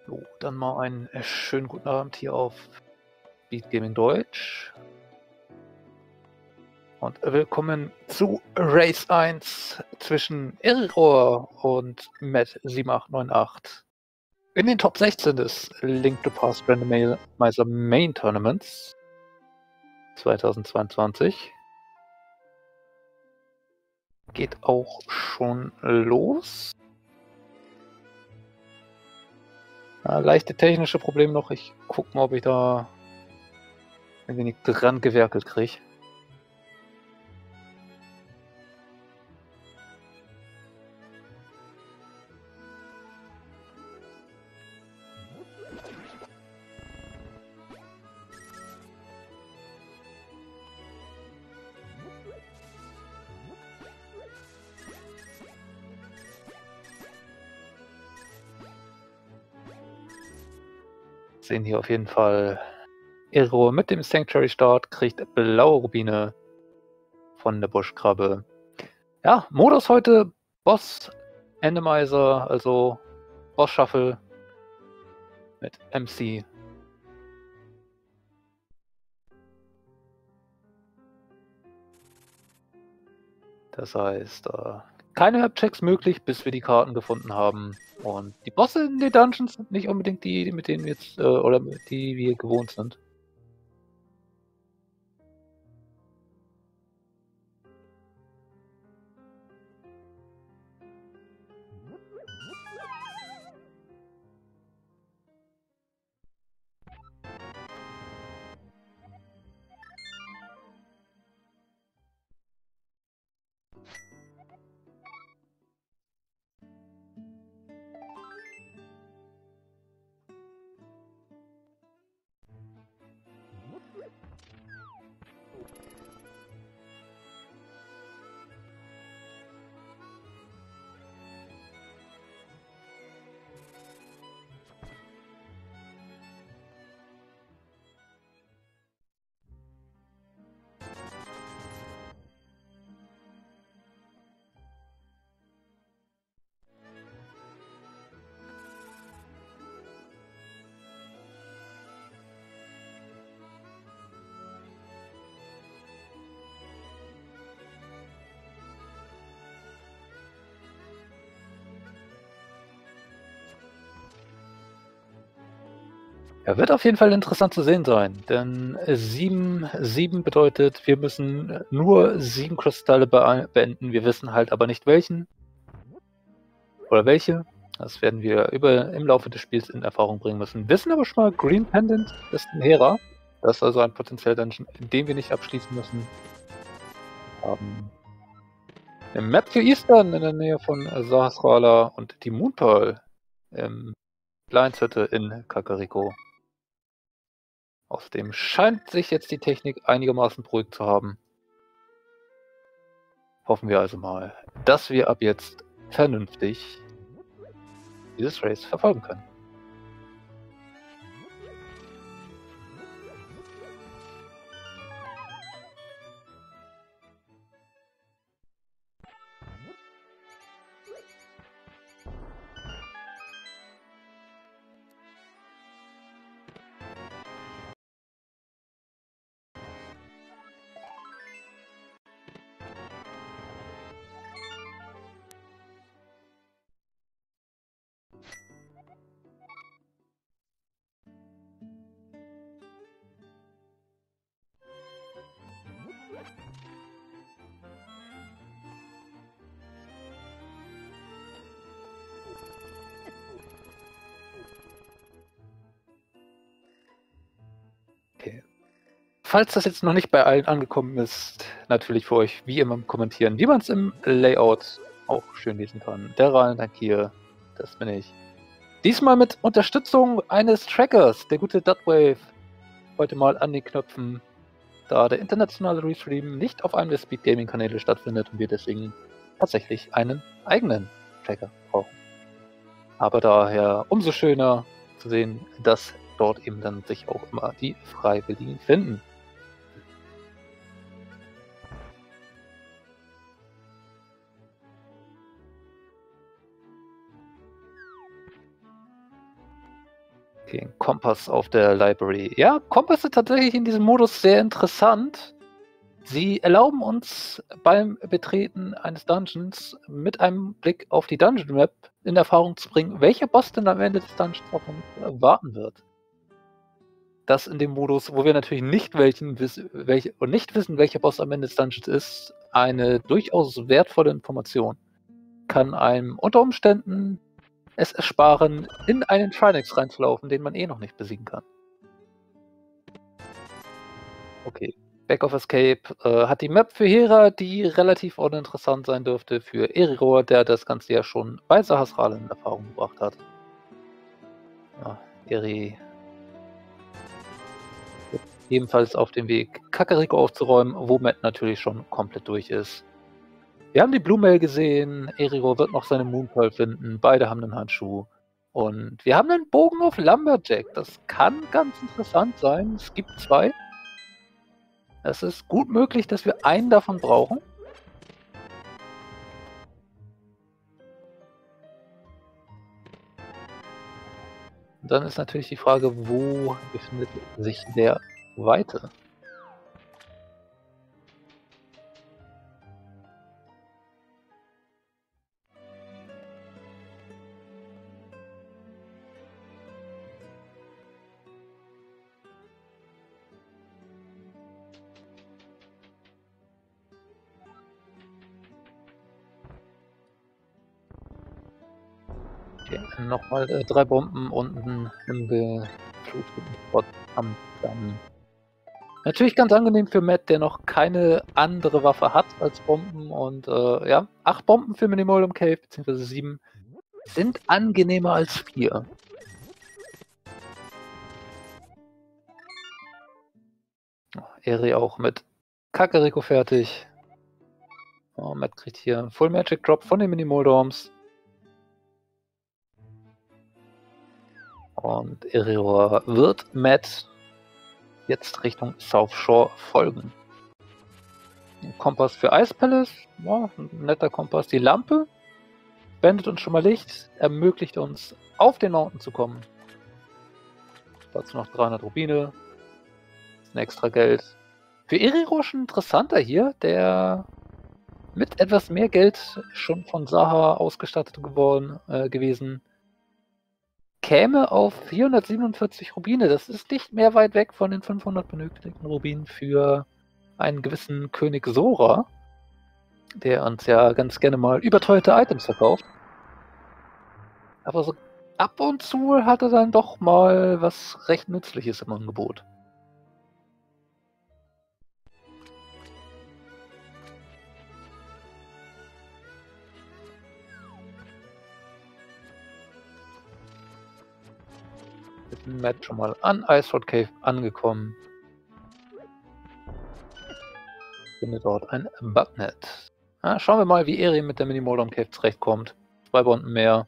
So, dann mal einen schönen guten Abend hier auf Speed Gaming Deutsch. Und willkommen zu Race 1 zwischen Error und Matt7898. In den Top 16 des Link to Past Randomizer Main Tournaments 2022. Geht auch schon los. Leichte technische Probleme noch. Ich gucke mal, ob ich da ein wenig dran gewerkelt kriege. Sehen hier auf jeden Fall Error mit dem Sanctuary Start, kriegt blaue Rubine von der Buschkrabbe. Ja, Modus heute Boss Randomizer, also Boss Shuffle mit MC. Das heißt, keine Map-Checks möglich, bis wir die Karten gefunden haben. Und die Bosse in den Dungeons sind nicht unbedingt die, mit denen wir jetzt, oder die wir gewohnt sind. Ja, wird auf jeden Fall interessant zu sehen sein, denn 7 bedeutet, wir müssen nur 7 Kristalle beenden. Wir wissen halt aber nicht welchen oder welche. Das werden wir im Laufe des Spiels in Erfahrung bringen müssen. Wissen aber schon mal, Green Pendant ist ein Hera. Das ist also ein potenzieller Dungeon, den wir nicht abschließen müssen. Im Map für Eastern in der Nähe von Sahasrala und die Moonpearl im Lionshütte in Kakariko. Außerdem scheint sich jetzt die Technik einigermaßen beruhigt zu haben. Hoffen wir also mal, dass wir ab jetzt vernünftig dieses Race verfolgen können. Okay. Falls das jetzt noch nicht bei allen angekommen ist, natürlich für euch wie immer kommentieren, wie man es im Layout auch schön lesen kann. Der Rallentank hier, das bin ich. Diesmal mit Unterstützung eines Trackers, der gute Dutwave, heute mal an den Knöpfen, da der internationale Restream nicht auf einem der Speed Gaming Kanäle stattfindet und wir deswegen tatsächlich einen eigenen Tracker brauchen. Aber daher umso schöner zu sehen, dass dort eben dann sich auch immer die Freiwilligen finden. Okay, Kompass auf der Library. Ja, Kompass sind tatsächlich in diesem Modus sehr interessant. Sie erlauben uns beim Betreten eines Dungeons mit einem Blick auf die Dungeon Map in Erfahrung zu bringen, welcher Boss denn am Ende des Dungeons auf uns warten wird. Das in dem Modus, wo wir natürlich nicht nicht wissen, welcher Boss am Ende des Dungeons ist, eine durchaus wertvolle Information. Kann einem unter Umständen es ersparen, in einen Trinex reinzulaufen, den man eh noch nicht besiegen kann. Okay. Back of Escape hat die Map für Hera, die relativ uninteressant sein dürfte für Eriror, der das Ganze ja schon bei Sahasrara in Erfahrung gebracht hat. Ja, Eri ebenfalls auf dem Weg, Kakariko aufzuräumen, wo Matt natürlich schon komplett durch ist. Wir haben die Blue Mail gesehen, Eriror wird noch seine Moonpearl finden, beide haben einen Handschuh. Und wir haben einen Bogen auf Lumberjack. Das kann ganz interessant sein. Es gibt 2. Es ist gut möglich, dass wir einen davon brauchen. Und dann ist natürlich die Frage, wo befindet sich der Weite? Okay, nochmal 3 Bomben unten im gefluteten Spot am Damm. Natürlich ganz angenehm für Matt, der noch keine andere Waffe hat als Bomben. Und ja, 8 Bomben für Minimolum Cave, beziehungsweise 7, sind angenehmer als 4. Eri auch mit Kakariko fertig. Oh, Matt kriegt hier Full Magic Drop von den Minimoldorms. Und Eriror wird Matt jetzt Richtung South Shore folgen. Ein Kompass für Ice Palace, ja, ein netter Kompass. Die Lampe spendet uns schon mal Licht, ermöglicht uns auf den Mountain zu kommen. Dazu noch 300 Rubine, das ist ein extra Geld. Für Eriror schon interessanter hier, der mit etwas mehr Geld schon von Saha ausgestattet gewesen, käme auf 447 Rubine. Das ist nicht mehr weit weg von den 500 benötigten Rubinen für einen gewissen König Sora, der uns ja ganz gerne mal überteuerte Items verkauft. Aber so ab und zu hat er dann doch mal was recht Nützliches im Angebot. Mit dem Matt schon mal an Iceford Cave angekommen. Finde dort ein Bugnet. Ja, schauen wir mal, wie Eri mit der Minimoldom Cave zurechtkommt. 2 Bonden mehr.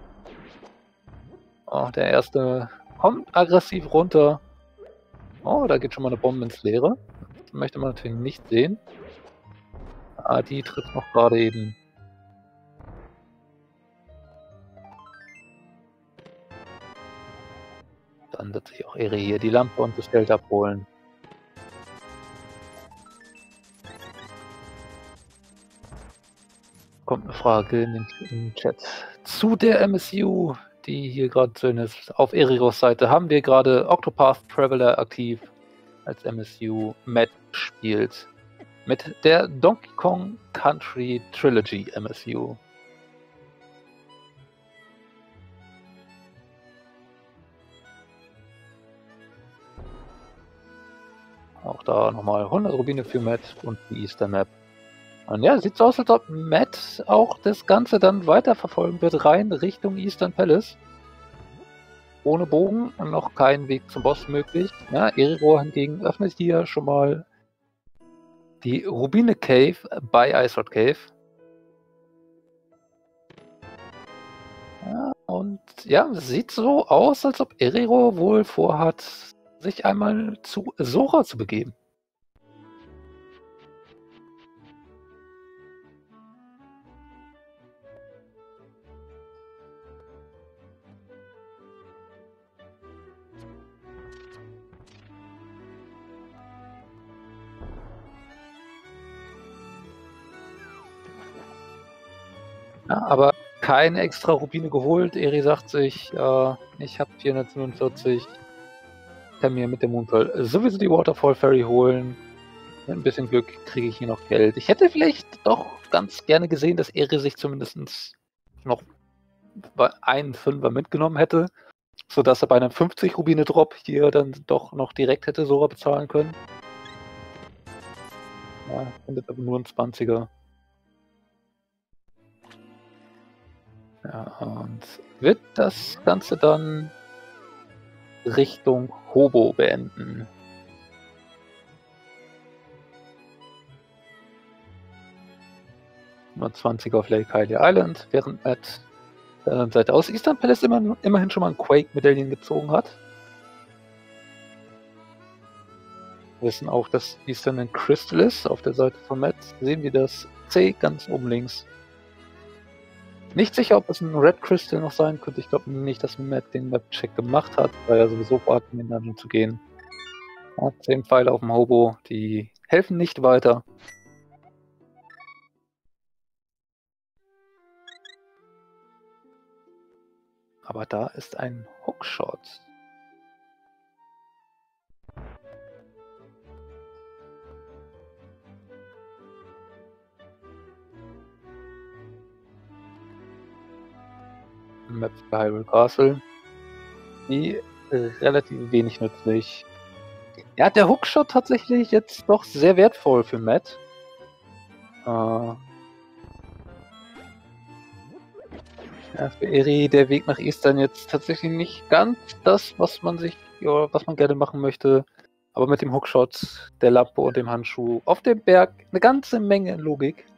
Oh, der erste kommt aggressiv runter. Oh, da geht schon mal eine Bombe ins Leere. Das möchte man natürlich nicht sehen. Ah, die trifft noch gerade eben. Dann wird sich auch Eri hier die Lampe und das Geld abholen. Kommt eine Frage in den Chat zu der MSU, die hier gerade drin ist. Auf Eriros Seite haben wir gerade Octopath Traveler aktiv als MSU. Matt spielt mit der Donkey Kong Country Trilogy MSU. Auch da nochmal 100 Rubine für Matt und die Easter Map. Und ja, sieht so aus, als ob Matt auch das Ganze dann weiterverfolgen wird, rein Richtung Eastern Palace. Ohne Bogen und noch kein Weg zum Boss möglich. Ja, Eriror hingegen öffnet hier schon mal die Rubine Cave bei Iceward Cave. Ja, und ja, es sieht so aus, als ob Eriror wohl vorhat, sich einmal zu Sora zu begeben. Ja, aber keine extra Rubine geholt. Eri sagt sich, ich habe 447. Ich kann mir mit dem Moonfall sowieso die Waterfall Fairy holen. Mit ein bisschen Glück kriege ich hier noch Geld. Ich hätte vielleicht doch ganz gerne gesehen, dass Eri sich zumindest noch einen Fünfer mitgenommen hätte, sodass er bei einem 50 Rubine Drop hier dann doch noch direkt hätte Sora bezahlen können. Ja, findet aber nur ein 20er. Ja, und wird das Ganze dann Richtung Hobo beenden. Nur 20 auf Lake Hylia Island, während Matt der anderen Seite aus Eastern Palace immerhin schon mal ein Quake-Medaillen gezogen hat. Wir wissen auch, dass Eastern ein Crystal ist. Auf der Seite von Matt sehen wir das C ganz oben links. Nicht sicher, ob es ein Red Crystal noch sein könnte. Ich glaube nicht, dass Matt den Map-Check gemacht hat, weil er sowieso vorhat, in den Dungeon zu gehen. Ja, 10 Pfeile auf dem Hobo, die helfen nicht weiter. Aber da ist ein Hookshot. Map für Hyrule Castle. Die relativ wenig nützlich. Ja, der Hookshot tatsächlich jetzt doch sehr wertvoll für Matt. Ja, für Eri der Weg nach Eastern jetzt tatsächlich nicht ganz das, was man gerne machen möchte. Aber mit dem Hookshot, der Lampe und dem Handschuh auf dem Berg eine ganze Menge Logik.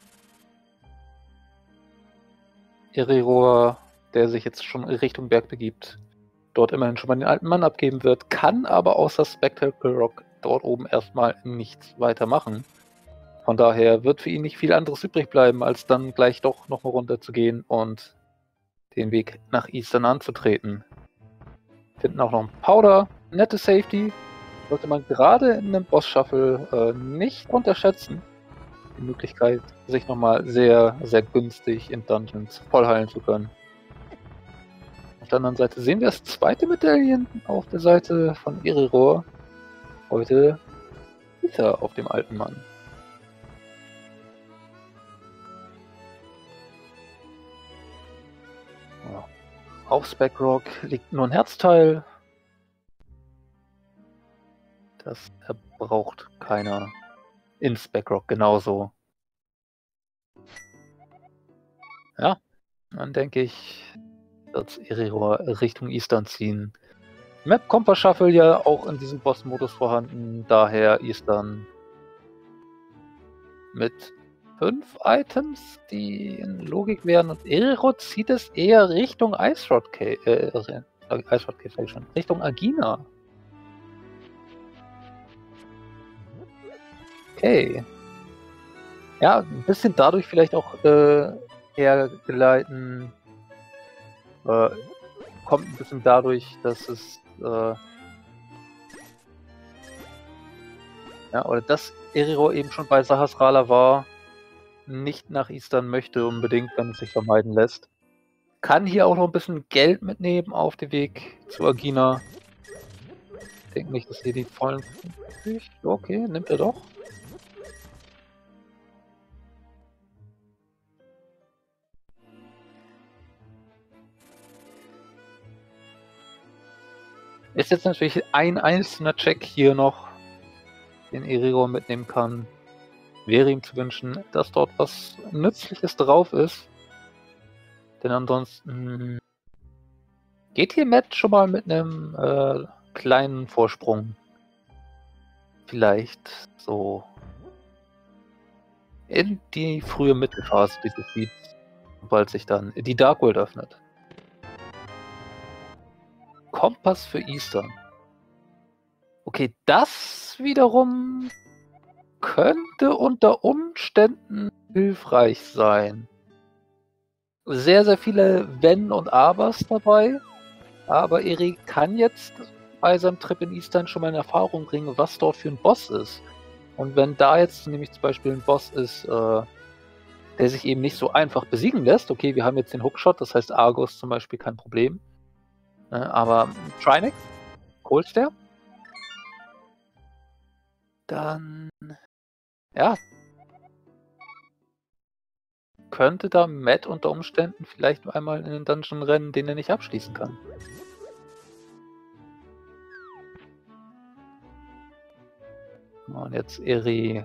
Eri-Rohr, der sich jetzt schon Richtung Berg begibt, dort immerhin schon mal den alten Mann abgeben wird, kann aber außer Spectacle Rock dort oben erstmal nichts weiter machen. Von daher wird für ihn nicht viel anderes übrig bleiben, als dann gleich doch nochmal runter zu gehen und den Weg nach Eastern anzutreten. Finden auch noch ein Powder, nette Safety, sollte man gerade in einem Boss-Shuffle nicht unterschätzen. Die Möglichkeit, sich nochmal sehr, sehr günstig in Dungeons voll heilen zu können. Auf der anderen Seite sehen wir das zweite Medaillen auf der Seite von Eri-Rohr. Heute Peter auf dem alten Mann. Ja. Auf Spec-Rock liegt nur ein Herzteil. Das braucht keiner. In Spec-Rock genauso. Ja, dann denke ich, wird Eri-Rohr Richtung Eastern ziehen. Map Compass Shuffle ja auch in diesem Boss-Modus vorhanden, daher Eastern mit 5 Items, die in Logik wären, und Eri-Rohr zieht es eher Richtung Ice Rod Cave, Richtung Agina. Okay. Ja, ein bisschen dadurch vielleicht auch hergeleiten, kommt ein bisschen dadurch, dass es oder dass Eri-Rohr eben schon bei Sahasrara war, nicht nach Eastern möchte unbedingt, wenn es sich vermeiden lässt. Kann hier auch noch ein bisschen Geld mitnehmen auf dem Weg zu Agina. Ich denke nicht, dass hier die vollen... Okay, nimmt er doch. Ist jetzt natürlich ein einzelner Check hier noch, den Eri-Rohr mitnehmen kann. Wäre ihm zu wünschen, dass dort was Nützliches drauf ist. Denn ansonsten geht hier Matt schon mal mit einem kleinen Vorsprung. Vielleicht so in die frühe Mittelphase dieses Feeds, sobald sich dann die Dark World öffnet. Kompass für Eastern. Okay, das wiederum könnte unter Umständen hilfreich sein. Sehr, sehr viele Wenn und Abers dabei, aber Eri kann jetzt bei seinem Trip in Eastern schon mal in Erfahrung bringen, was dort für ein Boss ist. Und wenn da jetzt nämlich zum Beispiel ein Boss ist, der sich eben nicht so einfach besiegen lässt. Okay, wir haben jetzt den Hookshot, das heißt Argus zum Beispiel kein Problem. Aber Trinex, holst der? Dann, ja, könnte da Matt unter Umständen vielleicht einmal in den Dungeon rennen, den er nicht abschließen kann. Und jetzt Eri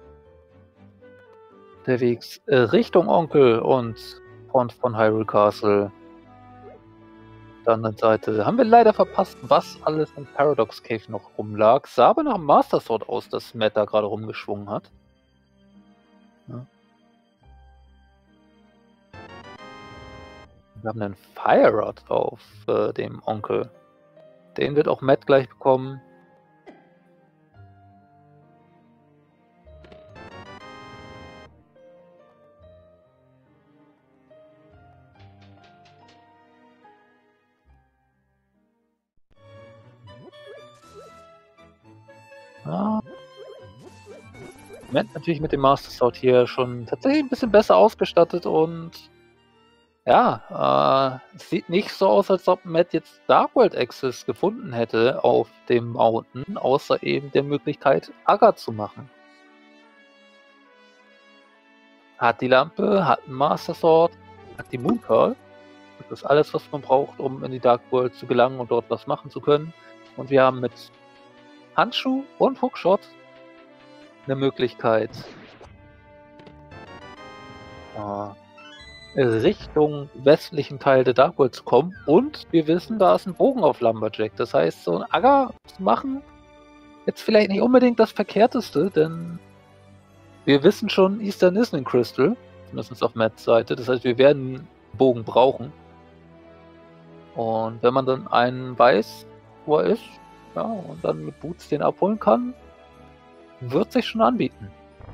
unterwegs Richtung Onkel und Front von Hyrule Castle. Auf der anderen Seite haben wir leider verpasst, was alles im Paradox Cave noch rumlag. Sah aber nach dem Master Sword aus, das Matt da gerade rumgeschwungen hat. Ja. Wir haben einen Fire Rod auf dem Onkel. Den wird auch Matt gleich bekommen. Ja. Matt natürlich mit dem Master Sword hier schon tatsächlich ein bisschen besser ausgestattet und ja, es sieht nicht so aus, als ob Matt jetzt Dark World Access gefunden hätte auf dem Mountain, außer eben der Möglichkeit, Aga zu machen. Hat die Lampe, hat ein Master Sword, hat die Moon Pearl. Das ist alles, was man braucht, um in die Dark World zu gelangen und dort was machen zu können. Und wir haben mit Handschuh und Hookshot eine Möglichkeit, Richtung westlichen Teil der Dark World zu kommen. Und wir wissen, da ist ein Bogen auf Lumberjack. Das heißt, so ein Aga zu machen, jetzt vielleicht nicht unbedingt das Verkehrteste, denn wir wissen schon, Eastern ist ein Crystal, zumindest auf Matts Seite. Das heißt, wir werden einen Bogen brauchen. Und wenn man dann einen weiß, wo er ist, ja, und dann mit Boots den abholen kann, wird sich schon anbieten.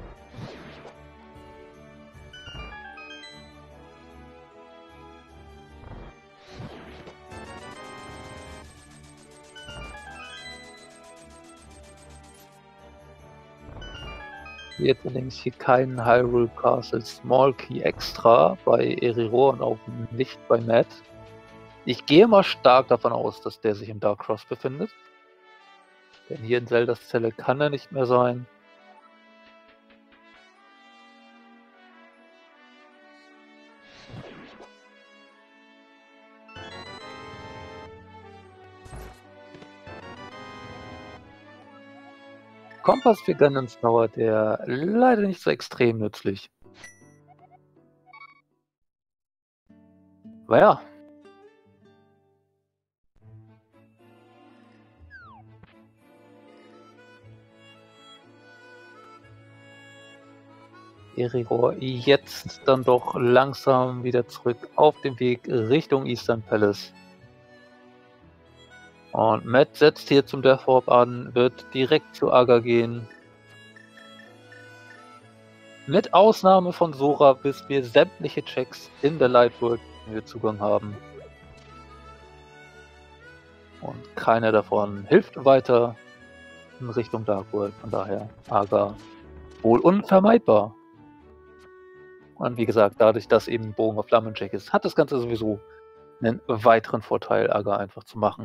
Jetzt allerdings hier kein Hyrule Castle Small Key extra bei Eriror und auch nicht bei Matt. Ich gehe mal stark davon aus, dass der sich im Dark Cross befindet. Denn hier in Zeldas Zelle kann er nicht mehr sein. Kompass für Gunnens Tower, der leider nicht so extrem nützlich. Aber ja. Eriror jetzt dann doch langsam wieder zurück auf dem Weg Richtung Eastern Palace. Und Matt setzt hier zum Death Orb an, wird direkt zu Aga gehen. Mit Ausnahme von Sora, bis wir sämtliche Checks in der Light World Zugang haben. Und keiner davon hilft weiter in Richtung Dark World. Von daher Aga wohl unvermeidbar. Und wie gesagt, dadurch, dass eben ein Bogen auf Lumberjack ist, hat das Ganze sowieso einen weiteren Vorteil, Aga einfach zu machen.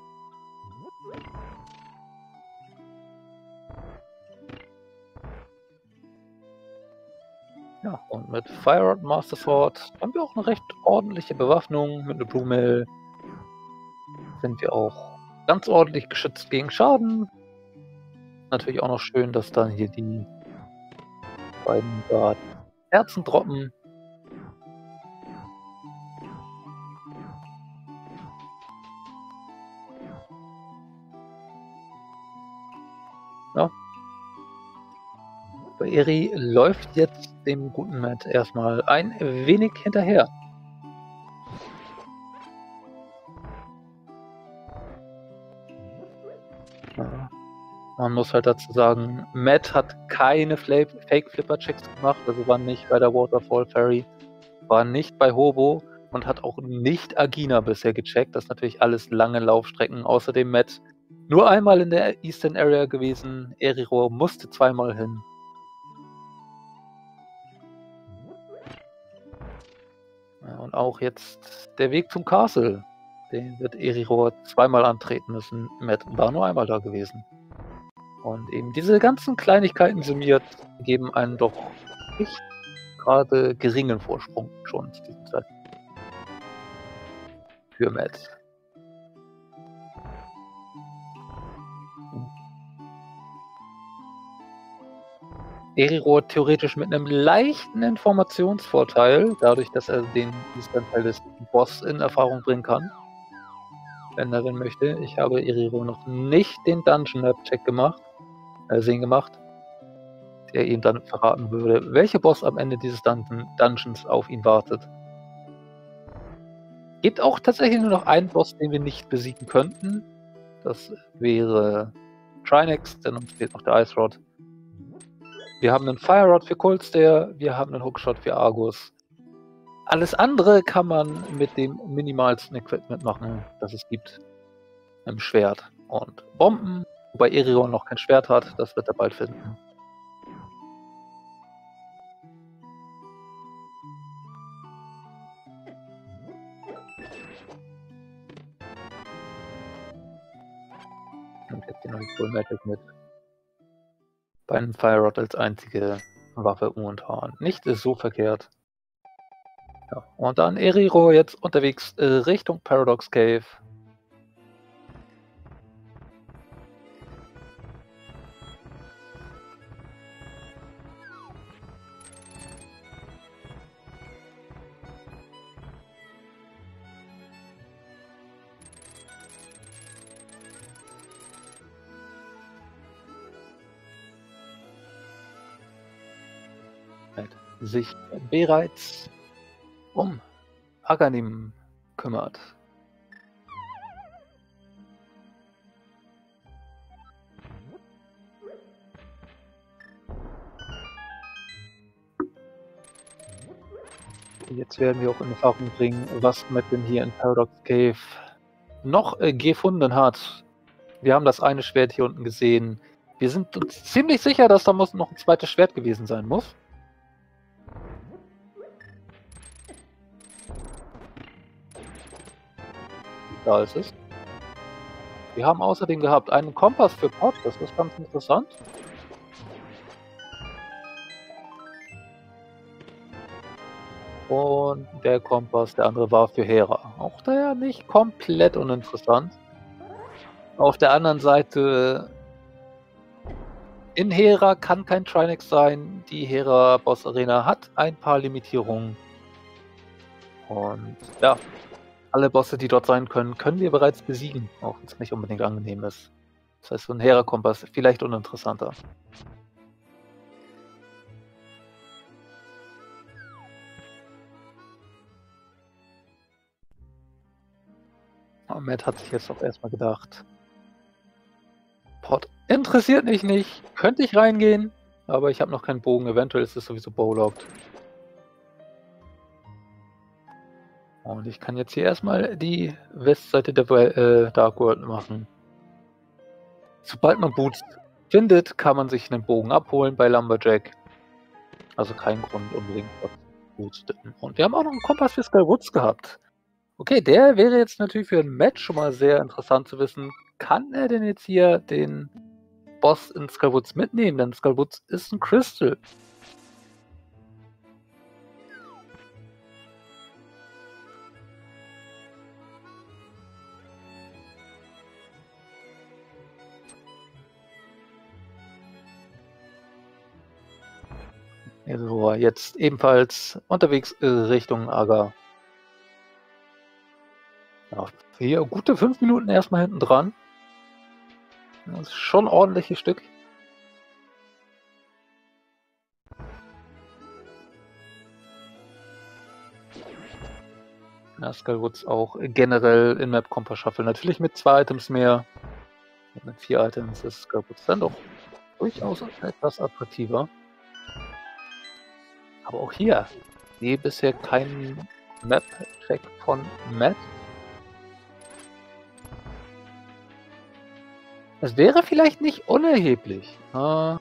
Ja, und mit Fire Rod Master Sword haben wir auch eine recht ordentliche Bewaffnung. Mit einer Blue Mail sind wir auch ganz ordentlich geschützt gegen Schaden. Natürlich auch noch schön, dass dann hier die beiden Herzen droppen. Ja. Bei Eri läuft jetzt dem guten Matt erstmal ein wenig hinterher. Ja. Man muss halt dazu sagen, Matt hat keine Fake-Flipper-Checks gemacht, also war nicht bei der Waterfall Ferry, war nicht bei Hobo und hat auch nicht Agina bisher gecheckt. Das ist natürlich alles lange Laufstrecken. Außerdem Matt nur einmal in der Eastern Area gewesen. Eriror musste zweimal hin. Ja, und auch jetzt der Weg zum Castle. Den wird Eriror zweimal antreten müssen. Matt war nur einmal da gewesen. Und eben diese ganzen Kleinigkeiten summiert geben einen doch nicht gerade geringen Vorsprung schon zu diesem Zeitpunkt. Für Matt. Eriror theoretisch mit einem leichten Informationsvorteil, dadurch, dass er diesen Teil des Boss in Erfahrung bringen kann. Wenn er denn möchte. Ich habe Eriror noch nicht den Dungeon Map Check gemacht, der ihm dann verraten würde, welcher Boss am Ende dieses Dungeons auf ihn wartet. Gibt auch tatsächlich nur noch einen Boss, den wir nicht besiegen könnten. Das wäre Trinex, denn uns fehlt noch der Ice Rod. Wir haben einen Fire Rod für Coldstair, wir haben einen Hookshot für Argus. Alles andere kann man mit dem minimalsten Equipment machen, das es gibt. Einem Schwert und Bomben, wobei Eriror noch kein Schwert hat, das wird er bald finden. Und jetzt hier noch die Full Magic mit. Bei einem Fire Rod als einzige Waffe momentan. Nicht ist so verkehrt. Ja. Und dann Eriror jetzt unterwegs Richtung Paradox Cave. Sich bereits um Aghanim kümmert. Jetzt werden wir auch in Erfahrung bringen, was Matt denn hier in Paradox Cave noch gefunden hat. Wir haben das eine Schwert hier unten gesehen. Wir sind uns ziemlich sicher, dass da noch ein zweites Schwert gewesen sein muss. Da ist es. Wir haben außerdem gehabt einen Kompass für Pot, das ist ganz interessant. Und der Kompass, der andere war für Hera. Auch daher nicht komplett uninteressant. Auf der anderen Seite, in Hera kann kein Trinex sein. Die Hera Boss Arena hat ein paar Limitierungen. Und ja, alle Bosse, die dort sein können, können wir bereits besiegen, auch wenn es nicht unbedingt angenehm ist. Das heißt, so ein Hera-Kompass vielleicht uninteressanter. Aber Matt hat sich jetzt auch erstmal gedacht, Pot interessiert mich nicht, könnte ich reingehen, aber ich habe noch keinen Bogen, eventuell ist es sowieso bowlocked. Und ich kann jetzt hier erstmal die Westseite der Dark World machen. Sobald man Boots findet, kann man sich einen Bogen abholen bei Lumberjack. Also kein Grund unbedingt Boots zu bitten. Und wir haben auch noch einen Kompass für Skywoods gehabt. Okay, der wäre jetzt natürlich für ein Match schon mal sehr interessant zu wissen. Kann er denn jetzt hier den Boss in Skywoods mitnehmen? Denn Skywoods ist ein Crystal. Also jetzt ebenfalls unterwegs Richtung Aga. Ja, hier gute 5 Minuten erstmal hinten dran. Das ist schon ein ordentliches Stück. Ja, Skywoods auch generell in Map Kompass Shuffle. Natürlich mit 2 Items mehr. Und mit 4 Items ist Skywoods dann doch durchaus etwas attraktiver. Aber auch hier, sehe bisher keinen Map-Check von Matt. Es wäre vielleicht nicht unerheblich. Wir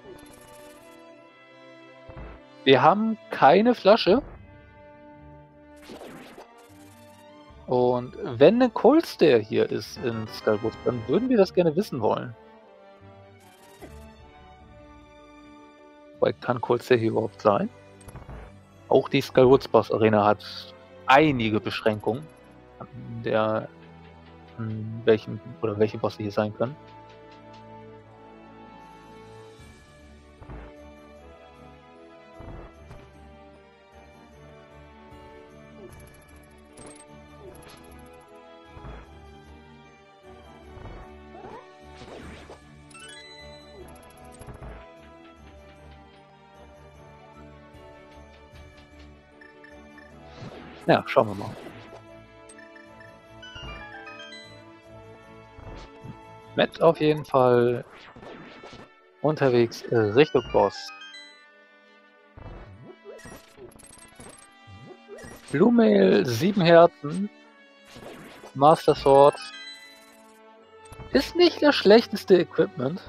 haben keine Flasche. Und wenn ein Coldstare hier ist in Skullwoods, dann würden wir das gerne wissen wollen. Weil kann Coldstare hier überhaupt sein? Auch die Skullwoods Boss Arena hat einige Beschränkungen, welche Bosse hier sein können. Ja, schauen wir mal. Matt auf jeden Fall unterwegs Richtung Boss. Blue Mail, 7 Herzen. Master Sword. Ist nicht das schlechteste Equipment.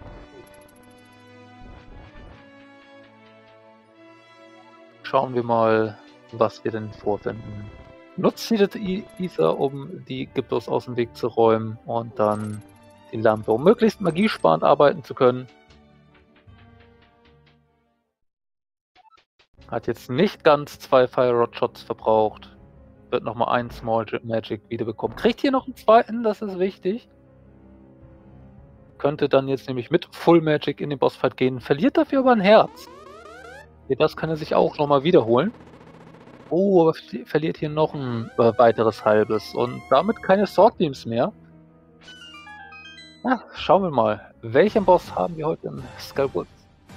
Schauen wir mal, was wir denn vorfinden. Nutzt Seeded Ether, um die Gyptos aus dem Weg zu räumen und dann die Lampe, um möglichst magiesparend arbeiten zu können. Hat jetzt nicht ganz 2 Fire Rod Shots verbraucht. Wird nochmal einen Small Magic wiederbekommen. Kriegt hier noch einen zweiten, das ist wichtig. Könnte dann jetzt nämlich mit Full Magic in den Bossfight gehen. Verliert dafür aber ein Herz. Das kann er sich auch nochmal wiederholen. Oh, aber verliert hier noch ein weiteres halbes. Und damit keine Sword Beams mehr. Na, schauen wir mal. Welchen Boss haben wir heute in Skullwoods?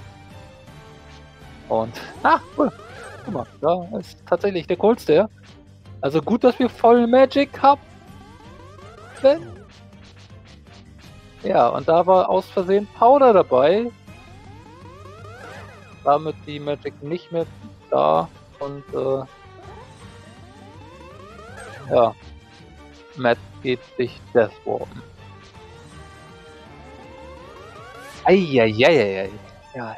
Und, cool. Guck mal, da ist tatsächlich der Coldstare. Also gut, dass wir voll Magic haben. Ja, und da war aus Versehen Powder dabei. Damit die Magic nicht mehr da und ja, Matt geht sich Deathwarpen. Eieieiei. Ja.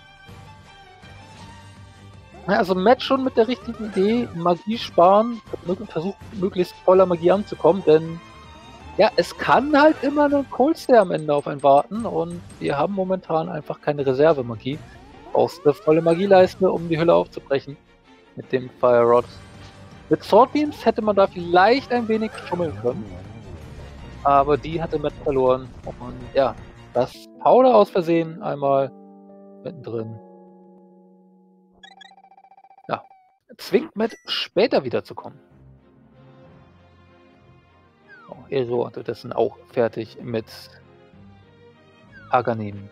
Also Matt schon mit der richtigen Idee, Magie sparen, versucht möglichst voller Magie anzukommen, denn ja, es kann halt immer ein Coldstare am Ende auf einen warten und wir haben momentan einfach keine Reservemagie. Brauchst eine volle Magieleiste, um die Hülle aufzubrechen mit dem Fire Rod. Mit Sword Beams hätte man da vielleicht ein wenig schummeln können, aber die hatte Matt verloren und ja, das Powder aus Versehen einmal mittendrin. Ja, zwingt Matt später wiederzukommen. Ero unterdessen auch fertig mit Aganim.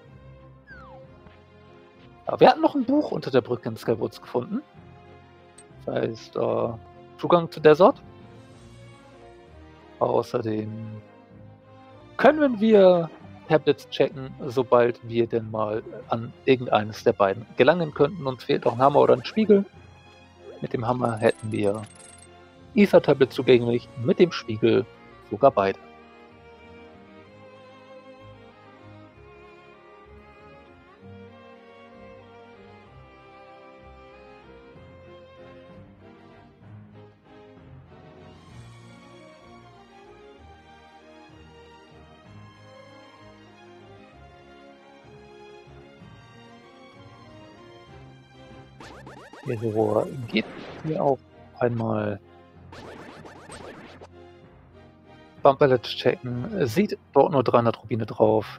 Ja, wir hatten noch ein Buch unter der Brücke in Skullwoods gefunden. Das heißt, Zugang zu Desert. Außerdem können wir Tablets checken, sobald wir denn mal an irgendeines der beiden gelangen könnten. Uns fehlt auch ein Hammer oder ein Spiegel. Mit dem Hammer hätten wir Ether-Tablet zugänglich, mit dem Spiegel sogar beide. Ero geht hier auch einmal Bumperlet checken, sieht dort nur 300 Rubine drauf.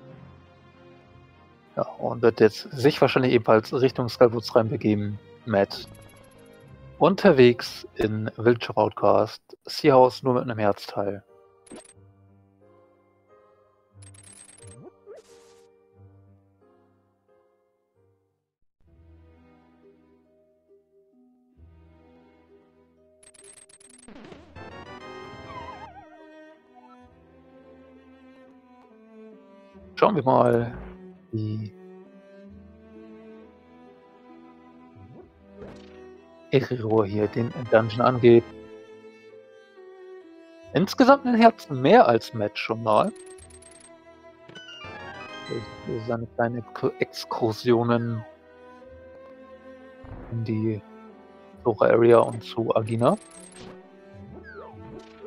Ja, und wird jetzt sich wahrscheinlich ebenfalls Richtung Skullwoods reinbegeben. Matt unterwegs in Wildshop Outcast. Seahouse nur mit einem Herzteil. Schauen wir mal, wie Ero hier den Dungeon angeht. Insgesamt ein Herz mehr als Matt schon mal. Seine kleinen Exkursionen in die Flora Area und zu Agina.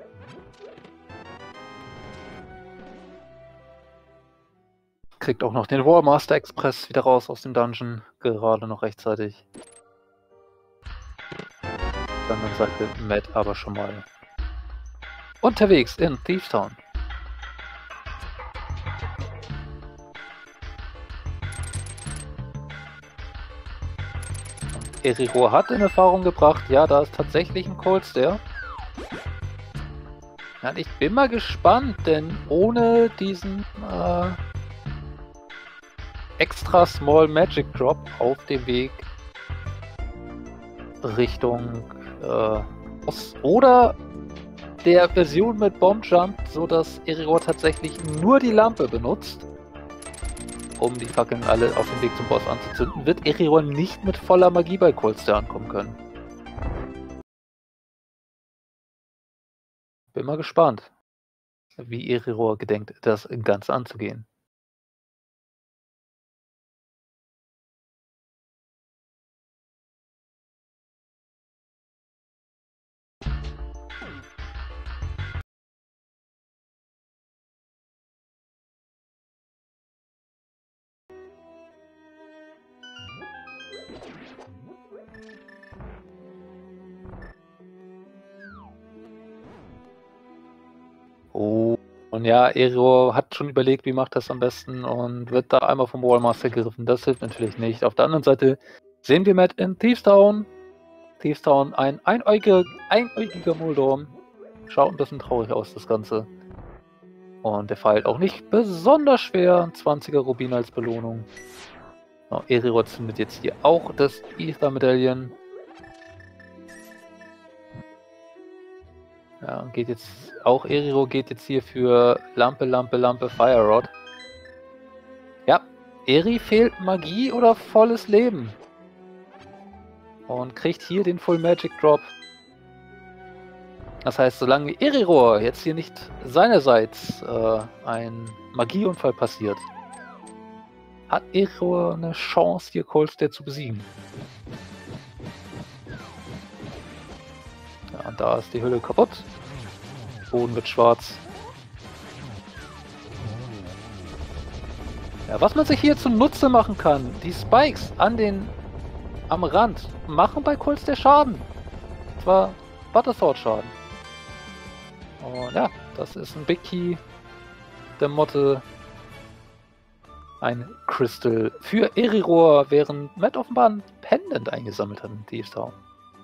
kriegt auch noch den Warmaster Express wieder raus aus dem Dungeon. Gerade noch rechtzeitig. Dann sagte Matt aber schon mal unterwegs in Thieves Town. Eriro hat in Erfahrung gebracht, ja, da ist tatsächlich ein Cold Stare. Ja, ich bin mal gespannt, denn ohne diesen extra Small Magic Drop auf dem Weg Richtung Ost oder der Version mit Bomb Jump, so dass Eriro tatsächlich nur die Lampe benutzt, um die Fackeln alle auf dem Weg zum Boss anzuzünden, wird Eriro nicht mit voller Magie bei Cold Stare ankommen können. Bin mal gespannt, wie Eriro gedenkt, das Ganze anzugehen. Oh, und ja, Eriro hat schon überlegt, wie macht das am besten und wird da einmal vom Wallmaster gegriffen. Das hilft natürlich nicht. Auf der anderen Seite sehen wir Matt in Thieves Town. Thieves Town, ein einäugiger Moldorm. Schaut ein bisschen traurig aus, das Ganze. Und der feilt auch nicht besonders schwer. Ein 20er Rubin als Belohnung. Oh, Eriro zündet jetzt hier auch das Ether-Medaillen. Ja, geht jetzt auch Eriro geht jetzt hier für Lampe, Fire Rod. Ja, Eri fehlt Magie oder volles Leben. Und kriegt hier den Full Magic Drop. Das heißt, solange Eriro jetzt hier nicht seinerseits ein Magieunfall passiert, hat Eriro eine Chance, hier Cold Stare zu besiegen. Ja, und da ist die Hülle kaputt. Boden wird schwarz. Ja, was man sich hier zunutze machen kann, die Spikes am Rand machen bei Cold Stare Schaden. Und zwar Buttersword Schaden. Und ja, das ist ein Big Key der Motte. Ein Crystal für Eriro, während Matt offenbar ein Pendant eingesammelt hat in Thieves Town.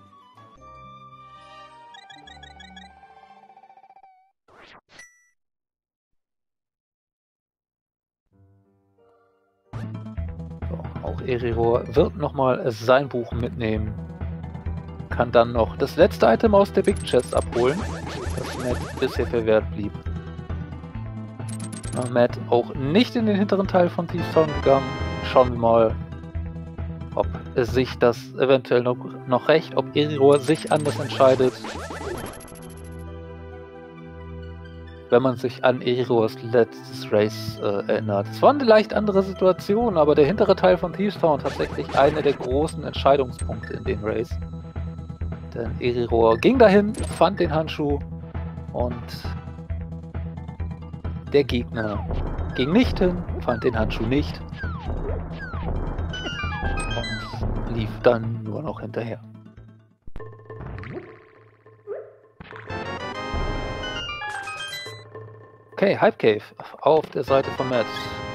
So, auch Eriro wird nochmal sein Buch mitnehmen. Kann dann noch das letzte Item aus der Big Chest abholen, das Matt bisher verwehrt blieb. Matt auch nicht in den hinteren Teil von Thieves Town gegangen. Schauen wir mal, ob sich das eventuell noch rächt, ob Eriro sich anders entscheidet. Wenn man sich an Eriros letztes Race erinnert. Es war eine leicht andere Situation, aber der hintere Teil von Thieves Town tatsächlich einer der großen Entscheidungspunkte in den Race. Denn Eriro ging dahin, fand den Handschuh und der Gegner ging nicht hin, fand den Handschuh nicht und lief dann nur noch hinterher. Okay, Hype Cave auf der Seite von Matt.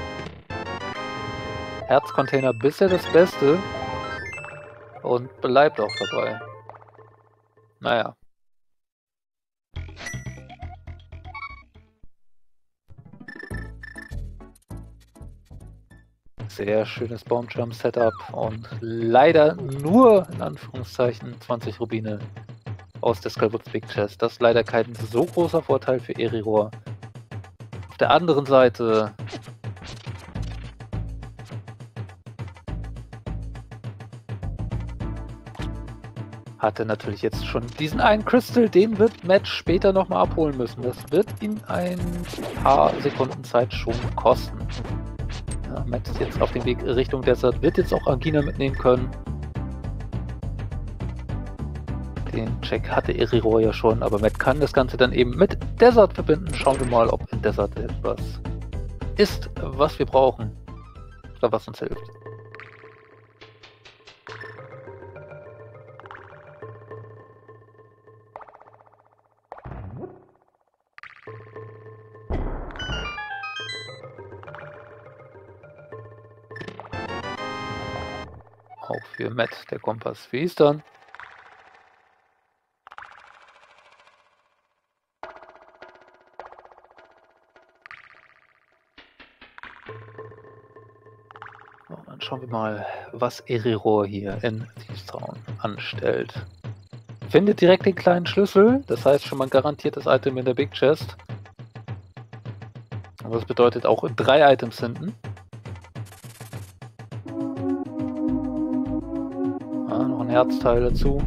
Herzcontainer bisher das Beste und bleibt auch dabei. Naja. Sehr schönes Bomb-Jump Setup und leider nur in Anführungszeichen 20 Rubine aus der Skullwoods Big Chest. Das ist leider kein so großer Vorteil für Eriro. Auf der anderen Seite hat er natürlich jetzt schon diesen einen Crystal, den wird Matt später nochmal abholen müssen. Das wird ihn ein paar Sekunden Zeit schon kosten. Ja, Matt ist jetzt auf dem Weg Richtung Desert, wird jetzt auch Agina mitnehmen können. Den Check hatte Eriro ja schon, aber Matt kann das Ganze dann eben mit Desert verbinden. Schauen wir mal, ob in Desert etwas ist, was wir brauchen. oder was uns hilft. Auch für Matt der Kompass für Eastern. So, dann schauen wir mal, was Eriror hier in Thievestown anstellt. Findet direkt den kleinen Schlüssel, das heißt schon mal ein garantiertes Item in der Big Chest. Aber das bedeutet auch 3 Items hinten. Noch ein Herzteil dazu.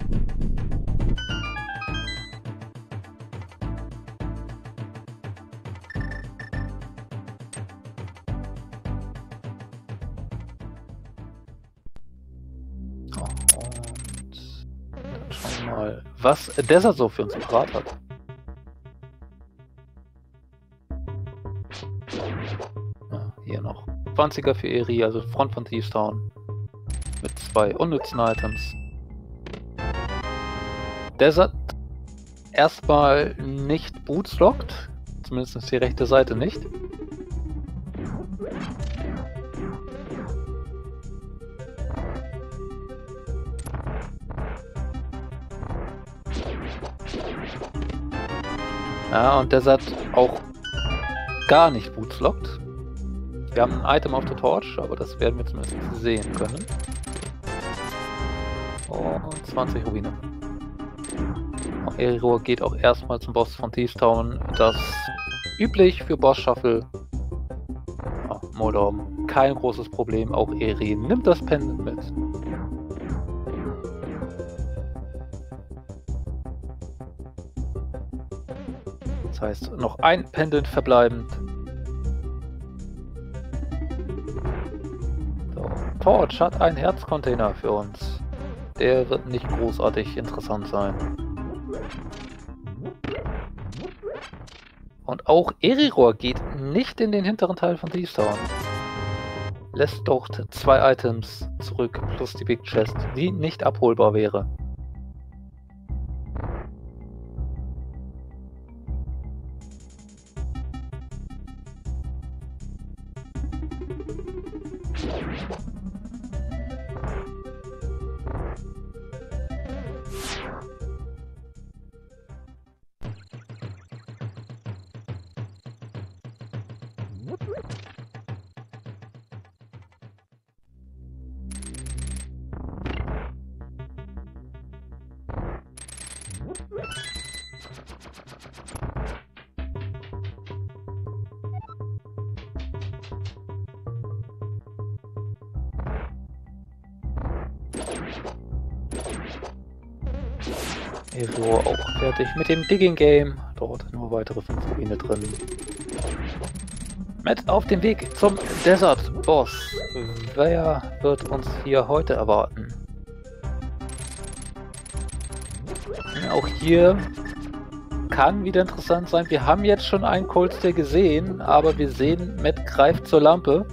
Oh, und dann schauen wir mal, was Desert so für uns parat hat. Hier noch 20er für Eri, also Front von Thievestown. Mit 2 unnützen Items. Desert erstmal nicht bootslockt, zumindest die rechte Seite nicht. Ja, und Desert auch gar nicht bootslockt. Wir haben ein Item auf der Torch, aber das werden wir zumindest sehen können. Und 20 Rubine. Eriror geht auch erstmal zum Boss von Thievestown. Das üblich für Boss-Shuffle. Ja, Moldorm, kein großes Problem. Auch Eri nimmt das Pendant mit. Das heißt, noch ein Pendant verbleibend. So, Torch hat einen Herzcontainer für uns. Der wird nicht großartig interessant sein. Und auch Eriror geht nicht in den hinteren Teil von Thievestown. Lässt dort 2 Items zurück, plus die Big Chest, die nicht abholbar wäre. Eriror auch fertig mit dem Digging Game. Dort nur weitere 5 Rubine drin. Matt auf dem Weg zum Desert Boss. Wer wird uns hier heute erwarten? Auch hier kann wieder interessant sein. Wir haben jetzt schon einen Coldstay gesehen, aber wir sehen, Matt greift zur Lampe.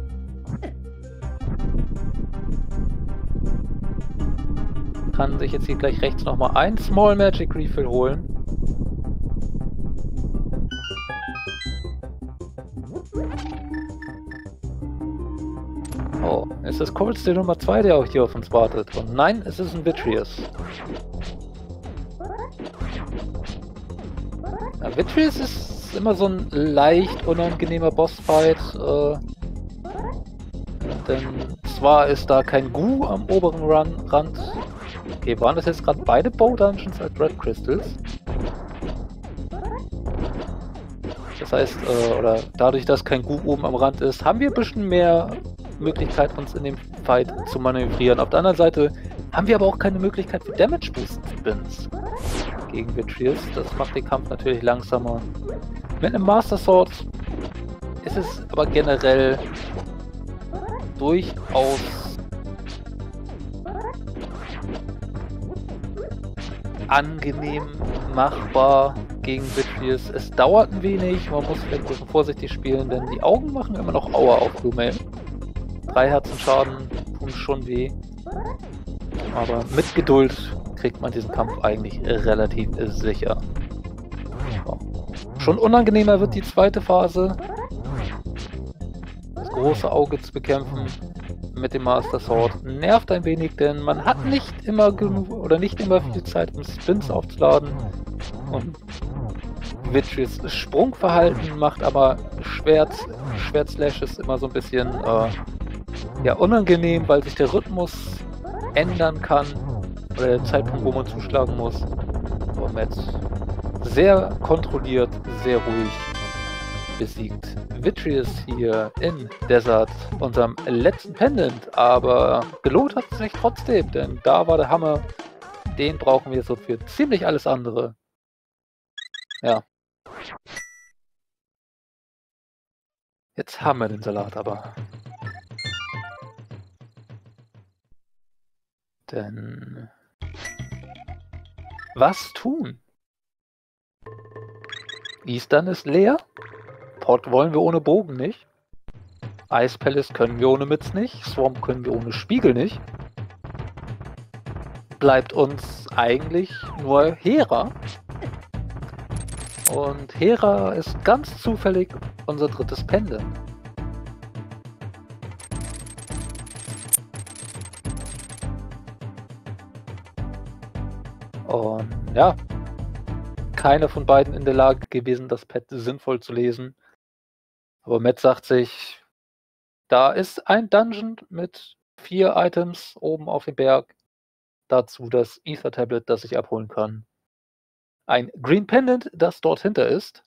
Kann sich jetzt hier gleich rechts nochmal ein Small Magic Refill holen. Oh, ist das Coldstay Nummer 2, der auch hier auf uns wartet? Und nein, es ist ein Vitreous. Ja, Vitreous ist immer so ein leicht unangenehmer Bossfight. Denn zwar ist da kein Gu am oberen Rand. Okay, waren das jetzt gerade beide Bow Dungeons als Red Crystals? Das heißt, oder dadurch, dass kein Gu oben am Rand ist, haben wir ein bisschen mehr Möglichkeit, uns in dem Fight zu manövrieren. Auf der anderen Seite haben wir aber auch keine Möglichkeit für Damage Boost Spins gegen Vitreous. Das macht den Kampf natürlich langsamer. Mit einem Master Sword ist es aber generell durchaus angenehm machbar gegen Vitreous. Es dauert ein wenig, man muss vielleicht ein bisschen vorsichtig spielen, denn die Augen machen immer noch Aua auf Blue Mail. 3 Herzen Schaden tun schon weh. Aber mit Geduld kriegt man diesen Kampf eigentlich relativ sicher. So. Schon unangenehmer wird die zweite Phase. Das große Auge zu bekämpfen mit dem Master Sword nervt ein wenig, denn man hat nicht immer genug oder nicht immer viel Zeit, um Spins aufzuladen. Und Vitreous Sprungverhalten macht aber Schwert-Slash ist immer so ein bisschen ja, unangenehm, weil sich der Rhythmus ändern kann oder der Zeitpunkt, wo man zuschlagen muss. Aber Matt sehr kontrolliert, sehr ruhig besiegt Vitreous hier in Desert, unserem letzten Pendant, aber gelohnt hat es sich trotzdem, denn da war der Hammer, den brauchen wir so für ziemlich alles andere. Ja. Jetzt haben wir den Salat aber. Denn was tun? Eastern ist leer. Pot wollen wir ohne Bogen nicht. Ice Palace können wir ohne Mitz nicht. Swamp können wir ohne Spiegel nicht. Bleibt uns eigentlich nur Hera. Und Hera ist ganz zufällig unser drittes Pendant. Und ja, keiner von beiden in der Lage gewesen, das Pad sinnvoll zu lesen. Aber Matt sagt sich, da ist ein Dungeon mit 4 Items oben auf dem Berg. Dazu das Ether Tablet, das ich abholen kann. Ein Green Pendant, das dort hinter ist.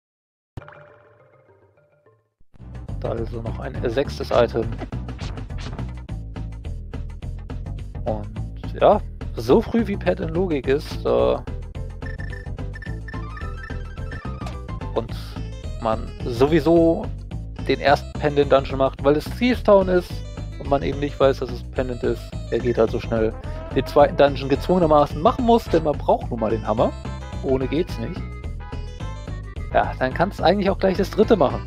Da also noch ein 6. Item. Und ja, so früh wie Pad in Logik ist und man sowieso den ersten Pendant Dungeon macht, weil es Thieves Town ist und man eben nicht weiß, dass es Pendant ist. Er geht halt so schnell. Den zweiten Dungeon gezwungenermaßen machen muss, denn man braucht nun mal den Hammer. Ohne geht's nicht. Ja, dann kannst du eigentlich auch gleich das dritte machen.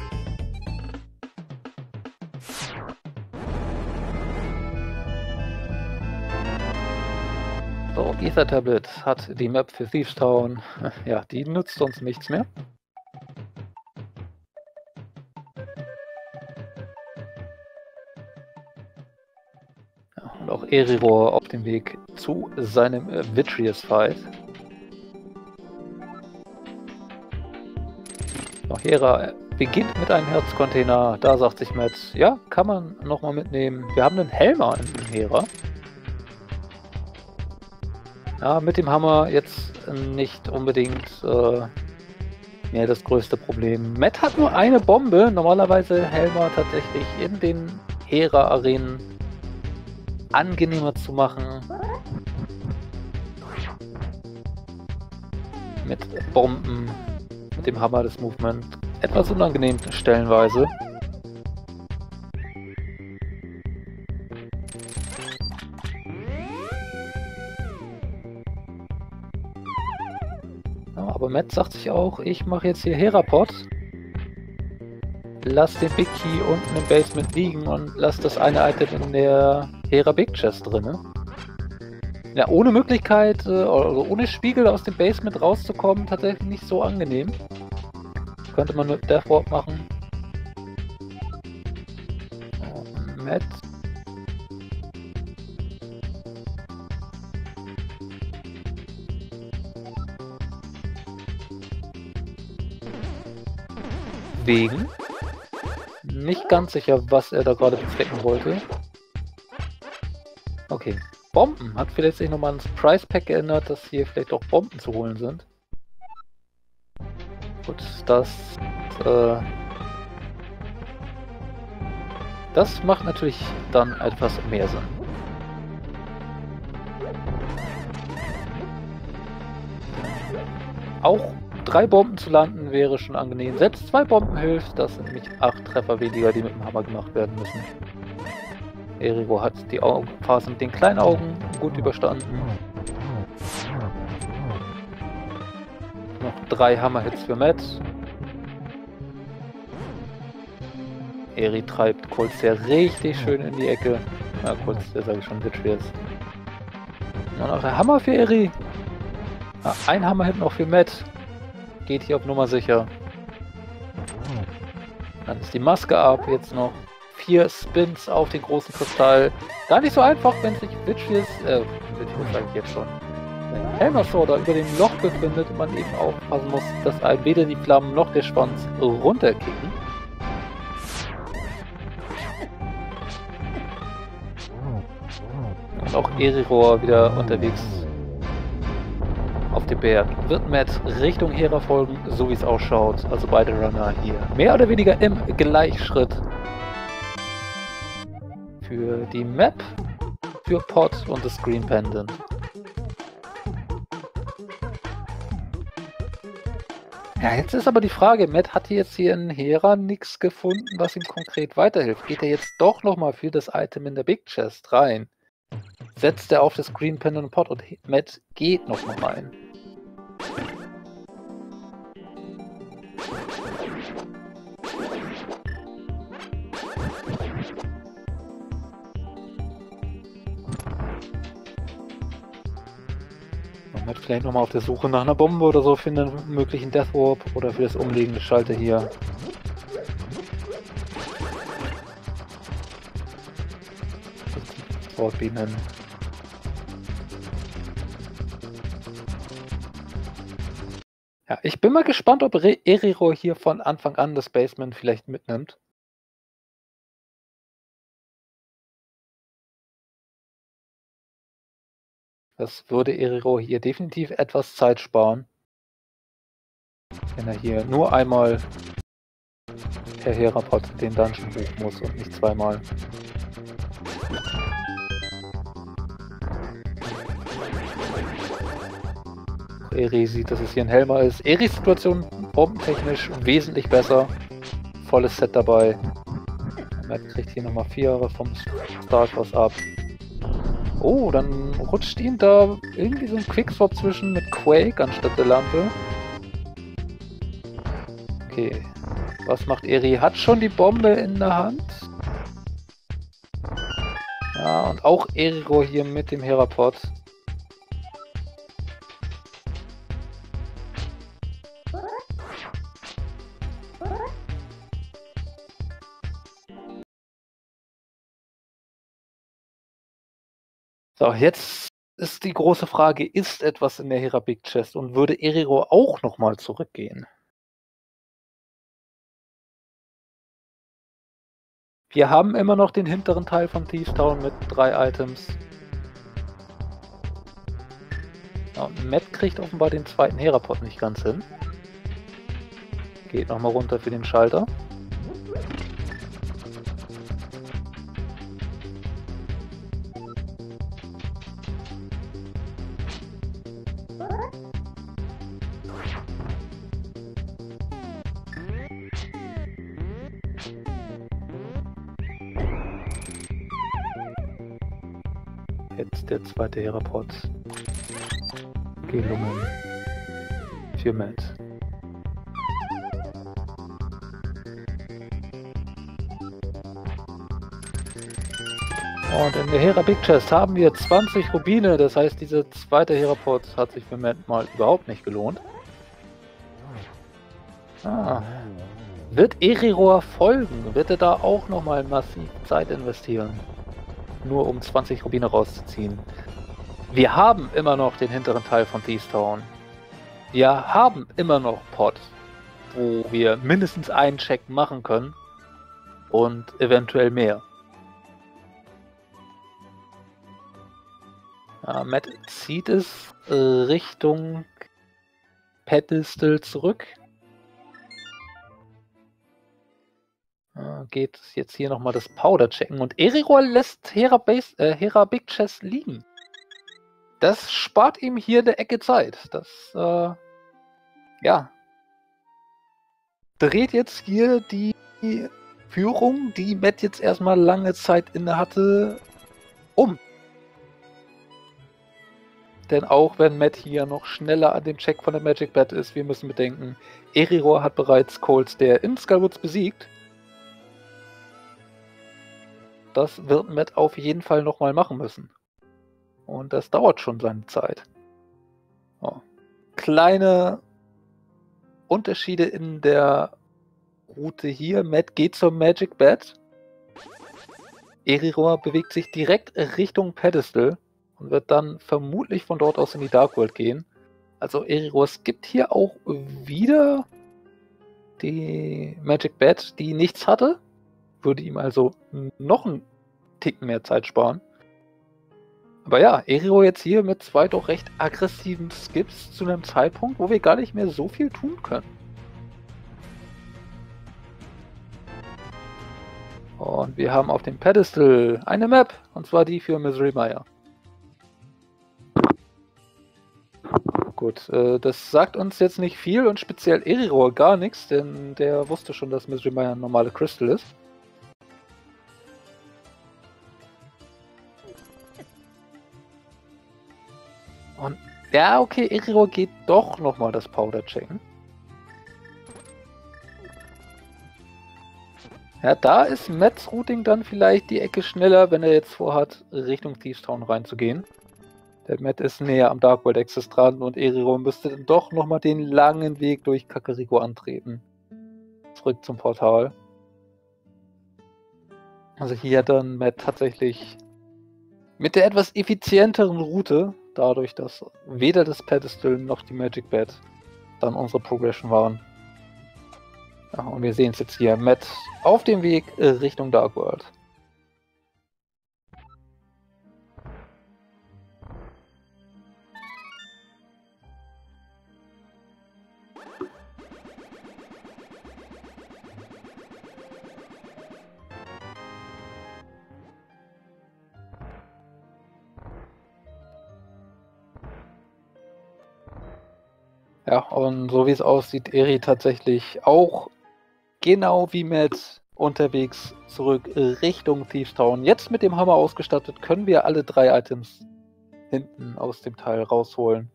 So, Ether Tablet hat die Map für Thieves Town. Ja, die nützt uns nichts mehr. Ja, und auch Erebor auf dem Weg zu seinem Vitreous Fight. Noch Hera beginnt mit einem Herzcontainer. Da sagt sich Matt, ja, kann man nochmal mitnehmen. Wir haben einen Helmer in Hera. Ja, mit dem Hammer jetzt nicht unbedingt mehr das größte Problem. Matt hat nur eine Bombe. Normalerweise Helmer tatsächlich in den Hera-Arenen angenehmer zu machen. Mit Bomben, mit dem Hammer des Movement. Etwas unangenehm stellenweise. Ja, aber Matt sagt sich auch, ich mache jetzt hier Hera-Pot. Lass den Big Key unten im Basement liegen und lass das eine Item in der Hera Big Chest drin. Ja, ohne Möglichkeit, also ohne Spiegel aus dem Basement rauszukommen, tatsächlich nicht so angenehm. Könnte man mit Death Warp machen. Oh, Matt. Wegen. Nicht ganz sicher, was er da gerade bezwecken wollte. Okay. Bomben. Hat vielleicht sich nochmal ans Price Pack geändert, dass hier vielleicht auch Bomben zu holen sind. Gut, das macht natürlich dann etwas mehr Sinn. Auch 3 Bomben zu landen wäre schon angenehm. Selbst 2 Bomben hilft, das sind nämlich 8 Treffer weniger, die mit dem Hammer gemacht werden müssen. Erebor hat die Phase mit den kleinen Augen gut überstanden. Noch 3 Hammer-Hits für Matt. Eri treibt Colts ja richtig schön in die Ecke. Ja, Colts, der sage ich schon, Vitreous. Und auch der Hammer für Eri. Ja, ein Hammer hinten auch für Matt. Geht hier auf Nummer sicher. Dann ist die Maske ab, jetzt noch 4 Spins auf den großen Kristall. Gar nicht so einfach, wenn sich Vitreous sage ich jetzt schon, Helmersword da über dem Loch befindet und man eben aufpassen muss, dass einem weder die Flammen noch der Schwanz runterkicken. Und auch Eriror wieder unterwegs auf dem Berg. Wird Matt Richtung Hera folgen, so wie es ausschaut. Also beide Runner hier mehr oder weniger im Gleichschritt. Für die Map, für Pod und das Green Pendant. Ja, jetzt ist aber die Frage, Matt hat jetzt hier in Hera nichts gefunden, was ihm konkret weiterhilft. Geht er jetzt doch nochmal für das Item in der Big Chest rein? Setzt er auf das Green Pendant und Pod und Matt geht nochmal rein. Matt vielleicht nochmal auf der Suche nach einer Bombe oder so für einen möglichen Death Warp oder für das umliegende Schalter hier. Sportbienen. Ja, ich bin mal gespannt, ob Eriror hier von Anfang an das Basement vielleicht mitnimmt. Das würde Eriror hier definitiv etwas Zeit sparen. Wenn er hier nur einmal per Hera-Pod den Dungeon hoch muss und nicht zweimal. Eri sieht, dass es hier ein Helmer ist. Eris Situation bombentechnisch wesentlich besser. Volles Set dabei. Matt kriegt hier nochmal 4 Jahre vom Starkhouse ab. Oh, dann rutscht ihm da irgendwie so ein Quickswap zwischen mit Quake anstatt der Lampe. Okay. Was macht Eri? Hat schon die Bombe in der Hand. Ja, und auch Eriror hier mit dem Hera-Pod. So, jetzt ist die große Frage, ist etwas in der Hera Big Chest und würde Eriror auch nochmal zurückgehen? Wir haben immer noch den hinteren Teil von Thieves Town mit 3 Items. Ja, und Matt kriegt offenbar den zweiten Hera-Pod nicht ganz hin. Geht nochmal runter für den Schalter. Jetzt der zweite Hera-Pod. Gelungen. Für Matt. Und in der Hera Big Chest haben wir 20 Rubine, das heißt, diese zweite Hera-Pod hat sich für Matt mal überhaupt nicht gelohnt. Wird Eriror folgen? Wird er da auch nochmal massiv Zeit investieren? Nur um 20 Rubine rauszuziehen. Wir haben immer noch den hinteren Teil von Thieves Town. Wir haben immer noch Pod, wo wir mindestens einen Check machen können und eventuell mehr. Matt zieht es Richtung Pedestal zurück. Geht jetzt hier nochmal das Powder checken und Eriror lässt Hera Big Chest liegen. Das spart ihm hier in der Ecke Zeit. Das, ja. Dreht jetzt hier die Führung, die Matt jetzt erstmal lange Zeit inne hatte, um. Denn auch wenn Matt hier noch schneller an dem Check von der Magic Bat ist, wir müssen bedenken, Eriror hat bereits Colts der in Skullwoods besiegt. das wird Matt auf jeden Fall nochmal machen müssen. Und das dauert schon seine Zeit. Oh. Kleine Unterschiede in der Route hier. Matt geht zum Magic Bed. Eriror bewegt sich direkt Richtung Pedestal und wird dann vermutlich von dort aus in die Dark World gehen. Also Eriror skippt hier auch wieder die Magic Bed, die nichts hatte. Würde ihm also noch einen Ticken mehr Zeit sparen. Aber ja, Eriror jetzt hier mit 2 doch recht aggressiven Skips zu einem Zeitpunkt, wo wir gar nicht mehr so viel tun können. Und wir haben auf dem Pedestal eine Map, und zwar die für Misery Mire. Gut, das sagt uns jetzt nicht viel und speziell Eriror gar nichts, denn der wusste schon, dass Misery Mire ein normale Crystal ist. Und ja, okay, Eriror geht doch nochmal das Powder checken. Ja, da ist Matts Routing dann vielleicht die Ecke schneller, wenn er jetzt vorhat, Richtung Thieves Town reinzugehen. Der Matt ist näher am Dark World Access dran und Eriror müsste dann doch nochmal den langen Weg durch Kakariko antreten. Zurück zum Portal. Also hier dann Matt tatsächlich mit der etwas effizienteren Route, dadurch, dass weder das Pedestal noch die Magic Bed dann unsere Progression waren. Ja, und wir sehen es jetzt hier, Matt auf dem Weg Richtung Dark World. Ja, und so wie es aussieht, Eri tatsächlich auch genau wie Matt unterwegs zurück Richtung Thieves Town. Jetzt mit dem Hammer ausgestattet können wir alle 3 Items hinten aus dem Teil rausholen.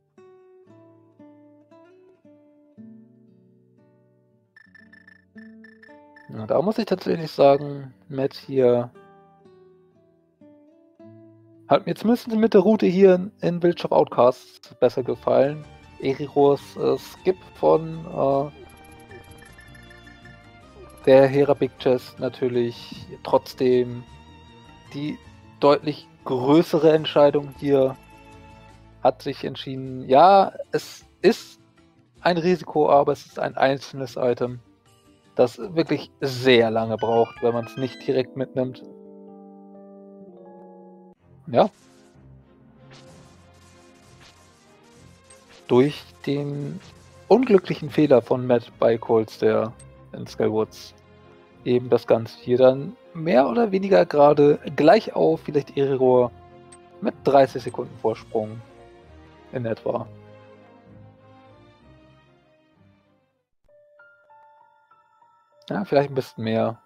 Ja, da muss ich tatsächlich sagen, Matt hier hat mir zumindest mit der Route hier in Village of Outcasts besser gefallen. Erirors Skip von der Hera Big Chest natürlich trotzdem die deutlich größere Entscheidung hier. Hat sich entschieden, ja, es ist ein Risiko, aber es ist ein einzelnes Item, das wirklich sehr lange braucht, wenn man es nicht direkt mitnimmt. Ja. Durch den unglücklichen Fehler von Matt bei Colster in Skywoods eben das Ganze hier dann mehr oder weniger gerade gleich auf, vielleicht Eriror mit 30 Sekunden Vorsprung in etwa. Ja, vielleicht ein bisschen mehr.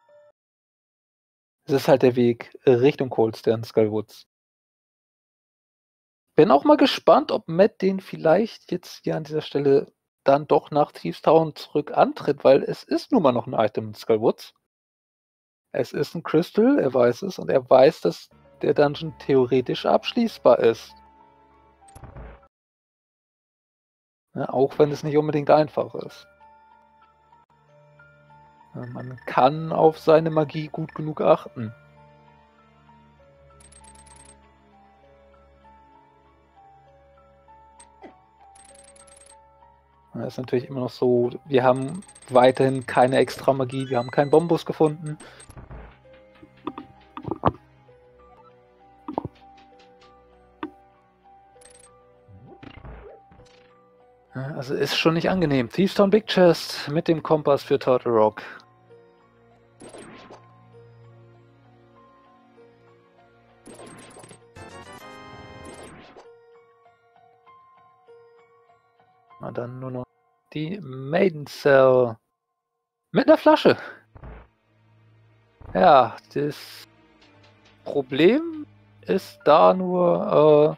Es ist halt der Weg Richtung Colster in Skywoods. Bin auch mal gespannt, ob Matt den vielleicht jetzt hier an dieser Stelle dann doch nach Thieves Town zurück antritt, weil es ist nun mal noch ein Item in Skywoods. Es ist ein Crystal, er weiß es, und er weiß, dass der Dungeon theoretisch abschließbar ist. Ja, auch wenn es nicht unbedingt einfach ist. Ja, man kann auf seine Magie gut genug achten. Das ist natürlich immer noch so, wir haben weiterhin keine extra Magie, wir haben keinen Bombus gefunden. Also ist schon nicht angenehm. Thieves Town Big Chest mit dem Kompass für Turtle Rock. Na dann nur noch die Maiden Cell mit einer Flasche. Ja, das Problem ist da nur,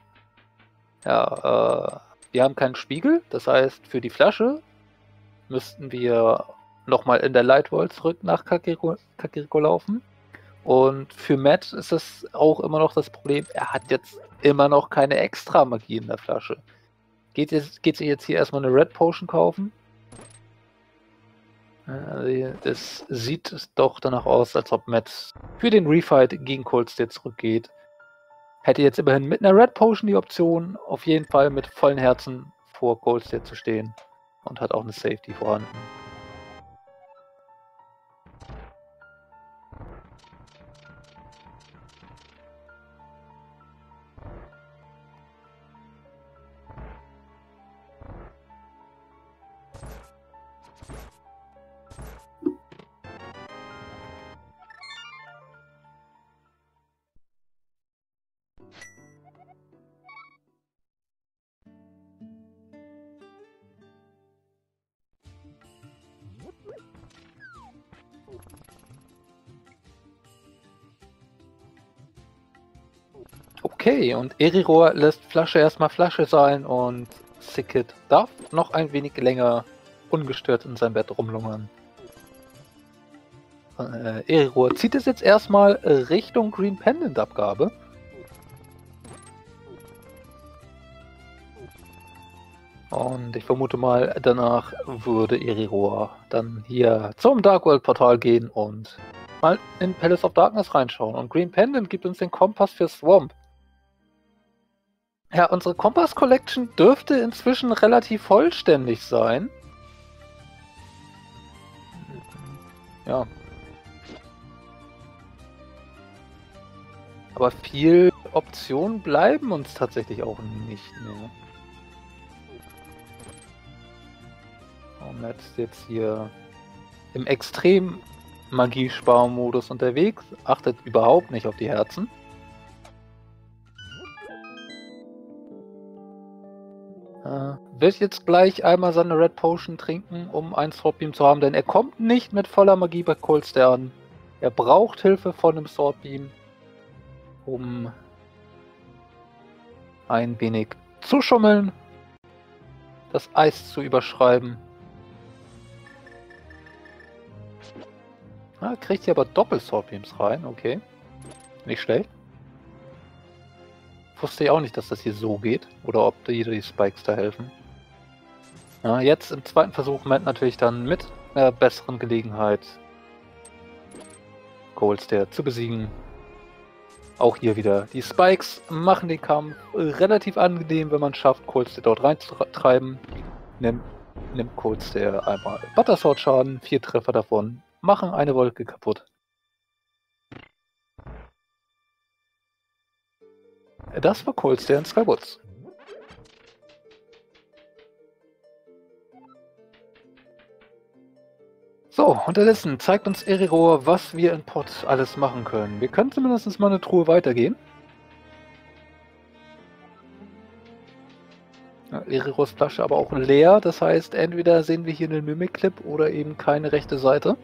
wir haben keinen Spiegel. Das heißt, für die Flasche müssten wir nochmal in der Light World zurück nach Kakariko laufen. Und für Matt ist das auch immer noch das Problem, er hat jetzt immer noch keine extra Magie in der Flasche. Geht sie jetzt hier erstmal eine Red Potion kaufen? Das sieht doch danach aus, als ob Matt für den Refight gegen Coldsteel zurückgeht. Hätte jetzt immerhin mit einer Red Potion die Option, auf jeden Fall mit vollen Herzen vor Coldsteel zu stehen. Und hat auch eine Safety vorhanden. Okay, und Eriror lässt Flasche erstmal Flasche sein und Sickit darf noch ein wenig länger ungestört in seinem Bett rumlungern. Eriror zieht es jetzt erstmal Richtung Green Pendant Abgabe. Und ich vermute mal, danach würde Eriror dann hier zum Dark World Portal gehen und mal in Palace of Darkness reinschauen. Und Green Pendant gibt uns den Kompass für Swamp. Ja, unsere Kompass Collection dürfte inzwischen relativ vollständig sein. Ja. Aber viel Optionen bleiben uns tatsächlich auch nicht mehr. Und jetzt hier im extrem Magiesparmodus unterwegs, achtet überhaupt nicht auf die Herzen. Wird jetzt gleich einmal seine Red Potion trinken, um einen Sword Beam zu haben, denn er kommt nicht mit voller Magie bei Coldsteel an. Er braucht Hilfe von einem Sword Beam, um ein wenig zu schummeln, das Eis zu überschreiben. Kriegt hier aber Doppel-Sword Beams rein, okay. Nicht schlecht. Wusste ich auch nicht, dass das hier so geht, oder ob die Spikes da helfen. Jetzt im zweiten Versuch Matt natürlich dann mit einer besseren Gelegenheit, Coldsteel zu besiegen. Auch hier wieder. Die Spikes machen den Kampf relativ angenehm, wenn man es schafft, Coldsteel dort reinzutreiben. Nimmt Coldsteel einmal Buttersword Schaden, 4 Treffer davon, machen eine Wolke kaputt. Das war Coldsteel in Skywoods. So, unterdessen zeigt uns Eriror, was wir in Pot alles machen können. Wir können zumindest mal eine Truhe weitergehen. Erirors Flasche aber auch leer, das heißt, entweder sehen wir hier einen Mimic-Clip oder eben keine rechte Seite.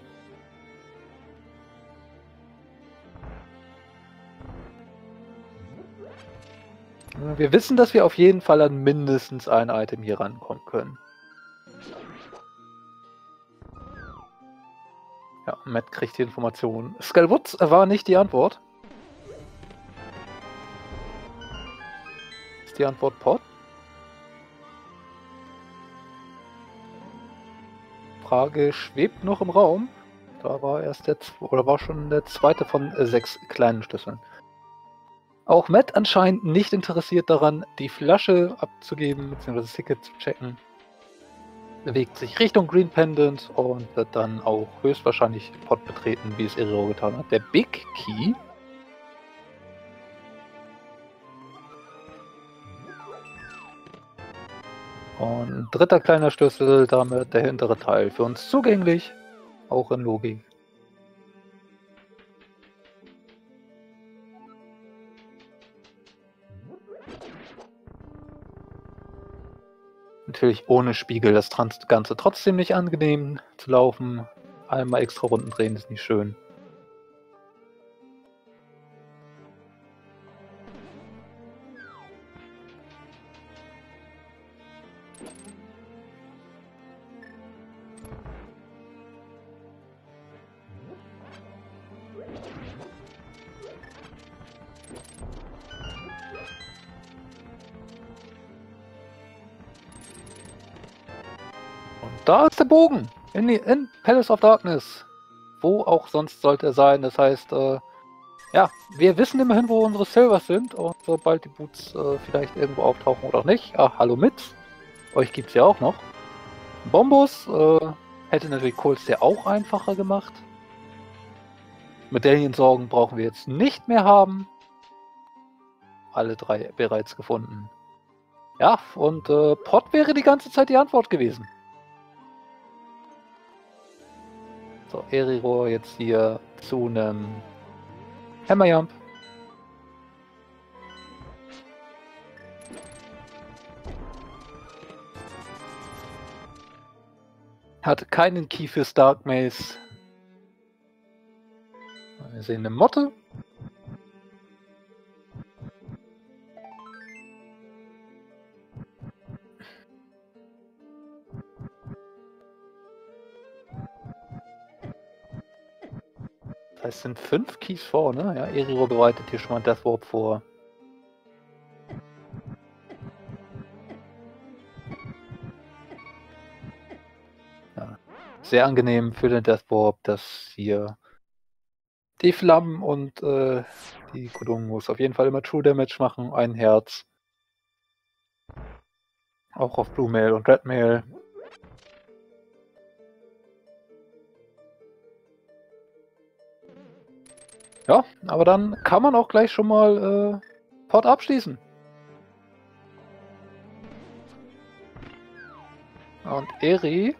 Wir wissen, dass wir auf jeden Fall an mindestens ein Item hier rankommen können. Ja, Matt kriegt die Information. Skywoods war nicht die Antwort. Ist die Antwort Pot? Frage schwebt noch im Raum. Da war erst war schon der zweite von 6 kleinen Schlüsseln. Auch Matt anscheinend nicht interessiert daran, die Flasche abzugeben bzw. das Ticket zu checken. Bewegt sich Richtung Green Pendant und wird dann auch höchstwahrscheinlich Pot betreten, wie es Eriror getan hat. Der Big Key. Und dritter kleiner Schlüssel, damit der hintere Teil für uns zugänglich, auch in Logik. Natürlich ohne Spiegel das Ganze trotzdem nicht angenehm zu laufen. Einmal extra Runden drehen ist nicht schön. Da ist der Bogen! In Palace of Darkness. Wo auch sonst sollte er sein. Das heißt, ja, wir wissen immerhin, wo unsere Silvers sind. Und sobald die Boots vielleicht irgendwo auftauchen oder auch nicht. Ah, hallo mit. Euch gibt's ja auch noch. Bombus hätte natürlich Coles ja auch einfacher gemacht. Medaillensorgen brauchen wir jetzt nicht mehr haben. Alle 3 bereits gefunden. Ja, und Pot wäre die ganze Zeit die Antwort gewesen. So, Eriror jetzt hier zu einem Hammerjump. Hat keinen Key fürs Dark Maze. Wir sehen eine Motte. Das heißt, es sind 5 Keys vor, ne? Ja, Eriror bereitet hier schon mal Death Warp vor. Ja, sehr angenehm für den Death Warp, dass hier die Flammen und die Kudung muss auf jeden Fall immer True Damage machen. Ein Herz. Auch auf Blue Mail und Red Mail. Ja, aber dann kann man auch gleich schon mal Pot abschließen. Und Eri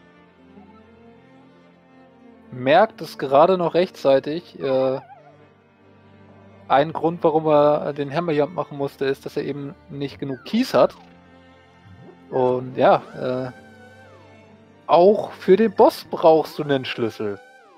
merkt es gerade noch rechtzeitig. Ein Grund, warum er den Hammerjump machen musste, ist, dass er eben nicht genug Keys hat. Und ja, auch für den Boss brauchst du einen Schlüssel.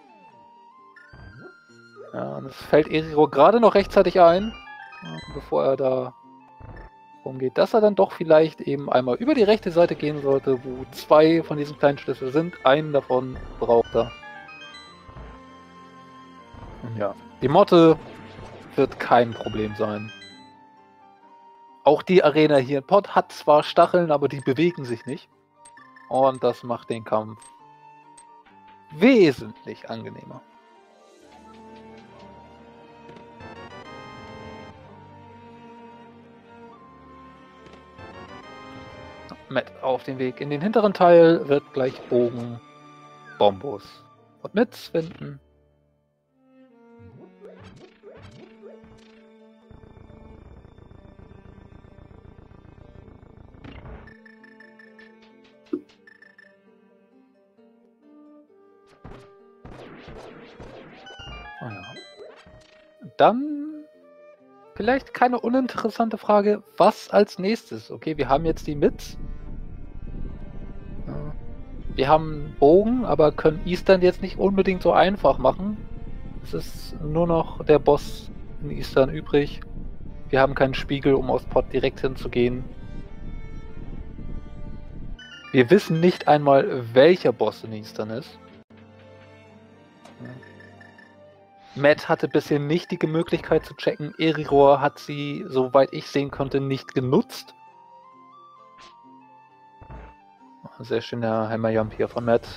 Ja, und es fällt Eriror gerade noch rechtzeitig ein, bevor er da rumgeht, dass er dann doch vielleicht eben einmal über die rechte Seite gehen sollte, wo 2 von diesen kleinen Schlüsseln sind. Einen davon braucht er. Und ja, die Motte wird kein Problem sein. Auch die Arena hier in Pot hat zwar Stacheln, aber die bewegen sich nicht. Und das macht den Kampf wesentlich angenehmer. Matt auf den Weg in den hinteren Teil wird gleich Bogen, Bombus und Mitz finden. Oh ja. Dann vielleicht keine uninteressante Frage, was als nächstes? Okay, wir haben jetzt die Mitz. Wir haben Bogen, aber können Eastern jetzt nicht unbedingt so einfach machen. Es ist nur noch der Boss in Eastern übrig. Wir haben keinen Spiegel, um aus Pot direkt hinzugehen. Wir wissen nicht einmal, welcher Boss in Eastern ist. Matt hatte bisher nicht die Möglichkeit zu checken. Eriror hat sie, soweit ich sehen konnte, nicht genutzt. Sehr schöner Hammerjump hier von Matt.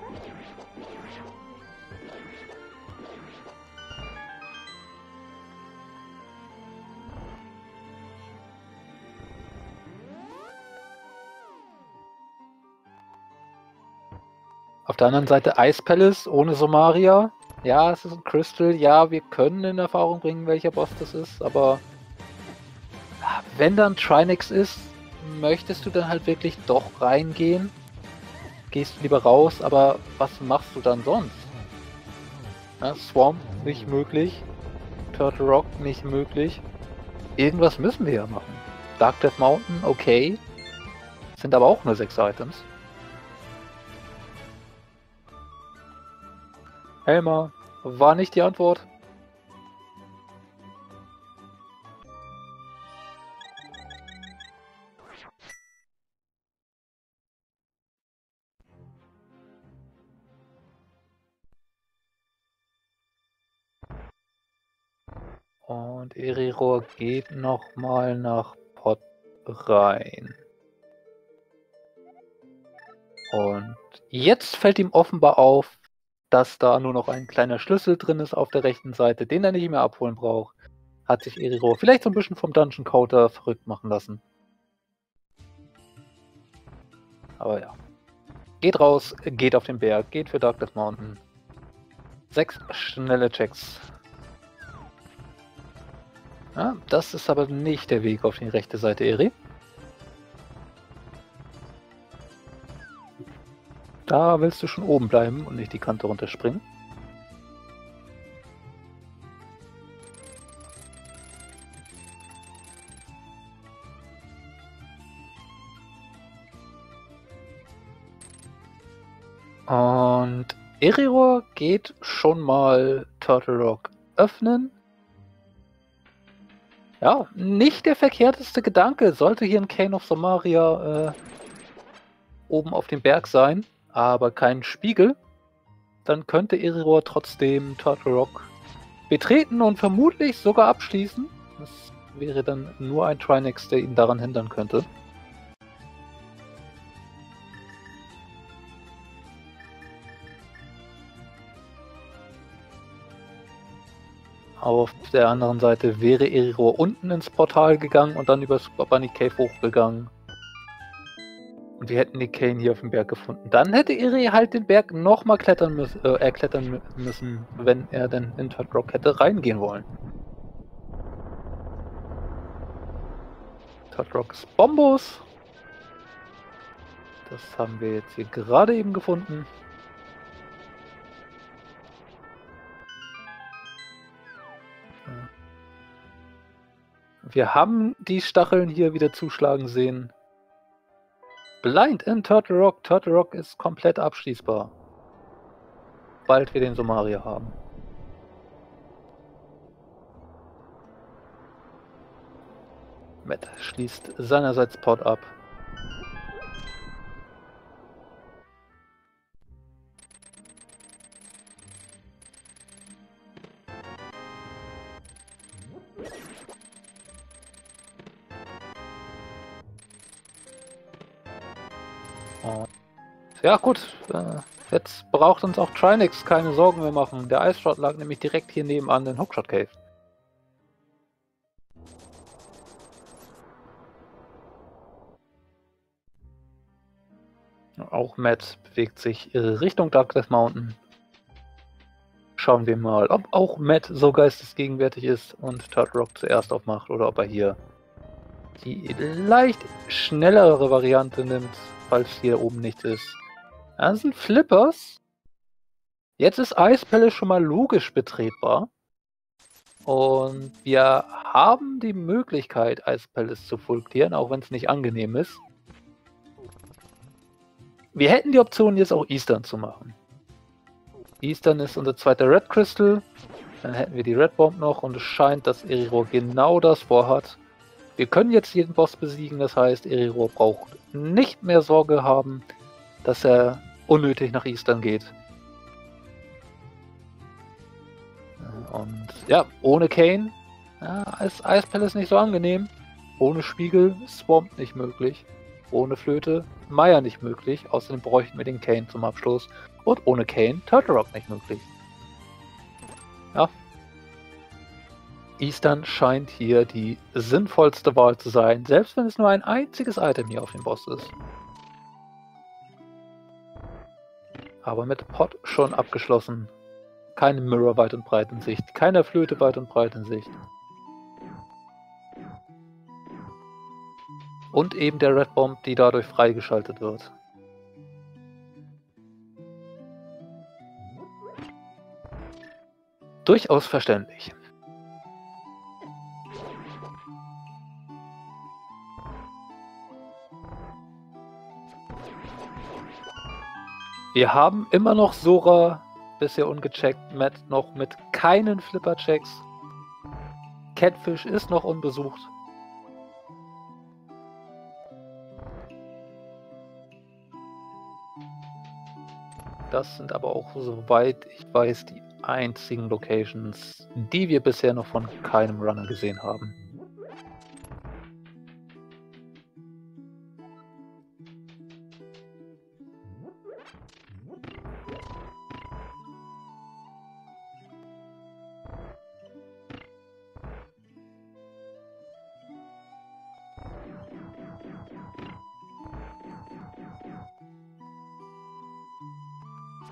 Auf der anderen Seite Ice Palace ohne Somaria. Ja, es ist ein Crystal. Ja, wir können in Erfahrung bringen, welcher Boss das ist. Aber wenn dann Trinix ist, möchtest du dann halt wirklich doch reingehen? Gehst lieber raus, aber was machst du dann sonst? Ja, Swamp nicht möglich. Turtle Rock nicht möglich. Irgendwas müssen wir ja machen. Dark Death Mountain, okay. Sind aber auch nur 6 Items. Helma, war nicht die Antwort. Und Eriror geht nochmal nach Pot rein. Und jetzt fällt ihm offenbar auf, dass da nur noch ein kleiner Schlüssel drin ist auf der rechten Seite, den er nicht mehr abholen braucht. Hat sich Eriro vielleicht so ein bisschen vom Dungeon Counter verrückt machen lassen. Aber ja. Geht raus, geht auf den Berg, geht für Darkness Mountain. 6 schnelle Checks. Ja, das ist aber nicht der Weg auf die rechte Seite, Eri. Da willst du schon oben bleiben und nicht die Kante runterspringen. Und Eriro geht schon mal Turtle Rock öffnen. Ja, nicht der verkehrteste Gedanke. Sollte hier ein Cane of Somaria oben auf dem Berg sein, aber kein Spiegel, dann könnte Eriro trotzdem Turtle Rock betreten und vermutlich sogar abschließen. Das wäre dann nur ein Trinex, der ihn daran hindern könnte. Auf der anderen Seite wäre Eriro unten ins Portal gegangen und dann über Super Bunny Cave hochgegangen. Und wir hätten die Cane hier auf dem Berg gefunden. Dann hätte Eri halt den Berg nochmal klettern müssen, wenn er denn in Turtle Rock hätte reingehen wollen. Turtle Rock ist Bombos. Das haben wir jetzt hier gerade eben gefunden. Wir haben die Stacheln hier wieder zuschlagen sehen. Blind in Turtle Rock. Turtle Rock ist komplett abschließbar. Bald wir den Somaria haben. Matt schließt seinerseits Pod ab. Ja gut, jetzt braucht uns auch Trinix keine Sorgen mehr machen. Der Ice Shot lag nämlich direkt hier nebenan in Hookshot Cave. Auch Matt bewegt sich Richtung Darkness Mountain. Schauen wir mal, ob auch Matt so geistesgegenwärtig ist und Turtle Rock zuerst aufmacht oder ob er hier die leicht schnellere Variante nimmt, falls hier oben nichts ist. Das sind Flippers. Jetzt ist Ice Palace schon mal logisch betretbar. Und wir haben die Möglichkeit, Ice Palace zu fulktieren, auch wenn es nicht angenehm ist. Wir hätten die Option, jetzt auch Eastern zu machen. Eastern ist unser zweiter Red Crystal. Dann hätten wir die Red Bomb noch und es scheint, dass Eriro genau das vorhat. Wir können jetzt jeden Boss besiegen, das heißt, Eriro braucht nicht mehr Sorge haben, dass er unnötig nach Eastern geht. Und ja, ohne Cane ist Ice Palace nicht so angenehm. Ohne Spiegel Swamp nicht möglich. Ohne Flöte Maya nicht möglich. Außerdem bräuchten wir den Cane zum Abschluss. Und ohne Cane Turtle Rock nicht möglich. Ja. Eastern scheint hier die sinnvollste Wahl zu sein, selbst wenn es nur ein einziges Item hier auf dem Boss ist. Aber mit Pod schon abgeschlossen. Keine Mirror weit und breit in Sicht, keine Flöte weit und breit in Sicht. Und eben der Red Bomb, die dadurch freigeschaltet wird. Durchaus verständlich. Wir haben immer noch Sora bisher ungecheckt, Matt noch mit keinen Flipper-Checks. Catfish ist noch unbesucht. Das sind aber auch, soweit ich weiß, die einzigen Locations, die wir bisher noch von keinem Runner gesehen haben.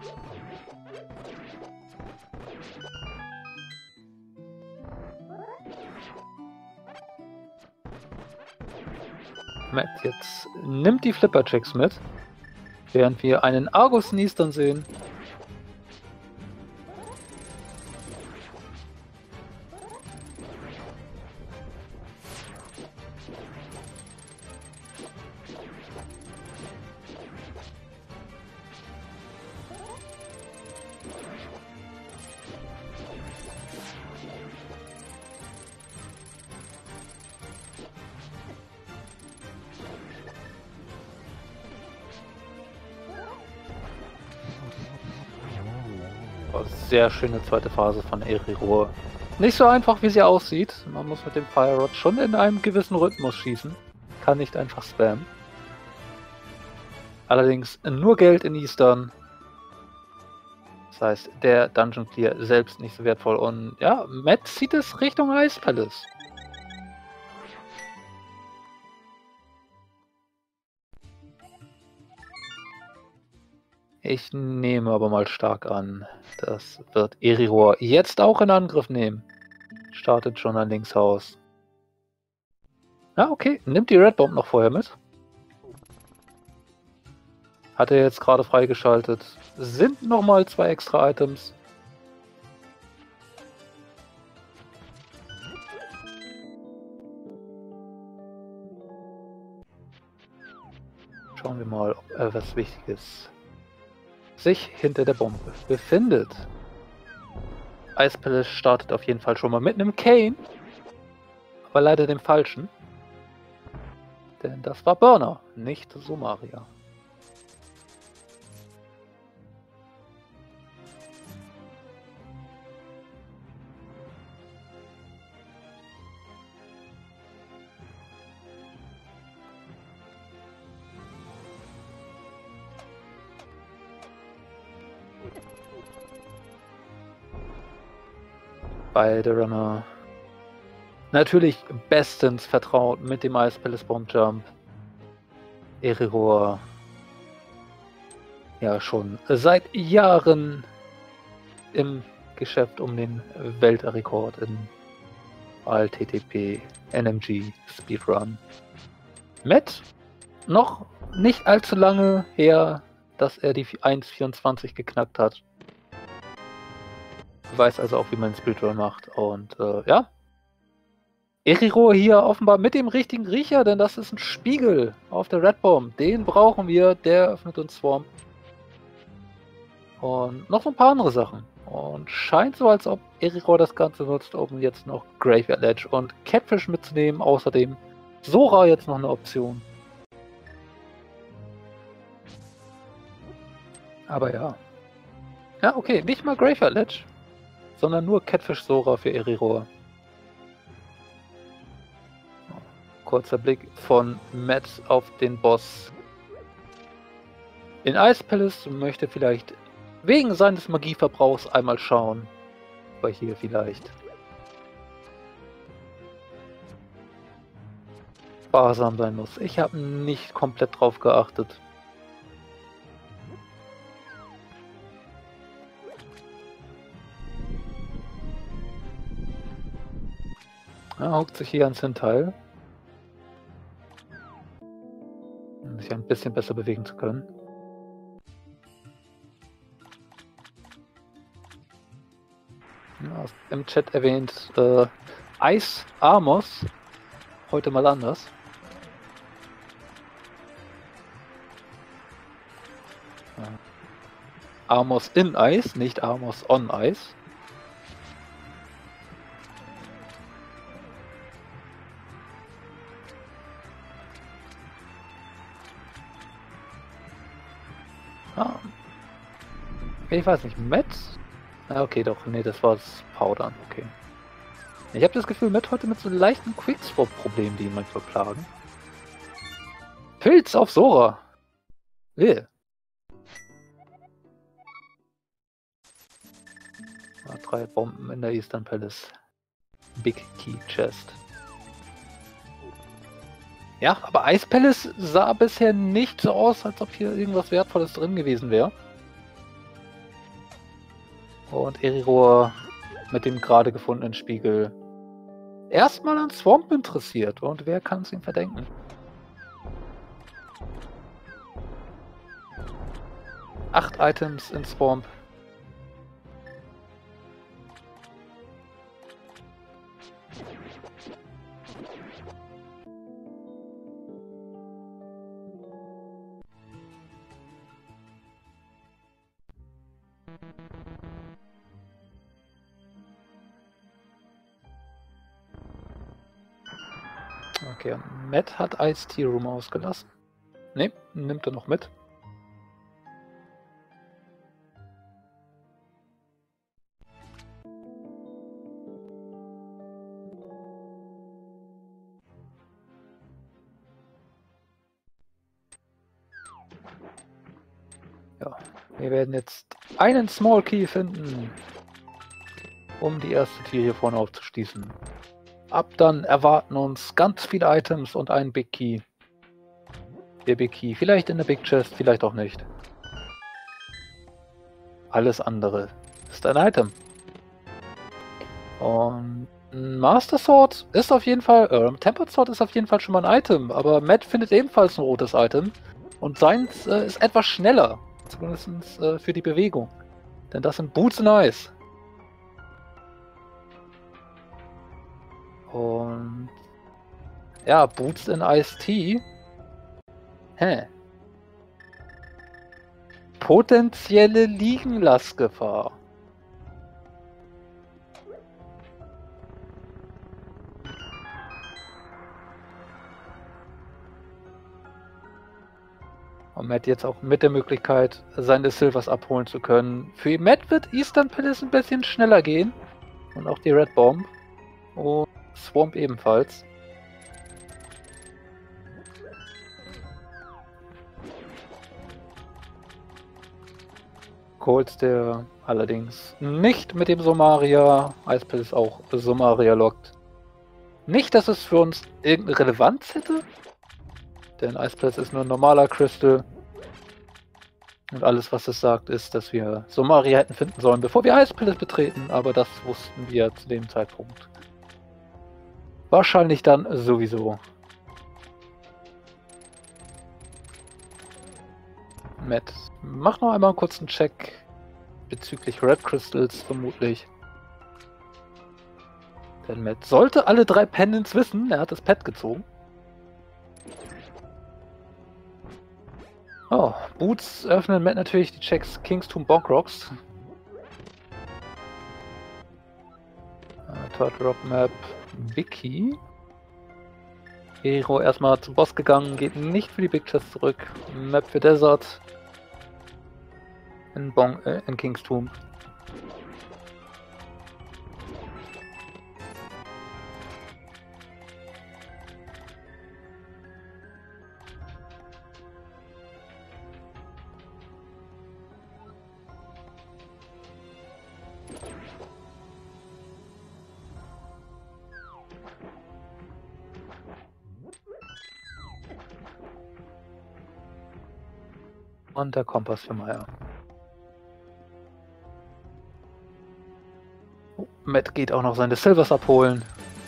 Matt jetzt nimmt die Flipper-Checks mit, während wir einen Argus Nies dann sehen. Sehr schöne zweite Phase von Eriror. Nicht so einfach, wie sie aussieht. Man muss mit dem Fire Rod schon in einem gewissen Rhythmus schießen. Kann nicht einfach spammen. Allerdings nur Geld in Eastern. Das heißt, der Dungeon Clear selbst nicht so wertvoll. Und ja, Matt zieht es Richtung Ice Palace. Ich nehme aber mal stark an, das wird Eriror jetzt auch in Angriff nehmen. Startet schon an Linkshaus. Ah, okay. Nimmt die Red Bomb noch vorher mit. Hat er jetzt gerade freigeschaltet. Sind nochmal 2 extra Items. Schauen wir mal, ob er was Wichtiges sich hinter der Bombe befindet. Ice Palace startet auf jeden Fall schon mal mit einem Kane, aber leider dem falschen. Denn das war Burner, nicht Somaria. Beide Runner natürlich bestens vertraut mit dem Ice Palace Bomb Jump. Eriror ja schon seit Jahren im Geschäft um den Weltrekord in All-TTP, NMG, Speedrun. Matt noch nicht allzu lange her, dass er die 1,24 geknackt hat. Weiß also auch, wie man Speedrun macht. Und ja. Eriror hier offenbar mit dem richtigen Riecher, denn das ist ein Spiegel auf der Red Bomb. Den brauchen wir. Der öffnet uns Swarm. Und noch so ein paar andere Sachen. Und scheint so, als ob Eriror das Ganze nutzt, um jetzt noch Graveyard Ledge und Catfish mitzunehmen. Außerdem Sora jetzt noch eine Option. Aber ja. Ja, okay. Nicht mal Graveyard Ledge, sondern nur Catfish Sora für Eriror. Kurzer Blick von Matt auf den Boss. In Ice Palace möchte vielleicht wegen seines Magieverbrauchs einmal schauen, ob er hier vielleicht sparsam sein muss. Ich habe nicht komplett drauf geachtet. Er hockt sich hier ans Hinteil, um sich ein bisschen besser bewegen zu können. Ja, im Chat erwähnt Ice Amos, heute mal anders. Amos in Ice, nicht Amos on Ice. Ah. Ich weiß nicht, Matt? Ah, okay, doch, nee, das war das Powdern, okay. Ich habe das Gefühl, Matt heute mit so leichten Quickswap-Problemen, die ihn manchmal plagen. Pilz auf Sora! 3 Bomben in der Eastern Palace. Big Key Chest. Ja, aber Ice Palace sah bisher nicht so aus, als ob hier irgendwas Wertvolles drin gewesen wäre. Und Eriror mit dem gerade gefundenen Spiegel erstmal an Swamp interessiert. Und wer kann es ihm verdenken? Acht Items in Swamp. Okay, Matt hat Ice Tea Room ausgelassen. Ne, nimmt er noch mit. Ja, wir werden jetzt einen Small Key finden, um die erste Tür hier vorne aufzuschließen. Ab dann erwarten uns ganz viele Items und einen Big Key. Der Big Key, vielleicht in der Big Chest, vielleicht auch nicht. Alles andere ist ein Item. Und Master Sword ist auf jeden Fall, Tempered Sword ist auf jeden Fall schon mal ein Item, aber Matt findet ebenfalls ein rotes Item. Und seins ist etwas schneller, zumindest für die Bewegung. Denn das sind Boots in Ice. Und ja, Boots in Ice Tea. Hä? Potenzielle Liegenlassgefahr. Und Matt jetzt auch mit der Möglichkeit, seine Silvers abholen zu können. Für Matt wird Eastern Palace ein bisschen schneller gehen. Und auch die Red Bomb. Und Swamp ebenfalls. Colts, der allerdings nicht mit dem Somaria, Ice Palace auch Somaria lockt. Nicht, dass es für uns irgendeine Relevanz hätte. Denn Ice Palace ist nur ein normaler Crystal. Und alles, was es sagt, ist, dass wir Somaria hätten finden sollen, bevor wir Ice Palace betreten. Aber das wussten wir zu dem Zeitpunkt wahrscheinlich dann sowieso. Matt, mach noch einmal einen kurzen Check bezüglich Red Crystals vermutlich. Denn Matt sollte alle 3 Pendants wissen. Er hat das Pad gezogen. Oh, Boots öffnen Matt natürlich die Checks King's Tomb Bonkrocks. Third Rock Map Vicky. Hero erstmal zum Boss gegangen, geht nicht für die Big Chest zurück. Map für Desert. In King's Tomb. Und der Kompass für Maya. Oh, Matt geht auch noch seine Silvers abholen.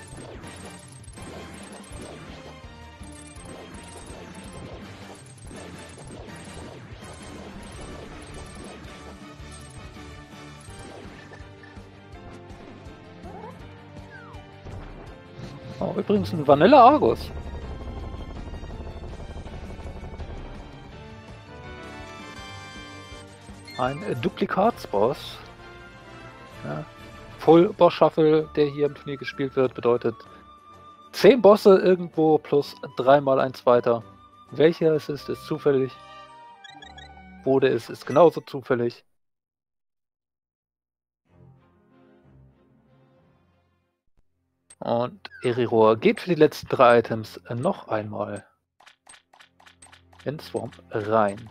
Oh, übrigens ein Vanilla Argus. Ein Duplikatsboss. Ja. Full Boss Shuffle, der hier im Turnier gespielt wird, bedeutet 10 Bosse irgendwo plus 3 mal ein zweiter. Welcher es ist zufällig. Wo der ist genauso zufällig. Und Eriror geht für die letzten 3 Items noch einmal in Swamp rein.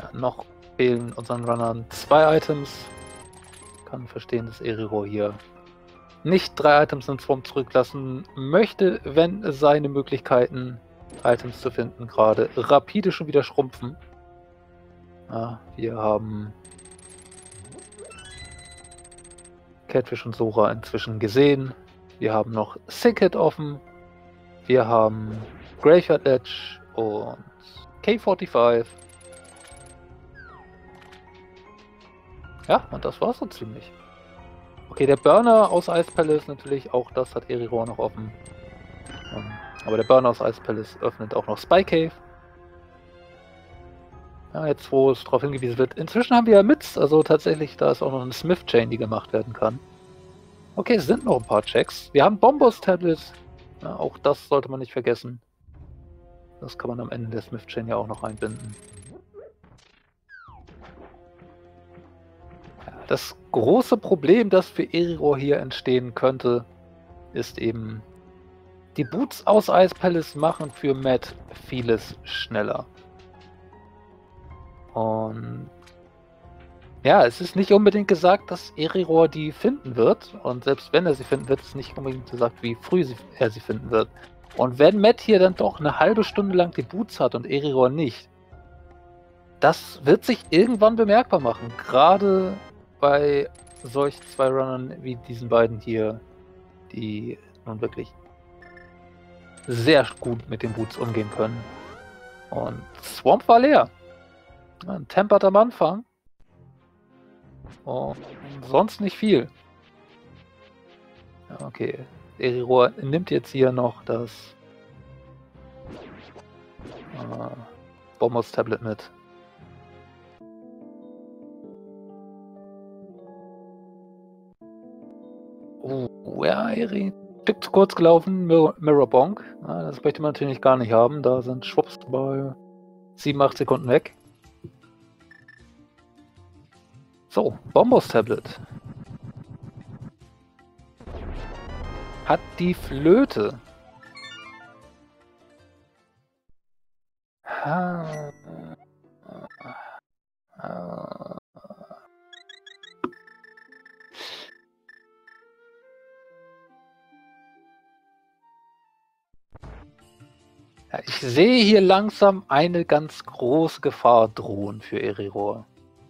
noch fehlen unseren Runnern 2 Items. Kann verstehen, dass Eriro hier nicht 3 Items in Swamp zurücklassen möchte, wenn seine Möglichkeiten, Items zu finden, gerade rapide schon wieder schrumpfen. Ja, wir haben Catfish und Sora inzwischen gesehen. Wir haben noch Sickhead offen. Wir haben Graveyard Edge und K45. Ja, und das war's so ziemlich. Okay, der Burner aus Ice Palace natürlich, auch das hat Eriro noch offen. Aber der Burner aus Ice Palace öffnet auch noch Spy Cave. Ja, jetzt wo es darauf hingewiesen wird. Inzwischen haben wir ja Mits, also tatsächlich, da ist auch noch eine Smith Chain, die gemacht werden kann. Okay, es sind noch ein paar Checks. Wir haben Bombos Tablet. Ja, auch das sollte man nicht vergessen. Das kann man am Ende der Smith Chain ja auch noch einbinden. Ja, das große Problem, das für Eriro hier entstehen könnte, ist eben, die Boots aus Ice Palace machen für Matt vieles schneller. Und ja, es ist nicht unbedingt gesagt, dass Eriro die finden wird. Und selbst wenn er sie finden wird, ist nicht unbedingt gesagt, wie früh er sie finden wird. Und wenn Matt hier dann doch eine halbe Stunde lang die Boots hat und Eriro nicht, das wird sich irgendwann bemerkbar machen. Gerade bei solch 2 Runnern wie diesen beiden hier, die nun wirklich sehr gut mit den Boots umgehen können. Und Swamp war leer. Ein Tempered am Anfang. Und sonst nicht viel. Ja, okay. Eriro nimmt jetzt hier noch das Bombos Tablet mit. Ja, Eri. Stück zu kurz gelaufen. Mirror Bonk. Ja, das möchte man natürlich gar nicht haben. Da sind Schwupps bei 7, 8 Sekunden weg. So, Bombos Tablet. Hat die Flöte. Ja, ich sehe hier langsam eine ganz große Gefahr drohen für Eriro.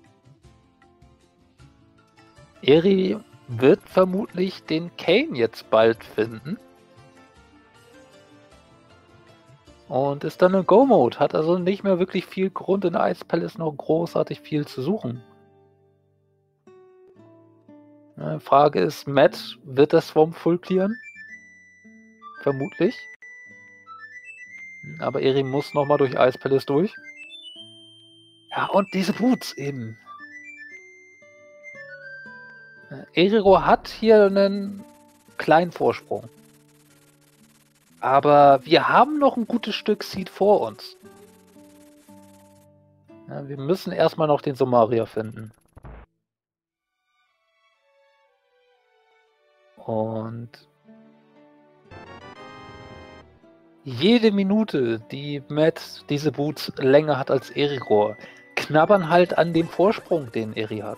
Eri wird vermutlich den Kane jetzt bald finden. Und ist dann in Go-Mode. Hat also nicht mehr wirklich viel Grund, in Ice Palace noch großartig viel zu suchen. Die Frage ist, Matt, wird das Swamp full clearen? Vermutlich. Aber Eri muss nochmal durch Ice Palace durch. Ja, und diese Boots eben. Eriro hat hier einen kleinen Vorsprung. Aber wir haben noch ein gutes Stück Seed vor uns. Ja, wir müssen erstmal noch den Somaria finden. Und jede Minute, die Matt diese Boots länger hat als Eriro, knabbern halt an dem Vorsprung, den Eri hat.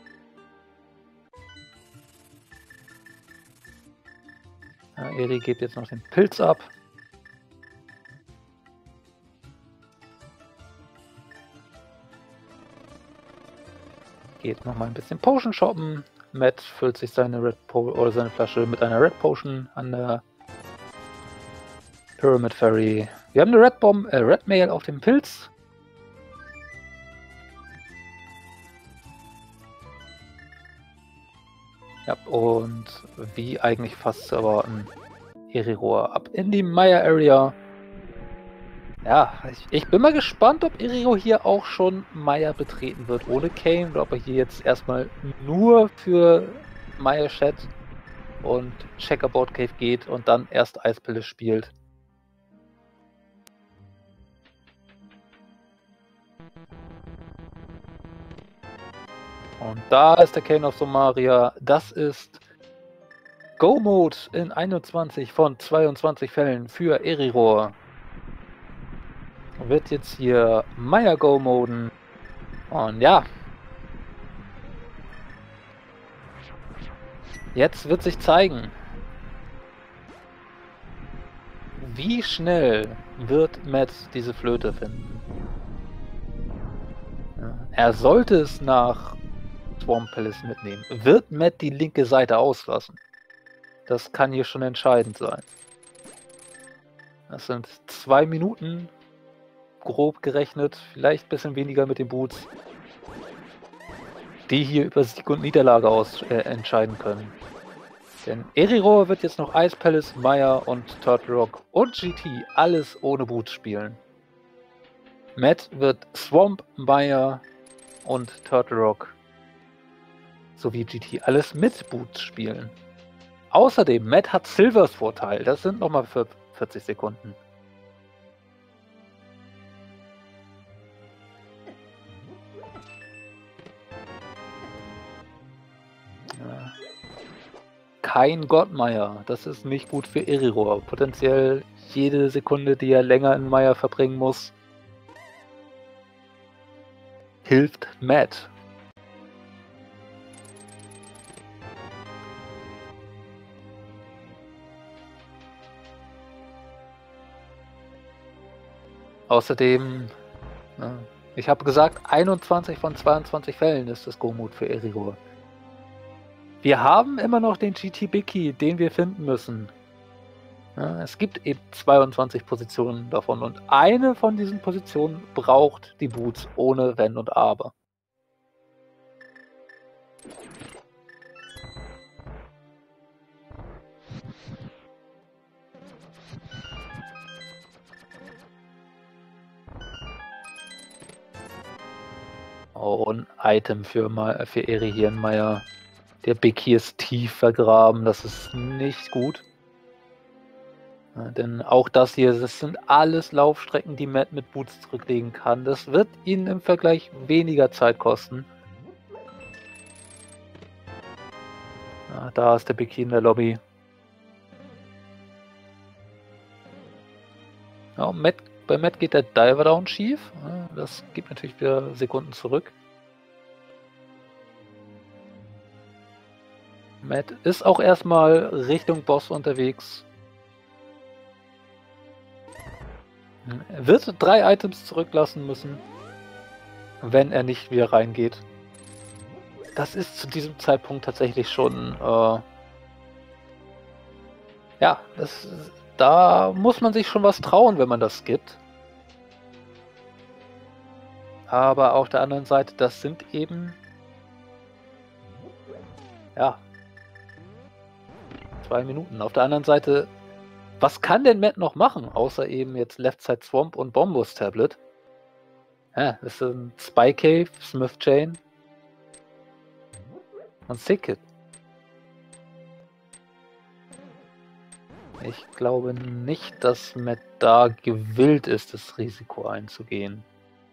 Ja, Eri gibt jetzt noch den Pilz ab. Geht nochmal ein bisschen Potion shoppen. Matt füllt sich seine seine Flasche mit einer Red Potion an der Pyramid Ferry. Wir haben eine Red Mail auf dem Pilz. Ja, und wie eigentlich fast zu erwarten, Eriro ab in die Maya Area. Ja, ich bin mal gespannt, ob Eriro hier auch schon Maya betreten wird ohne Kane oder ob er hier jetzt erstmal nur für Maya Chat und Checkerboard Cave geht und dann erst Ice Palace spielt. Und da ist der Kane of Somaria. Das ist Go-Mode in 21 von 22 Fällen für Eriro. Wird jetzt hier Maya Go-Moden. Und ja. Jetzt wird sich zeigen, wie schnell wird Matt diese Flöte finden. Ja, er sollte es nach Swamp Palace mitnehmen. Wird Matt die linke Seite auslassen? Das kann hier schon entscheidend sein. Das sind 2 Minuten, grob gerechnet, vielleicht ein bisschen weniger mit den Boots, die hier über Sieg und Niederlage entscheiden können. Denn Eriror wird jetzt noch Ice Palace, Maya und Turtle Rock und GT alles ohne Boots spielen. Matt wird Swamp, Maya und Turtle Rock sowie GT alles mit Boots spielen. Außerdem, Matt hat Silvers Vorteil, das sind nochmal 40 Sekunden. Ja. Kein Gottmeier, das ist nicht gut für Eriror. Potenziell jede Sekunde, die er länger in Maya verbringen muss, hilft Matt. Außerdem, ich habe gesagt, 21 von 22 Fällen ist das Go-Mode für Eriror. Wir haben immer noch den GT Biki, den wir finden müssen. Ja, es gibt eben 22 Positionen davon und eine von diesen Positionen braucht die Boots ohne Wenn und Aber. Oh, ein Item für Eri Hirnmeier. Der Biki ist tief vergraben, das ist nicht gut. Ja, denn auch das hier, das sind alles Laufstrecken, die Matt mit Boots zurücklegen kann. Das wird ihn im Vergleich weniger Zeit kosten. Ja, da ist der Biki in der Lobby. Ja, bei Matt geht der Diver Down schief. Ja, das gibt natürlich wieder Sekunden zurück. Matt ist auch erstmal Richtung Boss unterwegs. Er wird 3 Items zurücklassen müssen, wenn er nicht wieder reingeht. Das ist zu diesem Zeitpunkt tatsächlich schon, ja, da muss man sich schon was trauen, wenn man das gibt. Aber auf der anderen Seite, das sind eben, ja, 2 Minuten. Auf der anderen Seite, was kann denn Matt noch machen, außer eben jetzt Left Side Swamp und Bombos Tablet? Ja, das sind Spy Cave, Smith Chain und Sickit. Ich glaube nicht, dass Matt da gewillt ist, das Risiko einzugehen.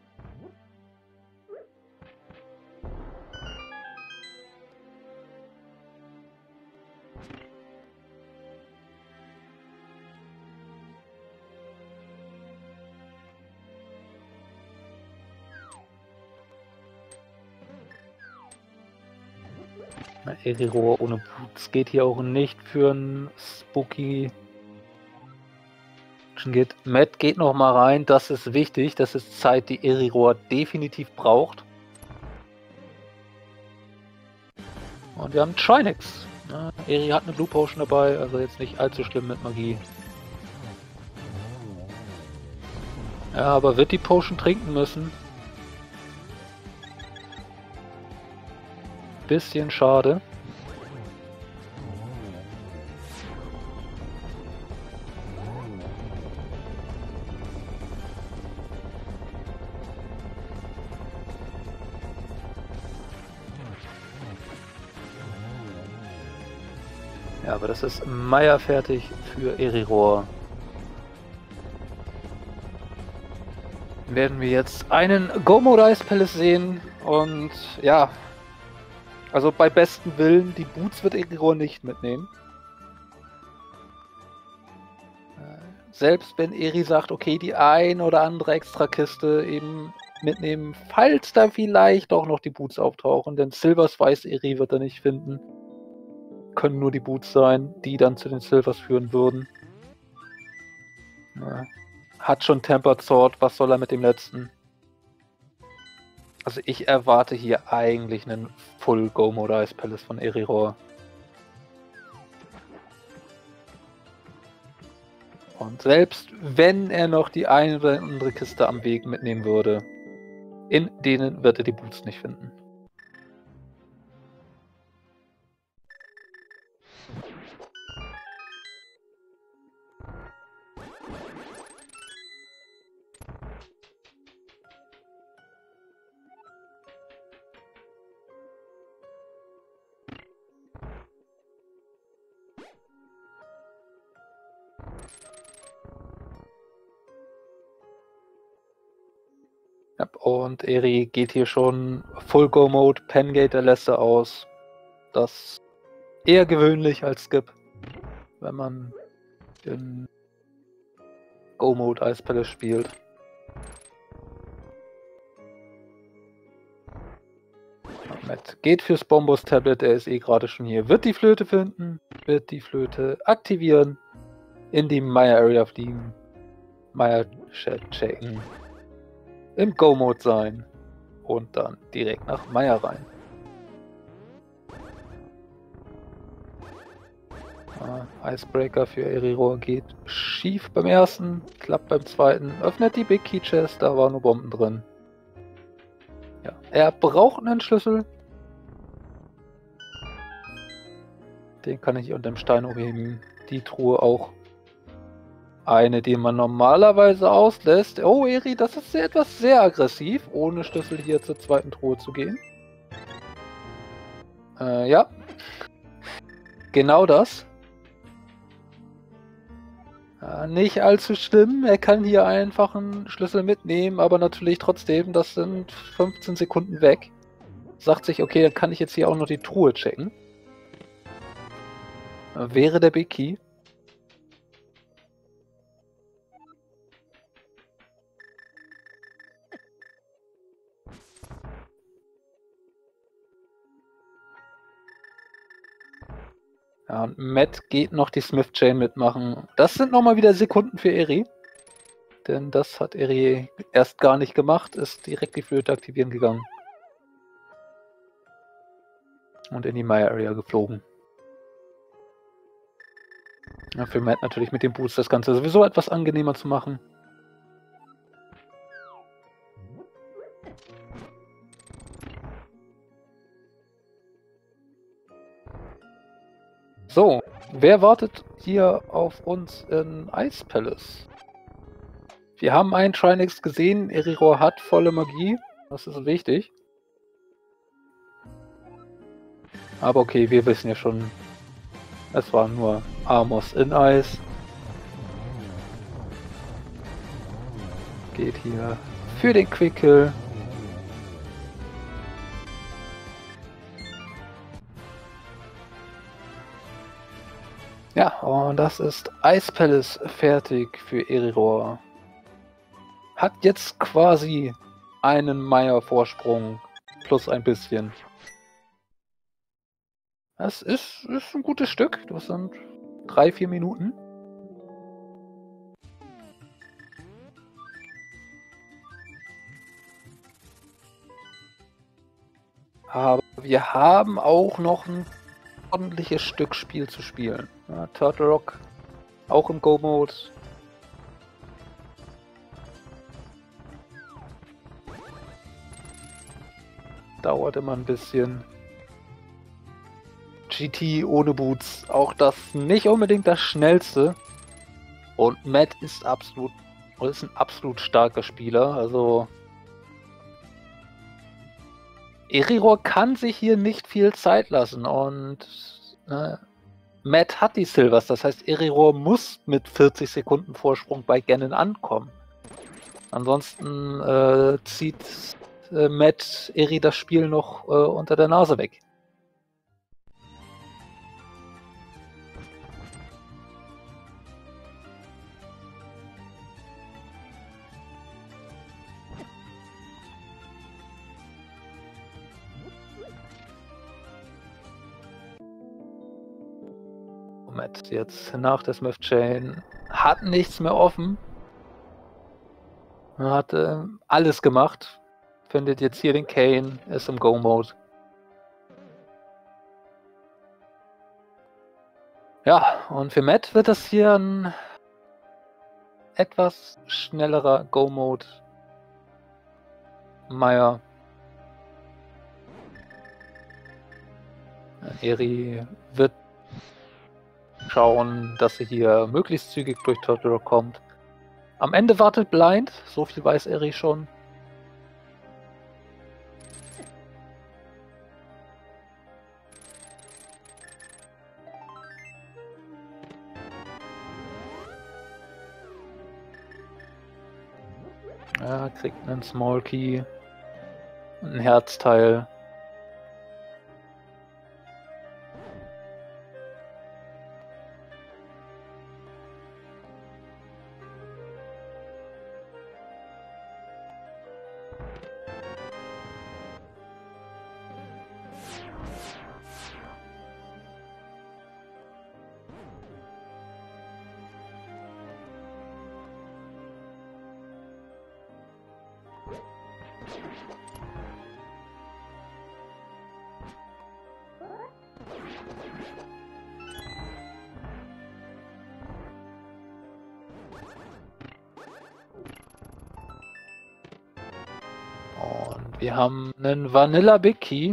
Eriror ohne Boots geht hier auch nicht für ein Spooky. Matt geht noch mal rein, das ist wichtig, das ist Zeit, die Eriror definitiv braucht. Und wir haben Trinex. Ja, Eri hat eine Blue Potion dabei, also jetzt nicht allzu schlimm mit Magie. Ja, aber wird die Potion trinken müssen. Bisschen schade. Ja, aber das ist Meier fertig für Eriror. Werden wir jetzt einen Go-Mode Ice Palace sehen und ja, also bei bestem Willen, die Boots wird Eriror nicht mitnehmen. Selbst wenn Eri sagt, okay, die ein oder andere Extrakiste eben mitnehmen, falls da vielleicht auch noch die Boots auftauchen, denn Silvers weiß Eri wird er nicht finden. Können nur die Boots sein, die dann zu den Silvers führen würden. Hat schon Tempered Sword, was soll er mit dem letzten? Also ich erwarte hier eigentlich einen Full Go Mode Ice Palace von Eriror. Und selbst wenn er noch die eine oder andere Kiste am Weg mitnehmen würde, in denen wird er die Boots nicht finden. Ja, und Eri geht hier schon Full Go Mode, Pengate, der lässt er aus. Das eher gewöhnlich als Skip, wenn man in Go Mode Ice Palace spielt. Matt geht fürs Bombos Tablet, er ist eh gerade schon hier. Wird die Flöte finden, wird die Flöte aktivieren, in die Maya Area fliegen, Maya Chat checken, im Go Mode sein und dann direkt nach Maya rein. Icebreaker für Eriror geht schief beim ersten, klappt beim zweiten, öffnet die Big Key Chest, da waren nur Bomben drin. Ja, er braucht einen Schlüssel. Den kann ich unter dem Stein umheben. Die Truhe auch. Eine, die man normalerweise auslässt. Oh, Eri, das ist etwas sehr aggressiv, ohne Schlüssel hier zur zweiten Truhe zu gehen. Ja. Genau das. Nicht allzu schlimm. Er kann hier einfach einen Schlüssel mitnehmen, aber natürlich trotzdem, das sind 15 Sekunden weg. Sagt sich, okay, dann kann ich jetzt hier auch noch die Truhe checken. Wäre der Big Key. Ja, und Matt geht noch die Smith Chain mitmachen. Das sind nochmal wieder Sekunden für Eri. Denn das hat Eri erst gar nicht gemacht, ist direkt die Flöte aktivieren gegangen. Und in die Maya Area geflogen. Ja, für Matt natürlich mit dem Boost das Ganze sowieso etwas angenehmer zu machen. So, wer wartet hier auf uns in Ice Palace? Wir haben einen Trinex gesehen, Eriror hat volle Magie, das ist wichtig. Aber okay, wir wissen ja schon, es war nur Amos in Eis. Geht hier für den Quick Kill. Ja, und das ist Ice Palace fertig für Eriror. Hat jetzt quasi einen Maya-Vorsprung plus ein bisschen. Das ist ein gutes Stück. Das sind 3-4 Minuten. Aber wir haben auch noch ein ordentliches Stück Spiel zu spielen. Ja, Turtle Rock auch im Go-Mode. Dauert immer ein bisschen. GT ohne Boots, auch das nicht unbedingt das schnellste. Und Matt ist ein absolut starker Spieler. Also Eriror kann sich hier nicht viel Zeit lassen und Matt hat die Silvers, das heißt Eriror muss mit 40 Sekunden Vorsprung bei Ganon ankommen. Ansonsten zieht Matt Eri das Spiel noch unter der Nase weg. Matt jetzt nach der Smith Chain hat nichts mehr offen. Er hat alles gemacht. Findet jetzt hier den Kane, ist im Go-Mode. Ja, und für Matt wird das hier ein etwas schnellerer Go-Mode. Meier. Eri wird schauen, dass er hier möglichst zügig durch Turtle Rock kommt. Am Ende wartet Blind, so viel weiß Eri schon. Er kriegt einen Small Key, ein Herzteil. Und wir haben einen Vanilla Big Key.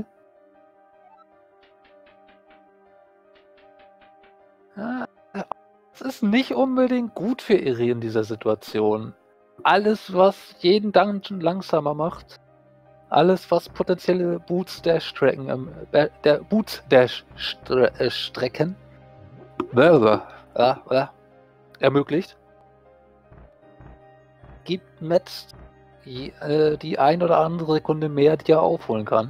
Das ist nicht unbedingt gut für Eri in dieser Situation. Alles, was jeden Dungeon langsamer macht, alles, was potenzielle Boots-Dash-Strecken Strecken ermöglicht, gibt Matt die ein oder andere Sekunde mehr, die er aufholen kann.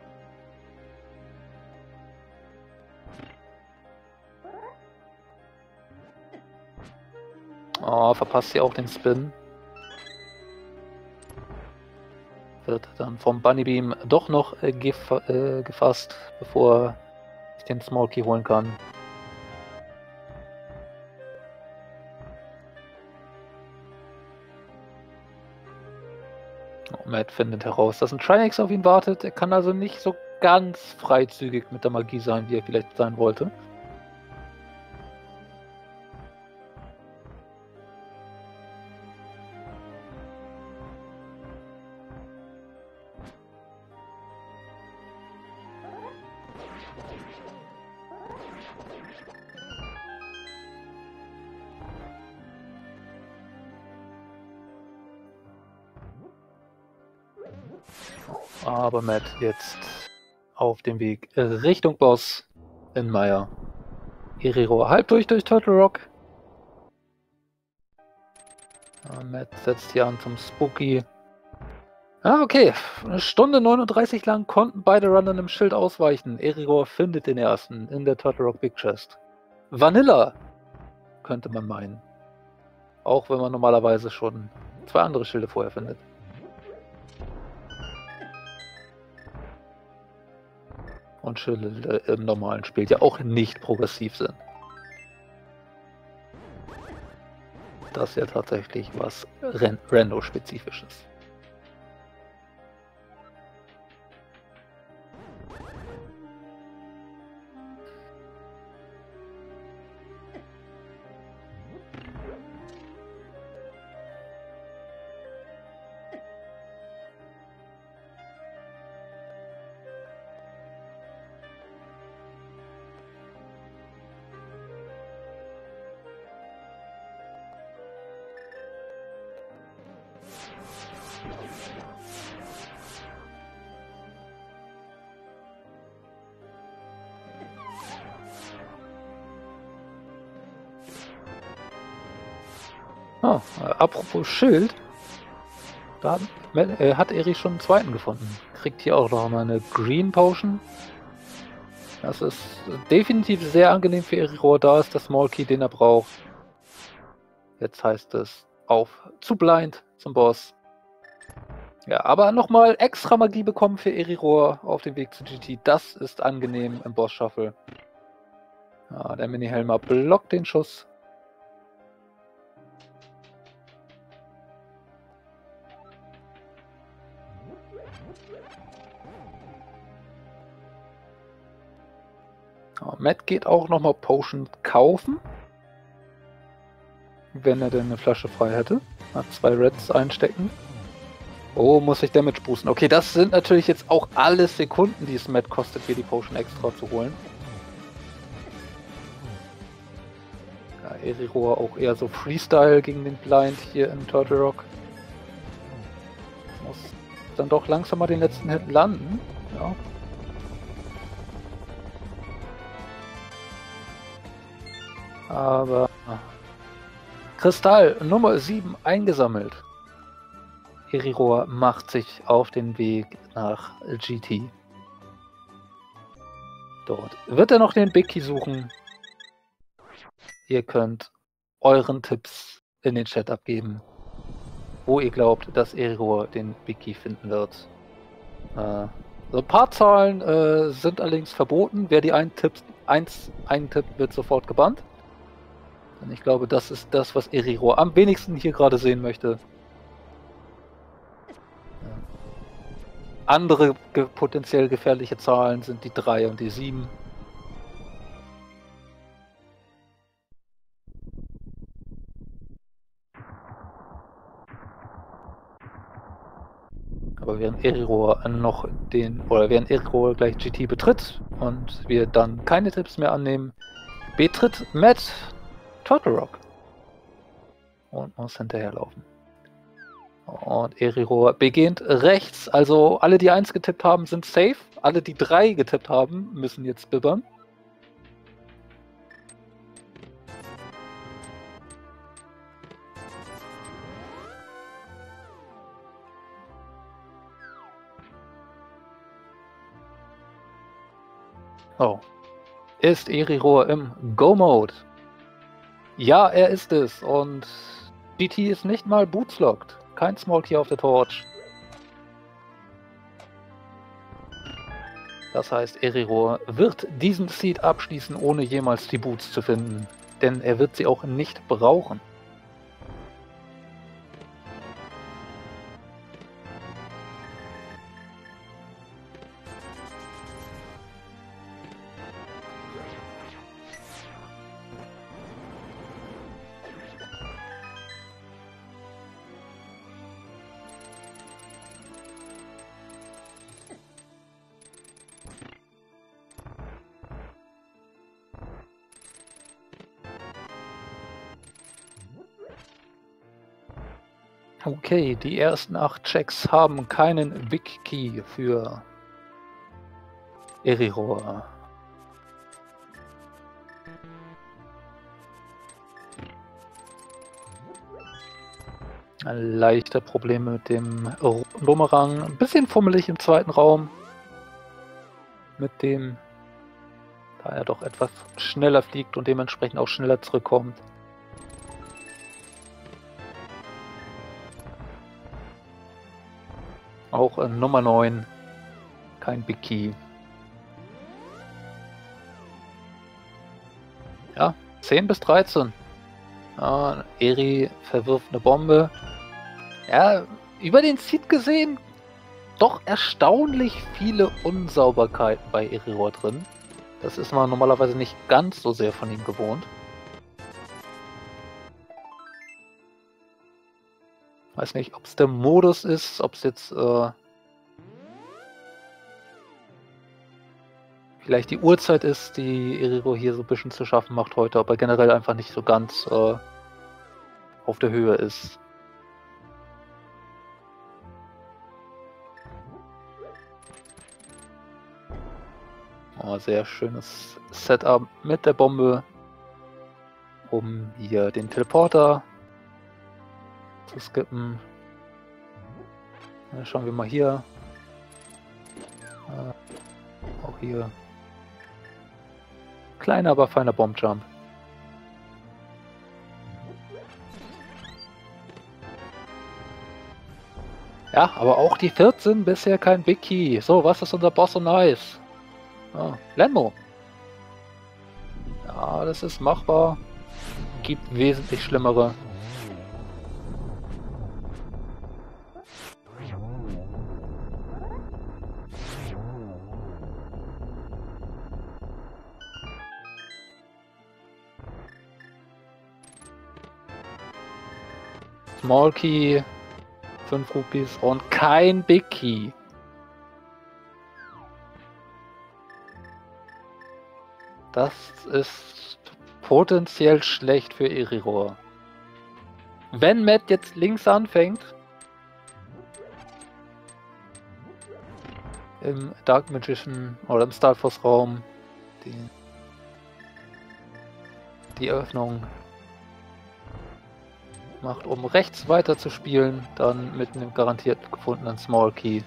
Oh, verpasst sie auch den Spin. Wird dann vom Bunny Beam doch noch gefasst, bevor ich den Small Key holen kann. Oh, Matt findet heraus, dass ein Trinex auf ihn wartet. Er kann also nicht so ganz freizügig mit der Magie sein, wie er vielleicht sein wollte. Aber Matt jetzt auf dem Weg Richtung Boss in Meier. Eriro halb durch Turtle Rock. Matt setzt hier an zum Spooky. Okay. Eine Stunde 39 lang konnten beide Runner im Schild ausweichen. Eriro findet den ersten in der Turtle Rock Big Chest. Vanilla, könnte man meinen. Auch wenn man normalerweise schon 2 andere Schilde vorher findet. Und Schilde im normalen Spiel ja auch nicht progressiv sind. Das ist ja tatsächlich was Rando-spezifisches. Apropos Schild, da hat Eri schon einen zweiten gefunden. Kriegt hier auch noch mal eine Green Potion. Das ist definitiv sehr angenehm für Eri, da ist der Small Key, den er braucht. Jetzt heißt es auf zu Blind zum Boss. Ja, aber nochmal extra Magie bekommen für Eri auf dem Weg zu GT. Das ist angenehm im Boss-Shuffle. Ja, der Mini-Helmer blockt den Schuss. Ja, Matt geht auch nochmal Potion kaufen. Wenn er denn eine Flasche frei hätte. Hat 2 Reds einstecken. Oh, muss ich Damage boosten. Okay, das sind natürlich jetzt auch alles Sekunden, die es Matt kostet, hier die Potion extra zu holen. Ja, Eriroa auch eher so Freestyle gegen den Blind hier in Turtle Rock. Muss dann doch langsam mal den letzten Hit landen. Ja. Aber Kristall Nummer 7 eingesammelt. Eriroa macht sich auf den Weg nach GT. Dort wird er noch den Big Key suchen. Ihr könnt euren Tipps in den Chat abgeben, wo ihr glaubt, dass Eriroa den Big Key finden wird. So ein paar Zahlen sind allerdings verboten. Wer die eintippt, wird sofort gebannt. Denn ich glaube, das ist das, was Eriroa am wenigsten hier gerade sehen möchte. Andere potenziell gefährliche Zahlen sind die 3 und die 7. Aber während Eriroa während Eriroa gleich GT betritt und wir dann keine Tipps mehr annehmen, betritt Matt Turtle Rock und muss hinterherlaufen. Und Eriroa beginnt rechts. Also alle, die 1 getippt haben, sind safe. Alle, die 3 getippt haben, müssen jetzt bibbern. Oh. Ist Eriroa im Go-Mode? Ja, er ist es. Und GT ist nicht mal bootslocked. Kein Small Key auf der Torch. Das heißt, Eriroa wird diesen Seed abschließen, ohne jemals die Boots zu finden. Denn er wird sie auch nicht brauchen. Okay, die ersten 8 Checks haben keinen Big Key für Eriroa. Leichte Probleme mit dem Bumerang. Ein bisschen fummelig im zweiten Raum. Mit dem, da er doch etwas schneller fliegt und dementsprechend auch schneller zurückkommt. Auch Nummer 9. Kein Big Key. Ja, 10 bis 13. Ja, Eri verwirft eine Bombe. Ja, über den Seed gesehen, doch erstaunlich viele Unsauberkeiten bei Eriroa drin. Das ist man normalerweise nicht ganz so sehr von ihm gewohnt. Weiß nicht, ob es der Modus ist, ob es jetzt vielleicht die Uhrzeit ist, die Eriroa hier so ein bisschen zu schaffen macht heute, aber generell einfach nicht so ganz auf der Höhe ist. Oh, sehr schönes Setup mit der Bombe, um hier den Teleporter zu skippen. Schauen wir mal hier. Auch hier. Kleiner, aber feiner Bombjump. Ja, aber auch die 14 bisher kein Big Key. So, was ist unser Boss und Nice? Ah, Lenmo. Ja, Alles ist machbar. Gibt wesentlich schlimmere. Small Key, 5 Rupees und kein Big Key. Das ist potenziell schlecht für Eriror. Wenn Matt jetzt links anfängt, im Dark Magician oder im Star Force Raum, die Eröffnung macht, um rechts weiter zu spielen, dann mit einem garantiert gefundenen Small Key.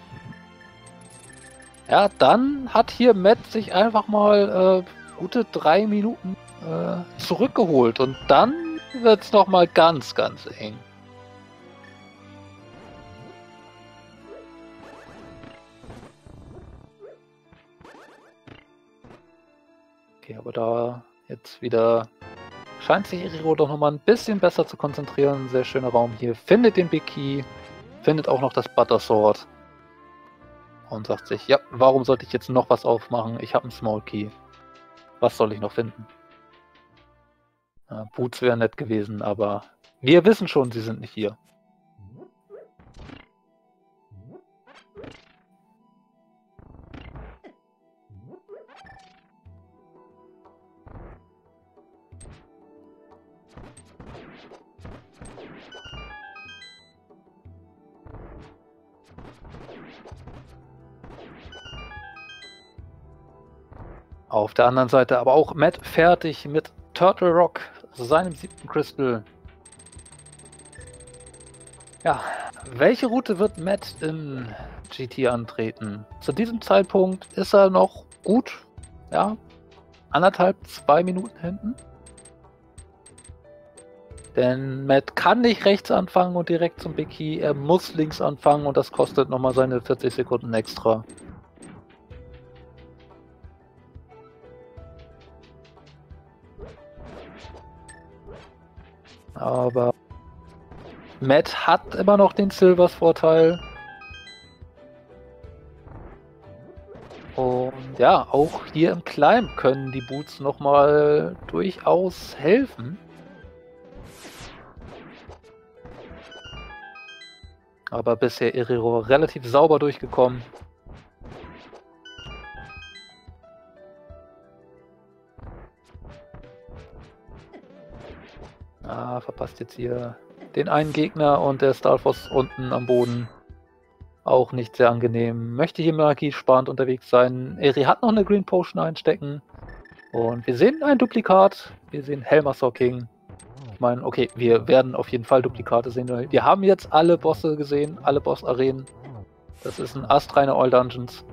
Ja, dann hat hier Matt sich einfach mal gute 3 Minuten zurückgeholt und dann wird es nochmal ganz, ganz eng. Okay, aber da jetzt wieder scheint sich Eriror doch nochmal ein bisschen besser zu konzentrieren. Sehr schöner Raum hier. Findet den Big Key, findet auch noch das Butter Sword und sagt sich, ja, warum sollte ich jetzt noch was aufmachen? Ich habe einen Small Key. Was soll ich noch finden? Boots wäre nett gewesen, aber wir wissen schon, sie sind nicht hier. Auf der anderen Seite aber auch Matt fertig mit Turtle Rock, seinem 7. Crystal. Ja, welche Route wird Matt in GT antreten? Zu diesem Zeitpunkt ist er noch gut, ja, 1,5, 2 Minuten hinten. Denn Matt kann nicht rechts anfangen und direkt zum Big Key, er muss links anfangen und das kostet nochmal seine 40 Sekunden extra. Aber Matt hat immer noch den Silvers-Vorteil. Und ja, auch hier im Climb können die Boots nochmal durchaus helfen. Aber bisher Eriror relativ sauber durchgekommen. Verpasst jetzt hier den einen Gegner und der Stalfos unten am Boden. Auch nicht sehr angenehm. Möchte hier magiesparend unterwegs sein. Eri hat noch eine Green Potion einstecken. Und wir sehen ein Duplikat. Wir sehen Helmasaur King. Ich meine, okay, wir werden auf jeden Fall Duplikate sehen. Wir haben jetzt alle Bosse gesehen, alle Boss-Arenen. Das ist ein astreiner All Dungeons.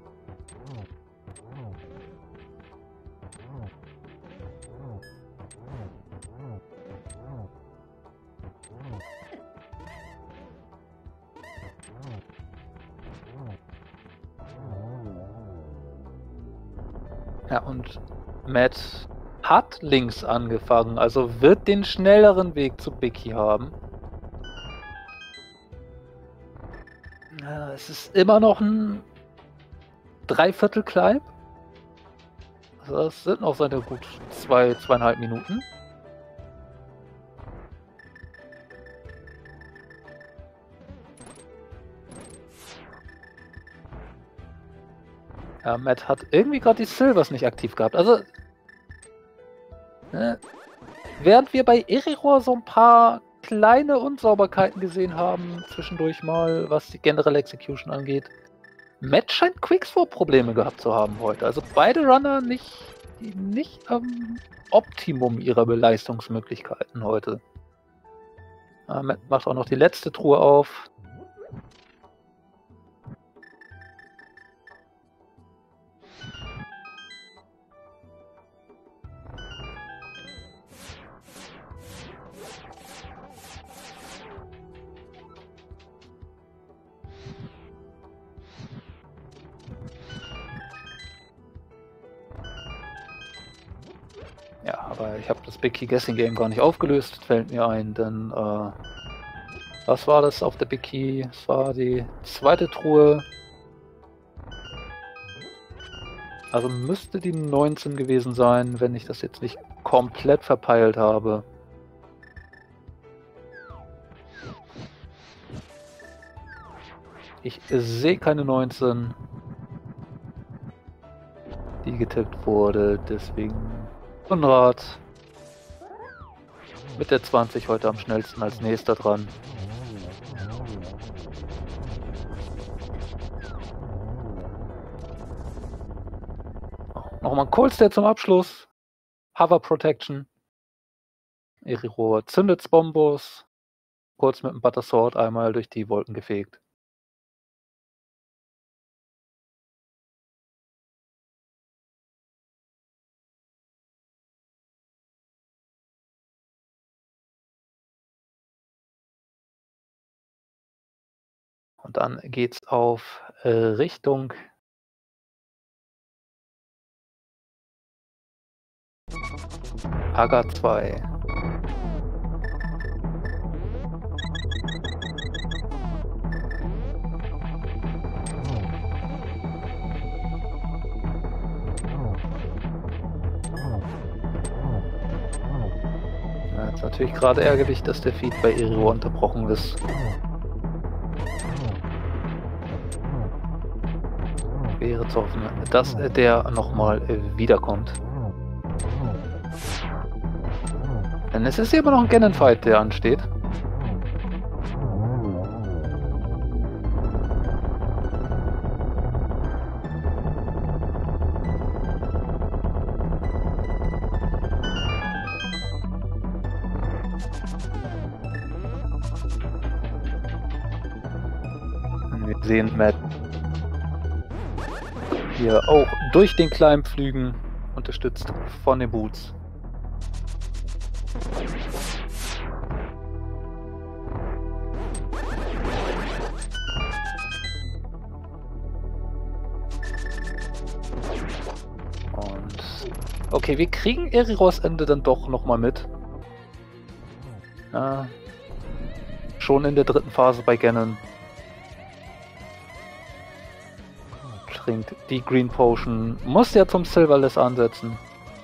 Ja, und Matt hat links angefangen, also wird den schnelleren Weg zu Big Key haben. Es ist immer noch ein Dreiviertel Climb. Also das sind noch seine gut 2,5 Minuten. Ja, Matt hat irgendwie gerade die Silvers nicht aktiv gehabt. Also, während wir bei Eriror so ein paar kleine Unsauberkeiten gesehen haben, zwischendurch mal, was die generelle Execution angeht, Matt scheint Quickscope-Probleme gehabt zu haben heute. Also beide Runner nicht am Optimum ihrer Leistungsmöglichkeiten heute. Matt macht auch noch die letzte Truhe auf. Ja, Aber ich habe das Big Key Guessing Game gar nicht aufgelöst, fällt mir ein, denn was war das auf der Big Key? Es war die zweite Truhe. Also müsste die 19 gewesen sein, wenn ich das jetzt nicht komplett verpeilt habe. Ich sehe keine 19, die getippt wurde, deswegen Konrad mit der 20 heute am schnellsten als nächster dran. Nochmal ein Cold-Stat zum Abschluss. Hover Protection. Erirohr zündet's Bombos. Kurz mit dem Butter Sword einmal durch die Wolken gefegt. Und dann geht's auf Richtung Aga 2. Ja, ist natürlich gerade ärgerlich, dass der Feed bei Erirohr unterbrochen ist. Wäre zu hoffen, dass der nochmal wiederkommt. Denn es ist immer noch ein Ganon-Fight, der ansteht. Wir sehen Matt hier auch durch den Climb flügen, unterstützt von den Boots. Und okay, wir kriegen Erirohrs Ende dann doch nochmal mit. Schon in der dritten Phase bei Ganon. Trinkt die Green Potion, muss ja zum Silverless ansetzen.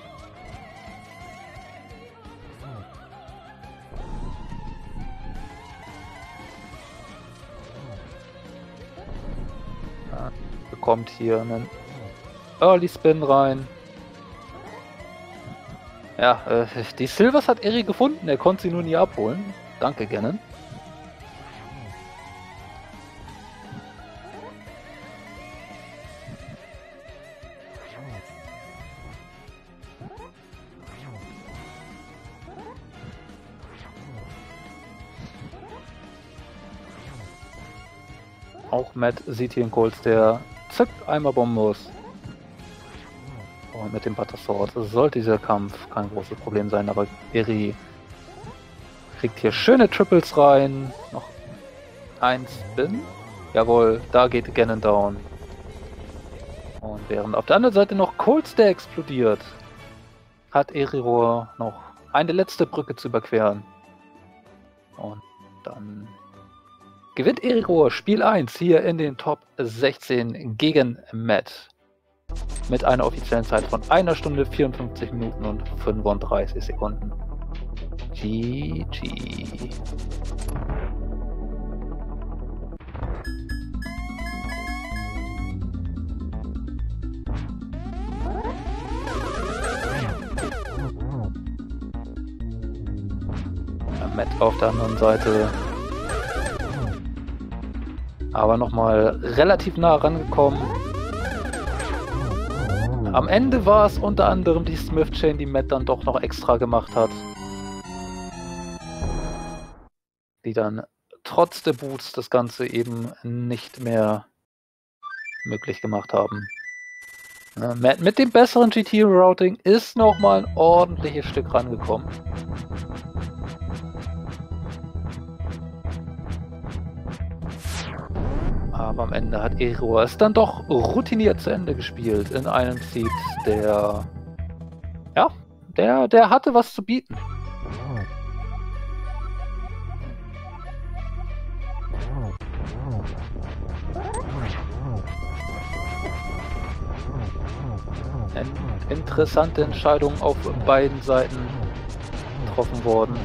Ja, bekommt hier einen Early Spin rein. Ja, die Silvers hat Eri gefunden, er konnte sie nur nie abholen. Danke, Ganon. Auch Matt sieht hier einen Colts, der zückt einmal Bombos. Und mit dem Butter Sword sollte dieser Kampf kein großes Problem sein, aber Eri kriegt hier schöne Triples rein. Noch ein Spin. Jawohl, da geht Ganon down. Und während auf der anderen Seite noch Colts, der explodiert, hat Erirohr noch eine letzte Brücke zu überqueren. Und dann gewinnt Erirohr Spiel 1 hier in den Top 16 gegen Matt. Mit einer offiziellen Zeit von 1 Stunde, 54 Minuten und 35 Sekunden. GG. Matt auf der anderen Seite. Aber nochmal relativ nah rangekommen. Am Ende war es unter anderem die Smith Chain, die Matt dann doch noch extra gemacht hat. Die dann trotz der Boots das Ganze eben nicht mehr möglich gemacht haben. Matt mit dem besseren GT-Routing ist nochmal ein ordentliches Stück rangekommen. Aber am Ende hat Erirohr es dann doch routiniert zu Ende gespielt in einem Seed, der ja Der hatte was zu bieten. Interessante Entscheidung auf beiden Seiten getroffen worden.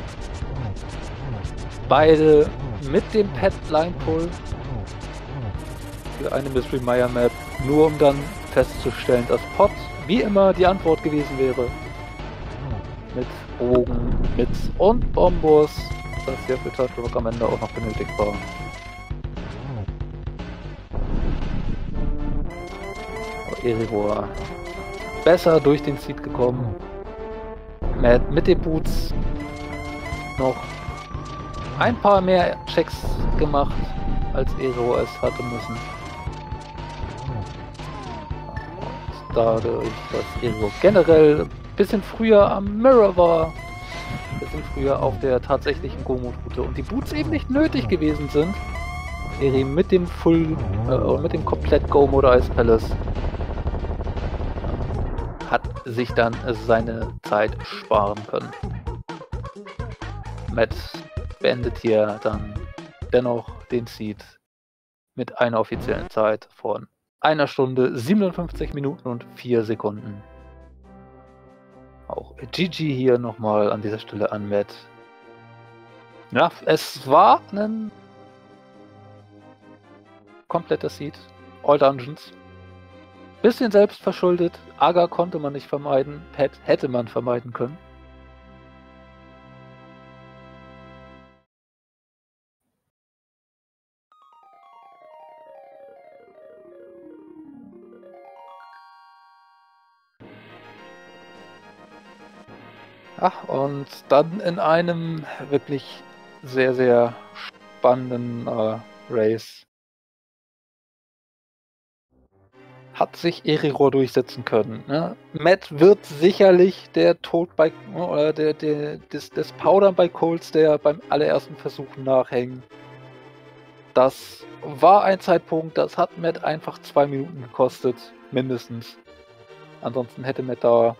Beide mit dem Pet Line Pull für eine Mystery Mire Map, nur um dann festzustellen, dass Pot wie immer die Antwort gewesen wäre. Mit Bogen, Mitz und Bombos, das ja für Turtle Rock am Ende auch noch benötigt war. Erebor besser durch den Seed gekommen. Matt mit den Boots noch ein paar mehr Checks gemacht, als Erebor es hatte müssen. Und dadurch, dass Erebor generell ein bisschen früher am Mirror war, ein bisschen früher auf der tatsächlichen Go-Mode-Route und die Boots eben nicht nötig gewesen sind, Eri mit dem mit dem komplett Go-Mode Ice Palace hat sich dann seine Zeit sparen können. Matt beendet hier dann dennoch den Seed mit einer offiziellen Zeit von 1 Stunde, 57 Minuten und 4 Sekunden. Auch GG hier nochmal an dieser Stelle an Matt. Ja, es war ein kompletter Seed. All Dungeons. Bisschen selbst verschuldet. Aga konnte man nicht vermeiden. Pet hätte man vermeiden können. Ach, und dann in einem wirklich sehr, sehr spannenden Race hat sich Erebor durchsetzen können. Ne? Matt wird sicherlich der Tod bei oder des Powdern bei Colts, der beim allerersten Versuch nachhängen. Das war ein Zeitpunkt, das hat Matt einfach 2 Minuten gekostet, mindestens. Ansonsten hätte Matt da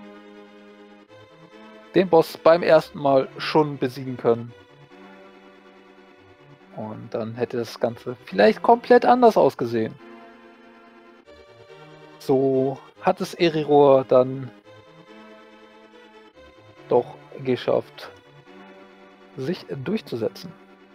den Boss beim ersten Mal schon besiegen können. Und dann hätte das Ganze vielleicht komplett anders ausgesehen. So hat es Erebor dann doch geschafft, sich durchzusetzen.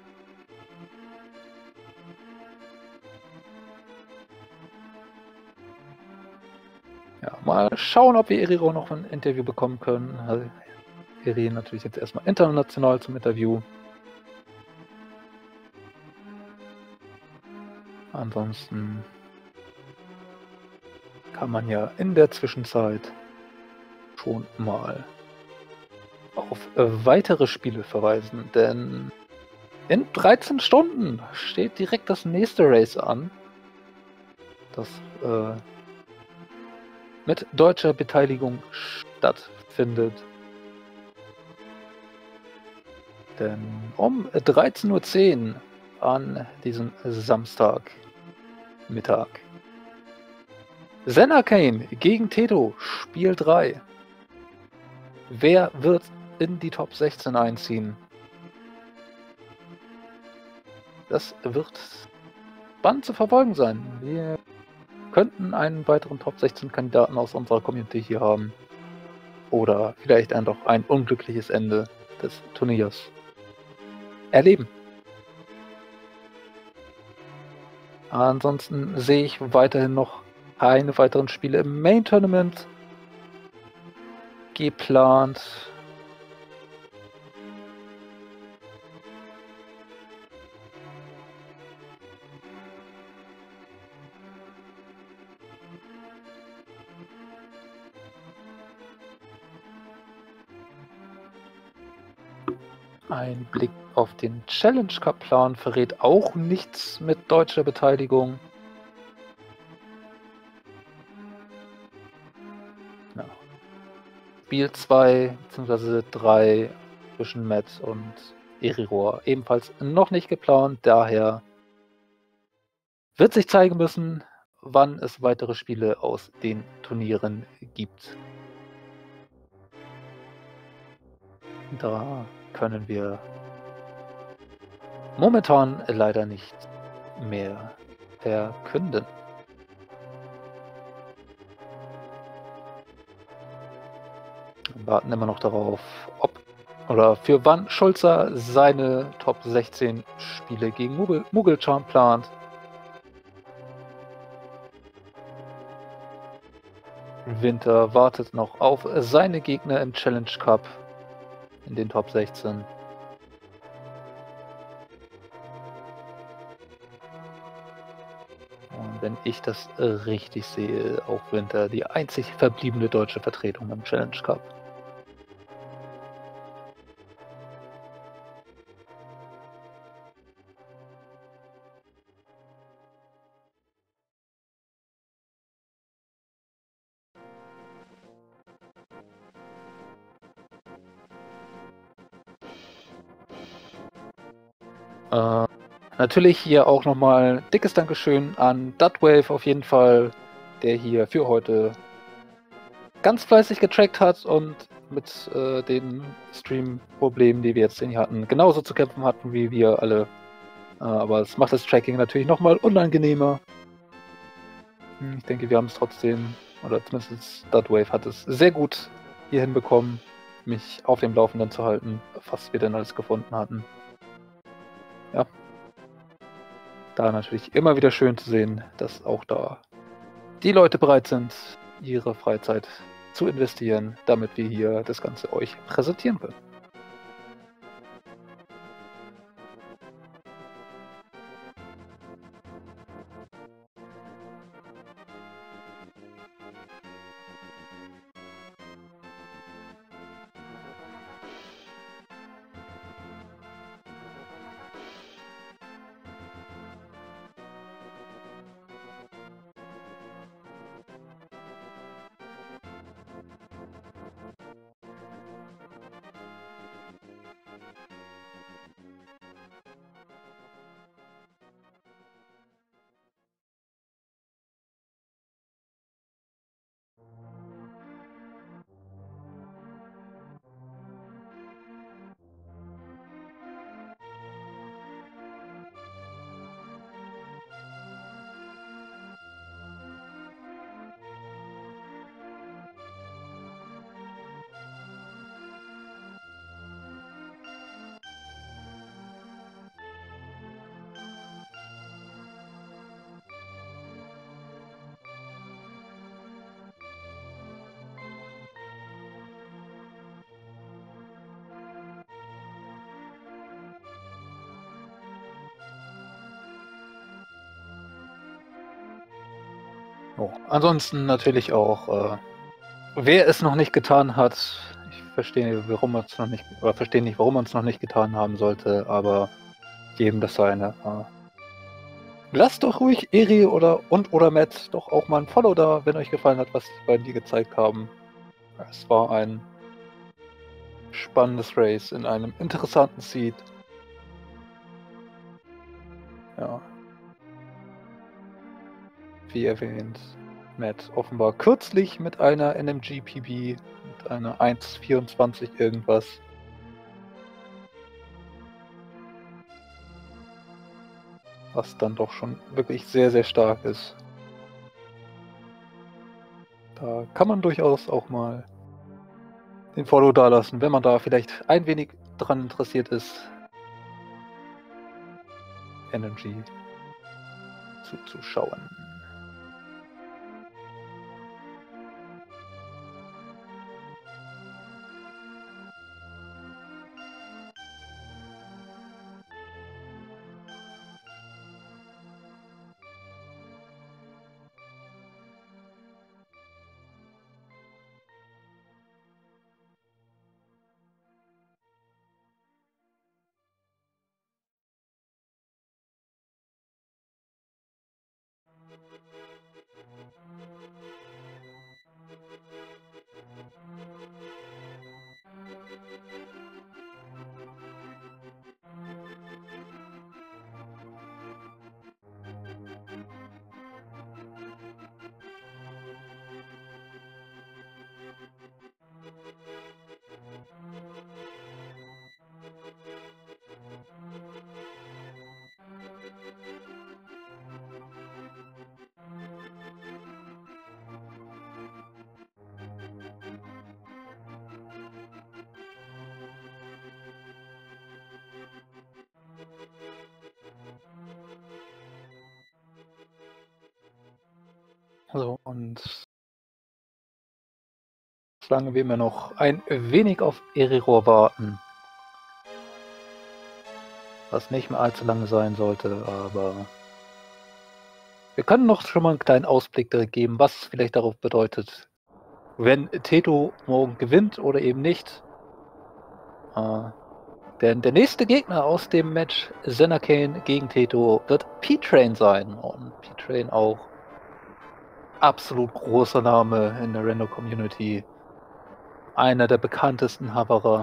Ja, mal schauen, ob wir Erebor noch ein Interview bekommen können. Also, Eri natürlich jetzt erstmal international zum Interview. Ansonsten kann man ja in der Zwischenzeit schon mal auf weitere Spiele verweisen, denn in 13 Stunden steht direkt das nächste Race an, das mit deutscher Beteiligung stattfindet. Denn um 13:10 Uhr an diesem Samstagmittag Zen Arcane gegen Teto, Spiel 3. Wer wird in die Top 16 einziehen? Das wird spannend zu verfolgen sein. Wir könnten einen weiteren Top 16 Kandidaten aus unserer Community hier haben. Oder vielleicht ein doch ein unglückliches Ende des Turniers erleben. Ansonsten sehe ich weiterhin noch keine weiteren Spiele im Main Tournament geplant. Ein Blick auf den Challenge Cup Plan verrät auch nichts mit deutscher Beteiligung. Ja. Spiel 2 bzw. 3 zwischen Matt und Erebor ebenfalls noch nicht geplant, daher wird sich zeigen müssen, wann es weitere Spiele aus den Turnieren gibt. Da können wir momentan leider nicht mehr verkünden. Wir warten immer noch darauf, ob oder für wann Schulzer seine Top 16 Spiele gegen Mugelcharm plant. Winter wartet noch auf seine Gegner im Challenge Cup in den Top 16. Und wenn ich das richtig sehe, auch Winter die einzig verbliebene deutsche Vertretung im Challenge Cup. Natürlich hier auch nochmal dickes Dankeschön an Dutwave auf jeden Fall, der hier für heute ganz fleißig getrackt hat und mit den Stream-Problemen, die wir jetzt hier hatten, genauso zu kämpfen hatten wie wir alle. Aber es macht das Tracking natürlich nochmal unangenehmer. Ich denke, wir haben es trotzdem, oder zumindest Dutwave hat es sehr gut hier hinbekommen, mich auf dem Laufenden zu halten, was wir denn alles gefunden hatten. Ja. Da natürlich immer wieder schön zu sehen, dass auch da die Leute bereit sind, ihre Freizeit zu investieren, damit wir hier das Ganze euch präsentieren können. Oh, ansonsten natürlich auch, wer es noch nicht getan hat, ich verstehe, warum man es noch nicht, oder verstehe nicht, warum man es noch nicht getan haben sollte, aber jedem das seine. Lasst doch ruhig Eri oder Matt doch auch mal ein Follow da, wenn euch gefallen hat, was die beiden hier gezeigt haben. Es war ein spannendes Race in einem interessanten Seed. Ja. Wie erwähnt, Matt offenbar kürzlich mit einer NMG-PB, mit einer 1,24 irgendwas. Was dann doch schon wirklich sehr, sehr stark ist. Da kann man durchaus auch mal den Follow da lassen, wenn man da vielleicht ein wenig dran interessiert ist, NMG zuzuschauen. So, und solange wir noch ein wenig auf Eriror warten. Was nicht mehr allzu lange sein sollte, aber wir können noch schon mal einen kleinen Ausblick geben, was es vielleicht darauf bedeutet, wenn Teto morgen gewinnt oder eben nicht. Denn der nächste Gegner aus dem Match Xenarkane gegen Teto wird P-Train sein. Und P-Train auch absolut großer Name in der Rando-Community. Einer der bekanntesten Haverer.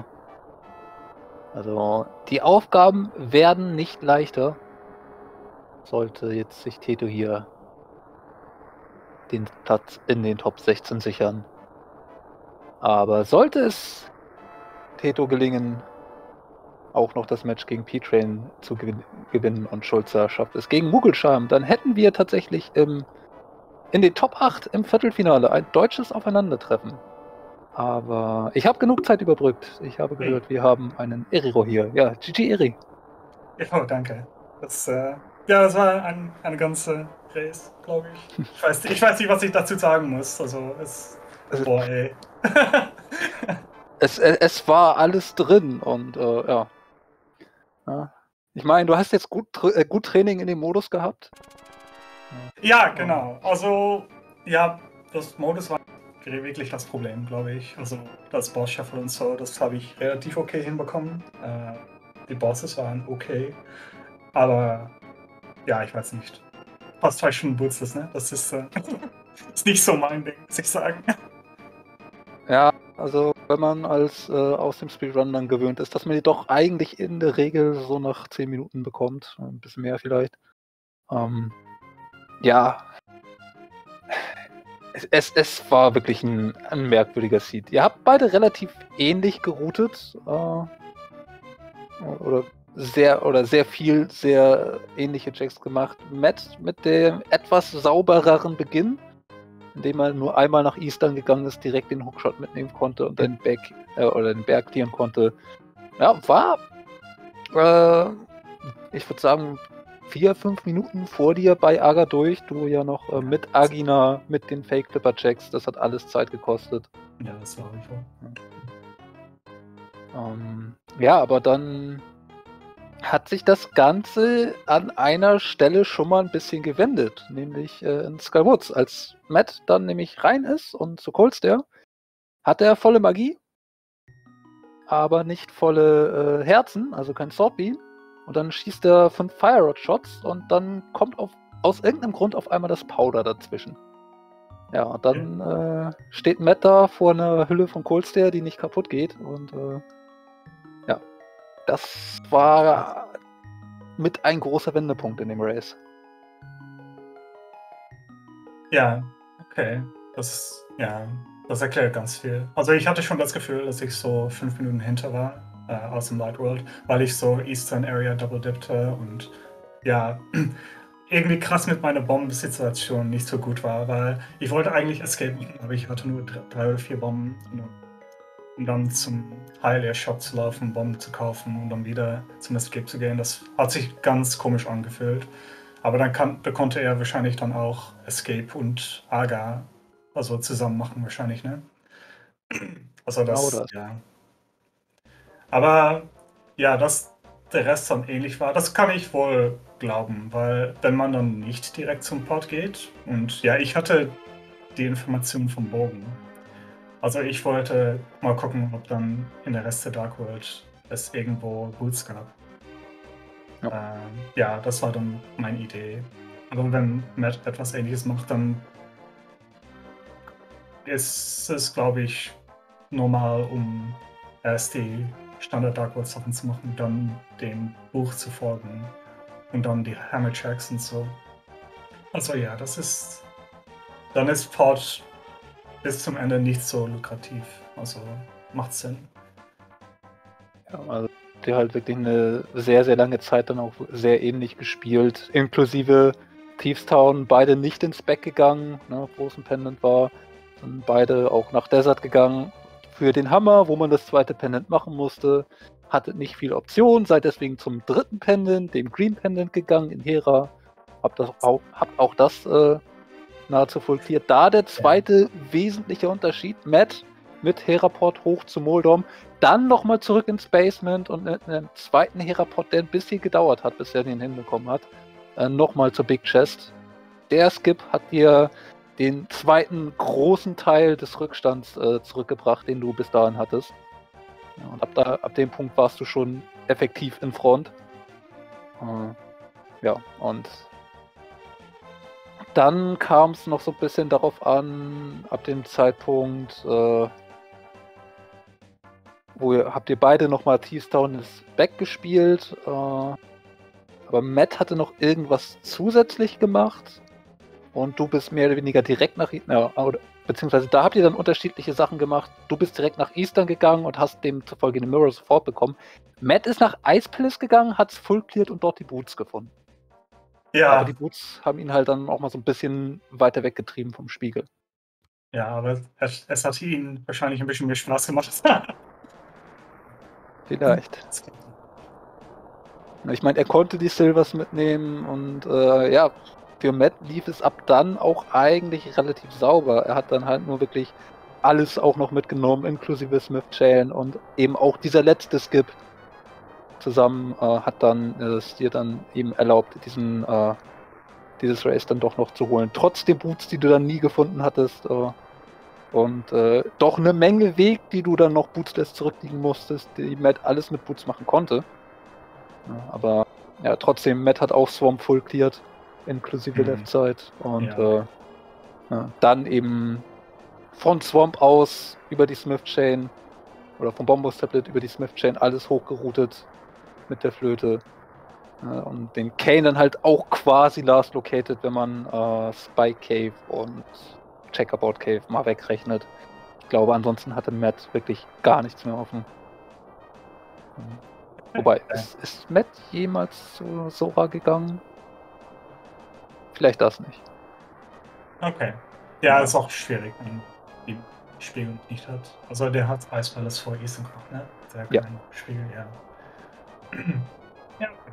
Also die Aufgaben werden nicht leichter. Sollte jetzt sich Teto hier den Platz in den Top 16 sichern. Aber sollte es Teto gelingen, auch noch das Match gegen P-Train zu gewinnen und Schulzer schafft es gegen Muggelsharm, dann hätten wir tatsächlich in den Top 8 im Viertelfinale ein deutsches Aufeinandertreffen. Aber ich habe genug Zeit überbrückt. Ich habe gehört, wir haben einen Eriror hier. Ja, GG Eri. Oh, danke. Das war eine ganze Race, glaube ich. Ich weiß nicht, was ich dazu sagen muss. Also, boah, ey. Es war alles drin und ja. Ich meine, du hast jetzt gut Training in dem Modus gehabt. Ja, genau. Also, ja, das Modus war wirklich das Problem, glaube ich. Also, das Boss-Shuffle und so, das habe ich relativ okay hinbekommen. Die Bosses waren okay. Aber, ja, ich weiß nicht. Fast 2 Stunden Butzes, ne? Das ist nicht so mein Ding, muss ich sagen. Ja, also wenn man aus dem Speedrun dann gewöhnt ist, dass man die doch eigentlich in der Regel so nach 10 Minuten bekommt. Ein bisschen mehr vielleicht. Ja. Es war wirklich ein merkwürdiger Seed. Ihr habt beide relativ ähnlich geroutet. Oder sehr viel, sehr ähnliche Checks gemacht. Matt mit dem etwas saubereren Beginn, indem er nur einmal nach Eastern gegangen ist, direkt den Hookshot mitnehmen konnte und den Berg clearen konnte. Ja, war, ich würde sagen, 4-5 Minuten vor dir bei Aga durch. Du ja noch mit Agina, mit den Fake-Clipper-Checks. Das hat alles Zeit gekostet. Ja, das war einfach. Ja, aber dann hat sich das Ganze an einer Stelle schon mal ein bisschen gewendet, nämlich in Skywoods. Als Matt dann nämlich rein ist und zu Coldstair, hat er volle Magie, aber nicht volle Herzen, also kein Swordbeam. Und dann schießt er 5 Fire Rod Shots und dann kommt aus irgendeinem Grund auf einmal das Powder dazwischen. Ja, und dann steht Matt da vor einer Hülle von Coldstair, die nicht kaputt geht. Und ja, das war mit ein großer Wendepunkt in dem Race. Ja, okay. Das erklärt ganz viel. Also ich hatte schon das Gefühl, dass ich so 5 Minuten hinter war aus dem Light World, weil ich so Eastern Area double dippte und ja, irgendwie krass mit meiner Bombensituation nicht so gut war, weil ich wollte eigentlich Escape machen, aber ich hatte nur 3 oder 4 Bomben, um dann zum High-Layer-Shop zu laufen, Bomben zu kaufen und dann wieder zum Escape zu gehen. Das hat sich ganz komisch angefühlt. Aber dann konnte er wahrscheinlich dann auch Escape und Aga also zusammen machen wahrscheinlich, ne? Also das, ja. Aber ja, dass der Rest dann ähnlich war, das kann ich wohl glauben, weil wenn man dann nicht direkt zum Port geht und ja, ich hatte die Information vom Bogen. Also ich wollte mal gucken, ob dann in der Rest der Dark World es irgendwo Boots gab. Ja, das war dann meine Idee. Aber wenn Matt etwas Ähnliches macht, dann ist es, glaube ich, normal, um erst die Standard Dark World Sachen zu machen, dann dem Buch zu folgen und dann die Hammer Checks und so. Also ja, dann ist Port bis zum Ende nicht so lukrativ. Also macht Sinn. Ja, also die halt wirklich eine sehr, sehr lange Zeit dann auch sehr ähnlich gespielt, inklusive Thievestown, beide nicht ins Back gegangen, ne, wo es ein Pendant war, sind beide auch nach Desert gegangen für den Hammer, wo man das zweite Pendant machen musste, hattet nicht viel Option, seid deswegen zum dritten Pendant, dem Green Pendant gegangen in Hera, habt auch das nahezu voll clear. Da der zweite wesentliche Unterschied, Matt mit Heraport hoch zu Moldom, dann nochmal zurück ins Basement und mit einem zweiten Heraport, der ein bisschen gedauert hat, bis er den hinbekommen hat, nochmal zur Big Chest. Der Skip hat dir den zweiten großen Teil des Rückstands zurückgebracht, den du bis dahin hattest. Ja, und ab dem Punkt warst du schon effektiv in Front. Ja, und dann kam es noch so ein bisschen darauf an, ab dem Zeitpunkt, habt ihr beide nochmal Teastown is Back gespielt, aber Matt hatte noch irgendwas zusätzlich gemacht und du bist mehr oder weniger direkt nach beziehungsweise da habt ihr dann unterschiedliche Sachen gemacht. Du bist direkt nach Eastern gegangen und hast demzufolge eine Mirror sofort bekommen. Matt ist nach Ice Palace gegangen, hat's full cleared und dort die Boots gefunden. Ja. Aber die Boots haben ihn halt dann auch mal so ein bisschen weiter weggetrieben vom Spiegel. Ja, aber es hat ihn wahrscheinlich ein bisschen mehr Spaß gemacht. Vielleicht. Ich meine, er konnte die Silvers mitnehmen und ja, für Matt lief es ab dann auch eigentlich relativ sauber. Er hat dann halt nur wirklich alles auch noch mitgenommen, inklusive Smith Chain und eben auch dieser letzte Skip zusammen hat dann es dir dann eben erlaubt, dieses Race dann doch noch zu holen. Trotz der Boots, die du dann nie gefunden hattest. Und doch eine Menge Weg, die du dann noch bootsless zurückliegen musstest, die Matt alles mit Boots machen konnte. Ja, aber ja, trotzdem, Matt hat auch Swamp full cleared, inklusive Left Side. Und ja, dann eben von Swamp aus über die Smith Chain oder vom Bombos Tablet über die Smith Chain alles hochgeroutet mit der Flöte. Und den Kane dann halt auch quasi last located, wenn man Spike Cave und Checkerboard Cave mal wegrechnet. Ich glaube, ansonsten hatte Matt wirklich gar nichts mehr offen. Wobei, ist Matt jemals zu Sora gegangen? Vielleicht das nicht. Okay. Ja, ist auch schwierig, wenn die Spiegel nicht hat. Also der hat Ice Palace vor Eastern gemacht, ne? Der kann Spiegel, ja. Ja, okay.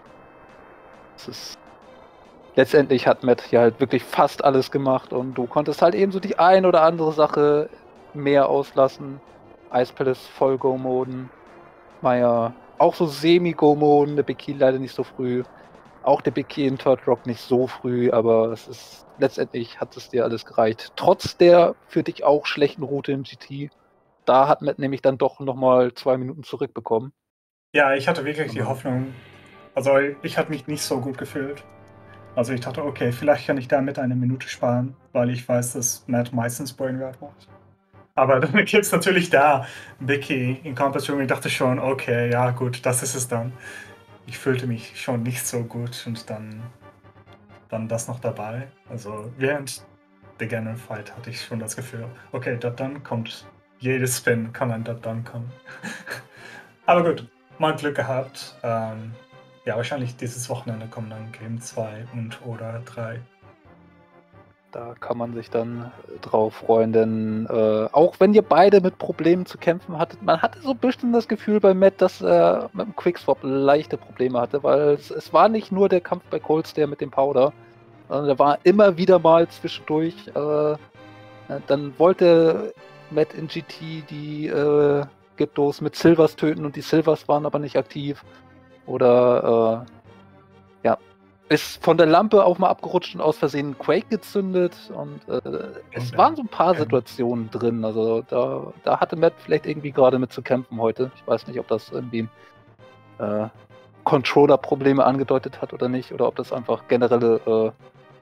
Letztendlich hat Matt hier halt wirklich fast alles gemacht und du konntest halt eben so die ein oder andere Sache mehr auslassen. Ice Palace voll Go-Moden. War auch so Semi-Go-Moden, der Big Key leider nicht so früh. Auch der Big Key in Third Rock nicht so früh, aber letztendlich hat es dir alles gereicht. Trotz der für dich auch schlechten Route in GT. Da hat Matt nämlich dann doch nochmal 2 Minuten zurückbekommen. Ja, ich hatte wirklich die Hoffnung, also ich habe mich nicht so gut gefühlt. Also ich dachte, okay, vielleicht kann ich damit eine Minute sparen, weil ich weiß, dass Matt meistens Brainrot macht. Aber dann gibt es natürlich da Vicky in Compass Room. Ich dachte schon, okay, ja gut, das ist es dann. Ich fühlte mich schon nicht so gut und dann das noch dabei. Also während der Ganon Fight hatte ich schon das Gefühl, okay, dann kommt jedes Spin, kann ein dann kommen. Aber gut, mal Glück gehabt. Ja, wahrscheinlich dieses Wochenende kommen dann Game 2 oder 3. Da kann man sich dann drauf freuen, denn auch wenn ihr beide mit Problemen zu kämpfen hattet, man hatte so ein bisschen das Gefühl bei Matt, dass er mit dem Quickswap leichte Probleme hatte, weil es war nicht nur der Kampf bei Cold Stare mit dem Powder, sondern da war immer wieder mal zwischendurch, dann wollte Matt in GT die Gyptos mit Silvers töten und die Silvers waren aber nicht aktiv. Oder ja, ist von der Lampe auch mal abgerutscht und aus Versehen Quake gezündet und es waren so ein paar Situationen drin. Also da hatte Matt vielleicht irgendwie gerade mit zu kämpfen heute. Ich weiß nicht, ob das irgendwie Controller-Probleme angedeutet hat oder nicht, oder ob das einfach generelle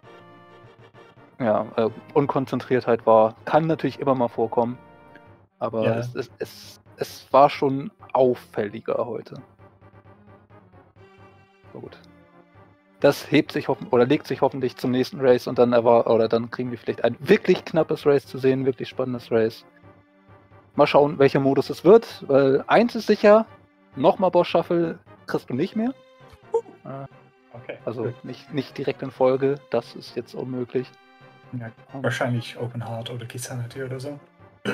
Unkonzentriertheit war. Kann natürlich immer mal vorkommen. Aber Ja. es war schon auffälliger heute. Aber gut. Das legt sich hoffentlich zum nächsten Race und dann kriegen wir vielleicht ein wirklich knappes Race zu sehen, wirklich spannendes Race. Mal schauen, welcher Modus es wird, weil eins ist sicher, nochmal Boss Shuffle kriegst du nicht mehr. Okay. Also nicht direkt in Folge, das ist jetzt unmöglich. Ja, wahrscheinlich Open Heart oder Kisanity oder so. Ja.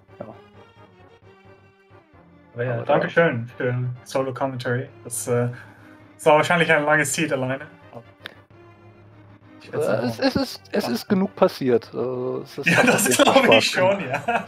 Aber ja, danke schön für Solo Commentary. Das war wahrscheinlich ein langes Seed alleine. Es ist genug passiert. Ja, das glaube ich schon, ja.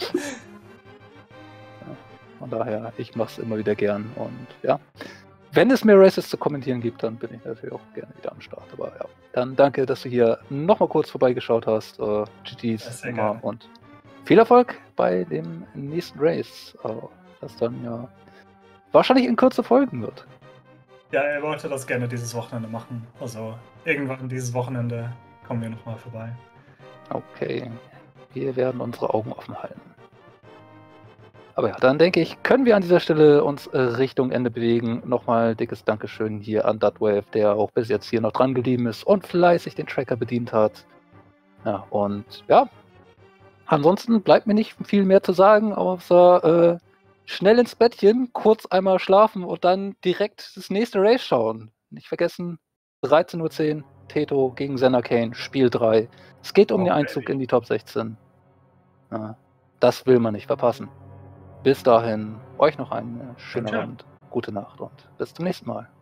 Von daher, ich mache es immer wieder gern. Und ja, wenn es mehr Races zu kommentieren gibt, dann bin ich natürlich auch gerne wieder am Start. Aber ja, dann danke, dass du hier nochmal kurz vorbeigeschaut hast. GG's immer und viel Erfolg bei dem nächsten Race, das dann ja wahrscheinlich in Kürze folgen wird. Ja, er wollte das gerne dieses Wochenende machen. Also irgendwann dieses Wochenende kommen wir nochmal vorbei. Okay, wir werden unsere Augen offen halten. Aber ja, dann denke ich, können wir an dieser Stelle uns Richtung Ende bewegen. Nochmal dickes Dankeschön hier an Dutwave, der auch bis jetzt hier noch dran geblieben ist und fleißig den Tracker bedient hat. Ja, und ja, ansonsten bleibt mir nicht viel mehr zu sagen, außer schnell ins Bettchen, kurz einmal schlafen und dann direkt das nächste Race schauen. Nicht vergessen, 13:10 Uhr, Teto gegen Senna Kane, Spiel 3. Es geht um den Einzug in die Top 16. Ja, das will man nicht verpassen. Bis dahin, euch noch einen schönen Abend, gute Nacht und bis zum nächsten Mal.